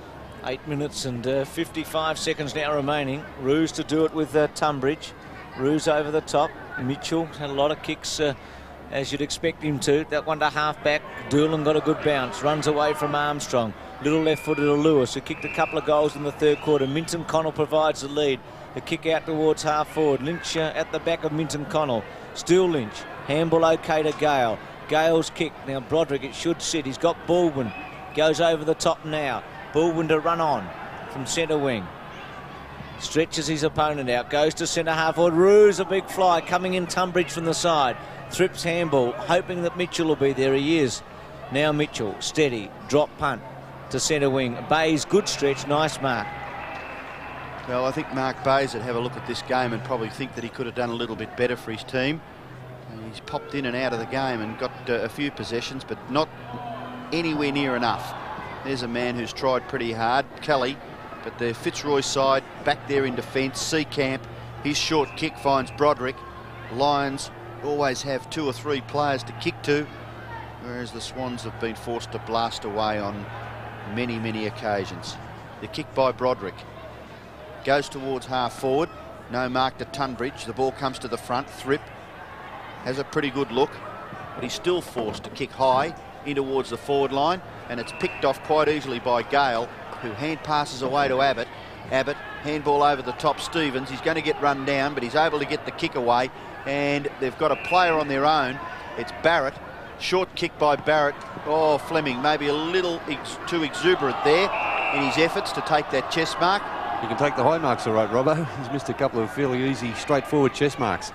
8 minutes and 55 seconds now remaining. Roos to do it with Tunbridge. Roos over the top. Mitchell had a lot of kicks, as you'd expect him to. That one to half back. Doolan got a good bounce. Runs away from Armstrong. Little left-footed to Lewis, who kicked a couple of goals in the 3rd quarter. Minton-Connell provides the lead. The kick out towards half forward. Lynch at the back of Minton-Connell. Still Lynch. Handball okay to Gale. Gale's kick. Now Broderick, it should sit. He's got Baldwin. Goes over the top now. Baldwin to run on from centre wing. Stretches his opponent out. Goes to centre half forward. Roos, a big fly coming in. Tunbridge from the side. Thrips handball, hoping that Mitchell will be there. He is. Now Mitchell, steady. Drop punt to centre wing. Bayes, good stretch. Nice mark. Well, I think Mark Bayes would have a look at this game and probably think that he could have done a little bit better for his team. And he's popped in and out of the game and got a few possessions, but not anywhere near enough. There's a man who's tried pretty hard, Kelly, but the Fitzroy side back there in defence. Seacamp, his short kick finds Broderick. Lions always have 2 or 3 players to kick to, whereas the Swans have been forced to blast away on many, many occasions. The kick by Broderick goes towards half forward. No mark to Tunbridge. The ball comes to the front. Thrip has a pretty good look, but he's still forced to kick high in towards the forward line, and it's picked off quite easily by Gale, who hand passes away to Abbott. Abbott, handball over the top. Stevens, he's going to get run down, but he's able to get the kick away, and they've got a player on their own. It's Barrett. Short kick by Barrett. Oh, Fleming maybe a little too exuberant there in his efforts to take that chest mark. You can take the high marks all right, Robbo. He's missed a couple of fairly easy, straightforward chest marks.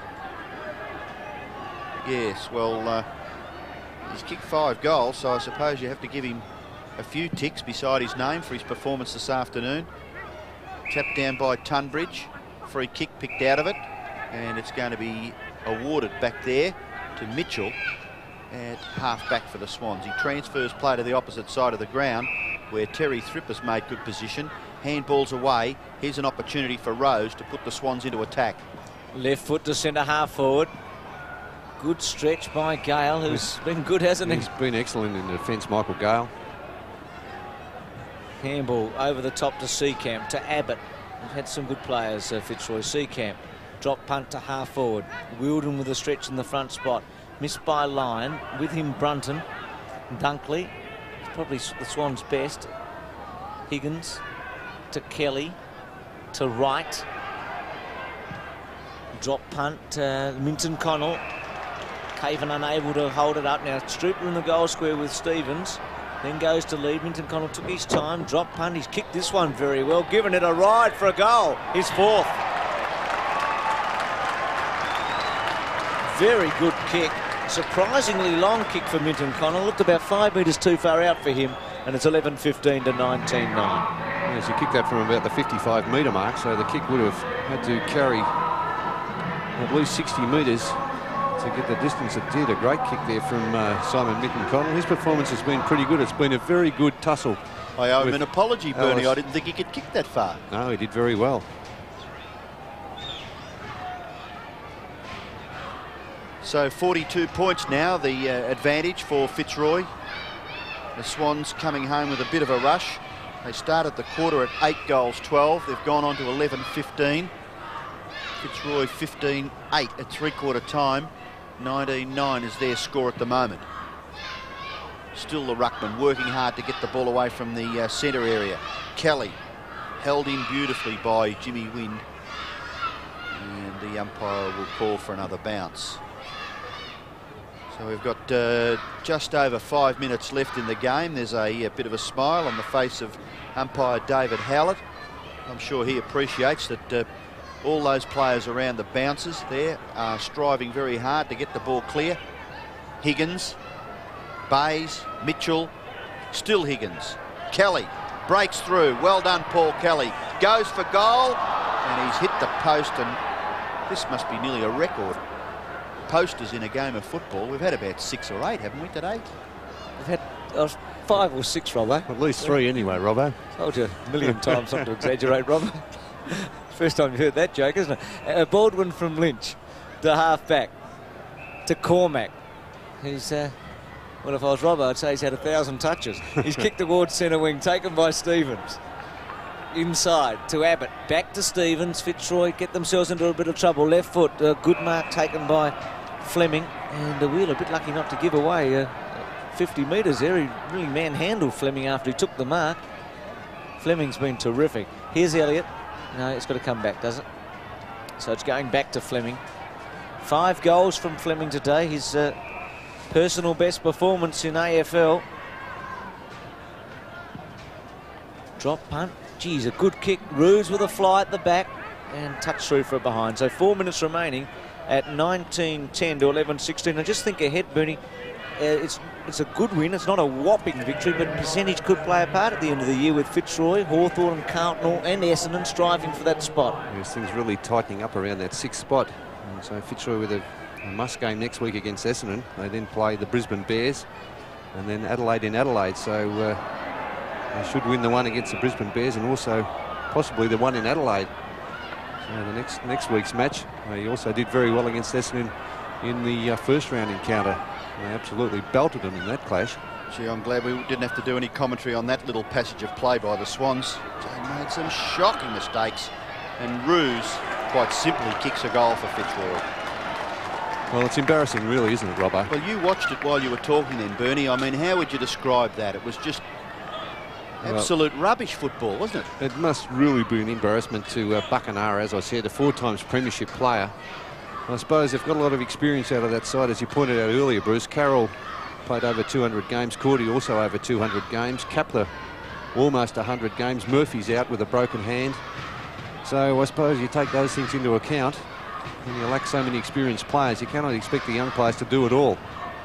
Yes, well, he's kicked 5 goals, so I suppose you have to give him a few ticks beside his name for his performance this afternoon. Tapped down by Tunbridge. Free kick picked out of it, and it's going to be awarded back there to Mitchell at half-back for the Swans. He transfers play to the opposite side of the ground, where Terry Thrip has made good position. Handballs away. Here's an opportunity for Rose to put the Swans into attack. Left foot to centre half forward. Good stretch by Gale, who's been good, hasn't he? He's been excellent in the defence, Michael Gale. Handball over the top to Seacamp, to Abbott. We've had some good players, Fitzroy. Seacamp, drop punt to half forward. Wielden with a stretch in the front spot. Missed by Lyon. With him, Brunton. Dunkley. It's probably the Swans' best. Higgins to Kelly to Wright. Drop punt, Minton-Connell. Caven unable to hold it up. Now Strooper in the goal square with Stevens. Then goes to lead. Minton-Connell took his time. Drop punt. He's kicked this one very well. Given it a ride for a goal. His fourth. Very good kick. Surprisingly long kick for Minton-Connell. Looked about 5 metres too far out for him. And it's 11-15 to 19-9. Yes, he kicked that from about the 55-metre mark. So the kick would have had to carry at least 60 metres to get the distance it did. A great kick there from Simon Minton-Connell. His performance has been pretty good. It's been a very good tussle. I owe him an apology, Bernie. I didn't think he could kick that far. No, he did very well. So 42 points now, the advantage for Fitzroy. The Swans coming home with a bit of a rush. They started the quarter at 8 goals 12. They've gone on to 11-15. Fitzroy 15-8 at three-quarter time. 19-9 is their score at the moment. Still the ruckman working hard to get the ball away from the centre area. Kelly held in beautifully by Jimmy Wind. And the umpire will call for another bounce. So we've got just over 5 minutes left in the game. There's a bit of a smile on the face of umpire David Howlett. I'm sure he appreciates that all those players around the bouncers there are striving very hard to get the ball clear. Higgins, Bays, Mitchell, still Higgins. Kelly breaks through. Well done, Paul Kelly. Goes for goal, and he's hit the post, and this must be nearly a record. Posters in a game of football. We've had about 6 or 8, haven't we, today? We've had 5 or 6, Robbo. At least 3 anyway, Robbo. Told you a million times not to exaggerate, Robbo. First time you've heard that joke, isn't it? Baldwin from Lynch, the half-back, to Cormac. He's, well, if I was Robbo, I'd say he's had 1,000 touches. He's kicked towards centre wing, taken by Stevens. Inside to Abbott, back to Stevens. Fitzroy get themselves into a bit of trouble. Left foot, good mark taken by Fleming. And Wheeler a bit lucky not to give away 50 metres there. He really manhandled Fleming after he took the mark. Fleming's been terrific. Here's Elliott. No, it's got to come back, does it? So it's going back to Fleming. 5 goals from Fleming today. His personal best performance in AFL. Drop punt. Geez, a good kick. Roos with a fly at the back and touch through for a behind. So 4 minutes remaining at 19-10 to 11-16. I just think ahead, Bernie, it's a good win. It's not a whopping victory, but percentage could play a part at the end of the year with Fitzroy, Hawthorn, Carlton and Essendon striving for that spot. Yes, things really tightening up around that 6th spot. And so Fitzroy with a must game next week against Essendon. They then play the Brisbane Bears and then Adelaide in Adelaide. So they should win the one against the Brisbane Bears and also possibly the one in Adelaide. So the next week's match, they also did very well against Essendon in the first round encounter. They absolutely belted them in that clash. Gee, I'm glad we didn't have to do any commentary on that little passage of play by the Swans. They made some shocking mistakes, and Roos quite simply kicks a goal for Fitzroy. Well, it's embarrassing really, isn't it, Robbo? Well, you watched it while you were talking then, Bernie. I mean, how would you describe that? It was just absolute rubbish football, wasn't it? It must really be an embarrassment to Buckenara, as I said, a 4-times premiership player. I suppose they've got a lot of experience out of that side, as you pointed out earlier, Bruce. Carroll played over 200 games. Cordy also over 200 games. Kapler almost 100 games. Murphy's out with a broken hand. So I suppose you take those things into account and you lack so many experienced players. You cannot expect the young players to do it all.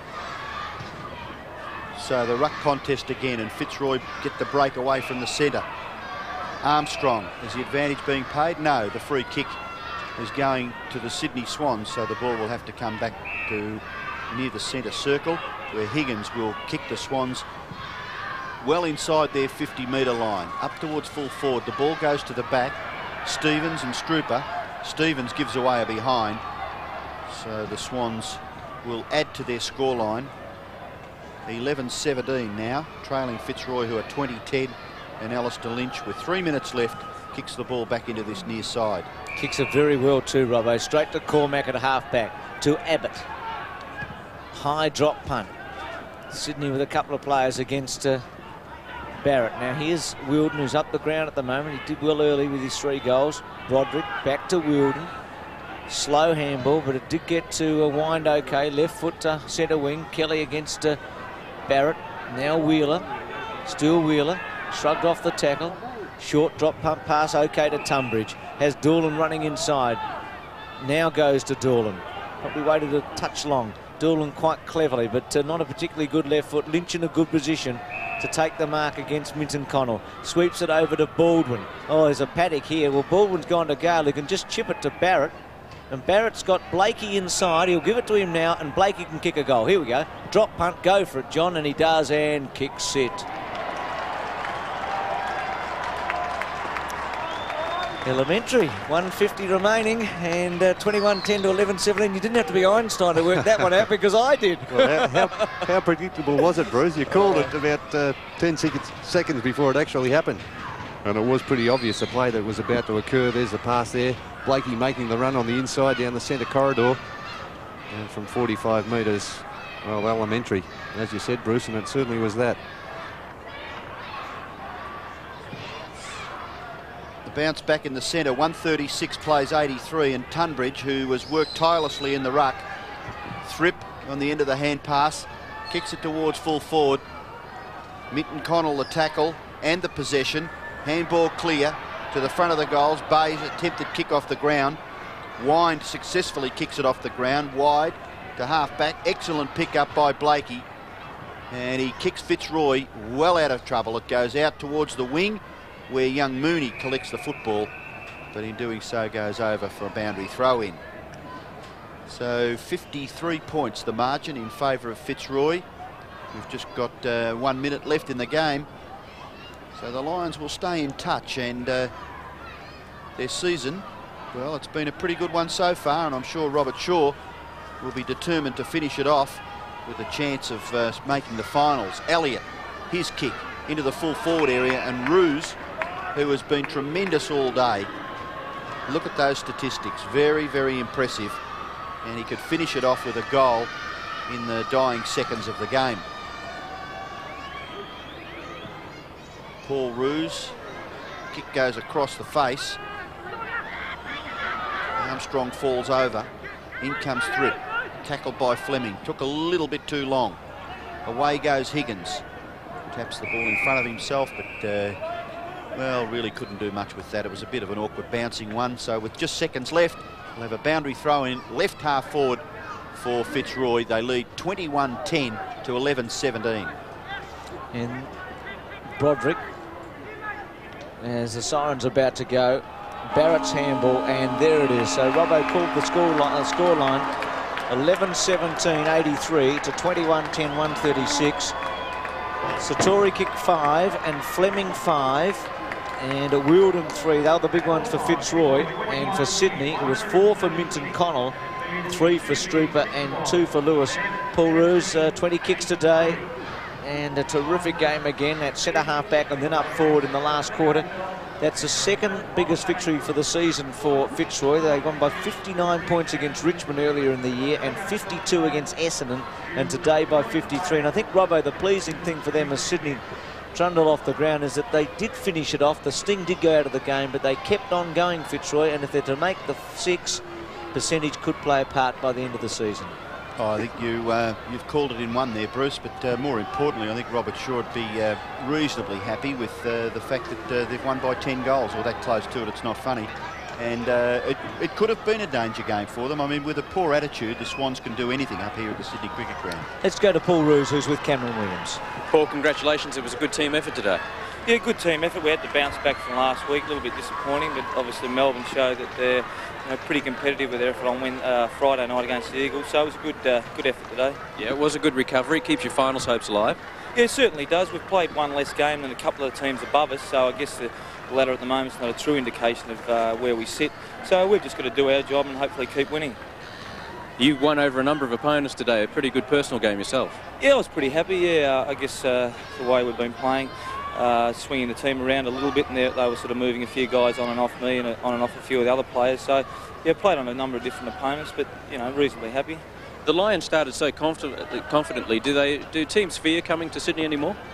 So the ruck contest again, and Fitzroy get the break away from the centre. Armstrong, is the advantage being paid? No, the free kick is going to the Sydney Swans, so the ball will have to come back to near the centre circle, where Higgins will kick the Swans well inside their 50-metre line, up towards full forward. The ball goes to the back. Stevens and Strooper. Stevens gives away a behind, so the Swans will add to their scoreline. 11-17 now, trailing Fitzroy, who are 20-10, and Alistair Lynch, with 3 minutes left, kicks the ball back into this near side. Kicks it very well too, Robbo. Straight to Cormac at half-back, to Abbott. High drop punt. Sydney with a couple of players against Barrett. Now here's Wilden, who's up the ground at the moment. He did well early with his 3 goals. Broderick back to Wilden. Slow handball, but it did get to a wind okay. Left foot to centre wing. Kelly against Barrett. Now Wheeler. Still Wheeler. Shrugged off the tackle. Short drop pump pass okay to Tunbridge. Has Doolan running inside. Now goes to Doolan. Probably waited a touch long. Doolan quite cleverly, but not a particularly good left foot. Lynch in a good position to take the mark against Minton-Connell. Sweeps it over to Baldwin. Oh, there's a paddock here. Well, Baldwin's gone to Gale. He can just chip it to Barrett. And Barrett's got Blakey inside. He'll give it to him now, and Blakey can kick a goal. Here we go. Drop punt, go for it, John, and he does, and kicks it. Elementary, 150 remaining, and 21-10 to 11-17. You didn't have to be Einstein to work that one out, because I did. Well, how predictable was it, Bruce? You called it about 10 seconds before it actually happened. And it was pretty obvious, the play that was about to occur. There's the pass there. Blakey making the run on the inside down the centre corridor. And from 45 metres, well, elementary, as you said, Bruce, and it certainly was that. The bounce back in the centre, 136 plays 83, and Tunbridge, who has worked tirelessly in the ruck. Thrip on the end of the hand pass, kicks it towards full forward. Minton-Connell the tackle and the possession. Handball clear to the front of the goals. Bay's attempted kick off the ground. Wind successfully kicks it off the ground. Wide to half-back. Excellent pick up by Blakey. And he kicks Fitzroy well out of trouble. It goes out towards the wing where young Mooney collects the football. But in doing so goes over for a boundary throw-in. So 53 points the margin in favour of Fitzroy. We've just got 1 minute left in the game. So the Lions will stay in touch, and their season, well, it's been a pretty good one so far, and I'm sure Robert Shaw will be determined to finish it off with a chance of making the finals. Elliott, his kick into the full forward area, and Roos, who has been tremendous all day. Look at those statistics, very, very impressive, and he could finish it off with a goal in the dying seconds of the game. Paul Roos, kick goes across the face. Armstrong falls over. In comes Thrip, tackled by Fleming. Took a little bit too long. Away goes Higgins. Taps the ball in front of himself, but well, really couldn't do much with that. It was a bit of an awkward bouncing one. So with just seconds left, we'll have a boundary throw in, left half forward for Fitzroy. They lead 21-10 to 11-17. And Broderick, as the siren's about to go, Barrett's handball, and there it is. So Robbo called the score line 11-17, 83 to 21-10, 136. Sartori kicked 5 and Fleming 5 and a Wilden 3. They were the big ones for Fitzroy, and for Sydney it was 4 for Minton-Connell, 3 for Strooper and 2 for Lewis. Paul Roos, 20 kicks today, and a terrific game again at centre half back and then up forward in the last quarter. That's the second biggest victory for the season for Fitzroy. They won by 59 points against Richmond earlier in the year and 52 against Essendon, and today by 53. And I think, Robbo, the pleasing thing for them as Sydney trundled off the ground is that they did finish it off. The sting did go out of the game, but they kept on going, Fitzroy, and if they're to make the 6, percentage could play a part by the end of the season. Oh, I think you've called it in one there, Bruce, but more importantly, I think Robert Shaw would be reasonably happy with the fact that they've won by 10 goals, or that close to it. It's not funny. And it could have been a danger game for them. I mean, with a poor attitude, the Swans can do anything up here at the Sydney Cricket Ground. Let's go to Paul Roos, who's with Cameron Williams. Paul, congratulations. It was a good team effort today. Yeah, good team effort. We had to bounce back from last week. A little bit disappointing, but obviously Melbourne showed that they're pretty competitive with their effort on Friday night against the Eagles. So it was a good effort today. Yeah, it was a good recovery. Keeps your finals hopes alive. Yeah, it certainly does. We've played one less game than a couple of the teams above us, so I guess the ladder at the moment is not a true indication of where we sit. So we've just got to do our job and hopefully keep winning. You won over a number of opponents today. A pretty good personal game yourself. Yeah, I was pretty happy. Yeah, I guess the way we've been playing, swinging the team around a little bit, and they were sort of moving a few guys on and off me and on and off a few of the other players. So yeah, played on a number of different opponents, but reasonably happy. The Lions started so confidently. Do teams fear coming to Sydney anymore?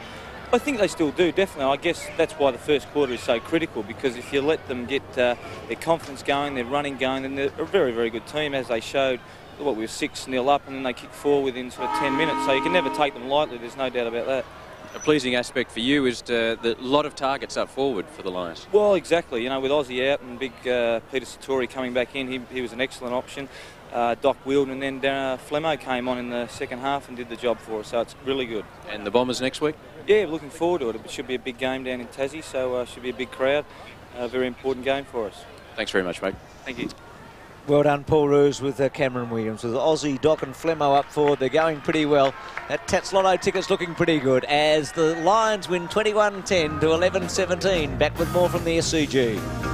I think they still do, definitely. I guess that's why the first quarter is so critical, because if you let them get their confidence going, their running going, then they're a very, very good team, as they showed. What, we were 6-0 up, and then they kicked 4 within sort of 10 minutes, so you can never take them lightly, there's no doubt about that. A pleasing aspect for you is the lot of targets up forward for the Lions. Well, exactly. You know, with Aussie out and big Peter Sartori coming back in, he was an excellent option. Doc Wilden, and then Fleming came on in the second half and did the job for us, so it's really good. And the Bombers next week? Yeah, looking forward to it. It should be a big game down in Tassie, so should be a big crowd. A very important game for us. Thanks very much, mate. Thank you. Well done, Paul Roos, with Cameron Williams. With Aussie, Doc and Flemmo up forward, they're going pretty well. That Tats Lotto ticket's looking pretty good as the Lions win 21-10 to 11-17. Back with more from the SCG.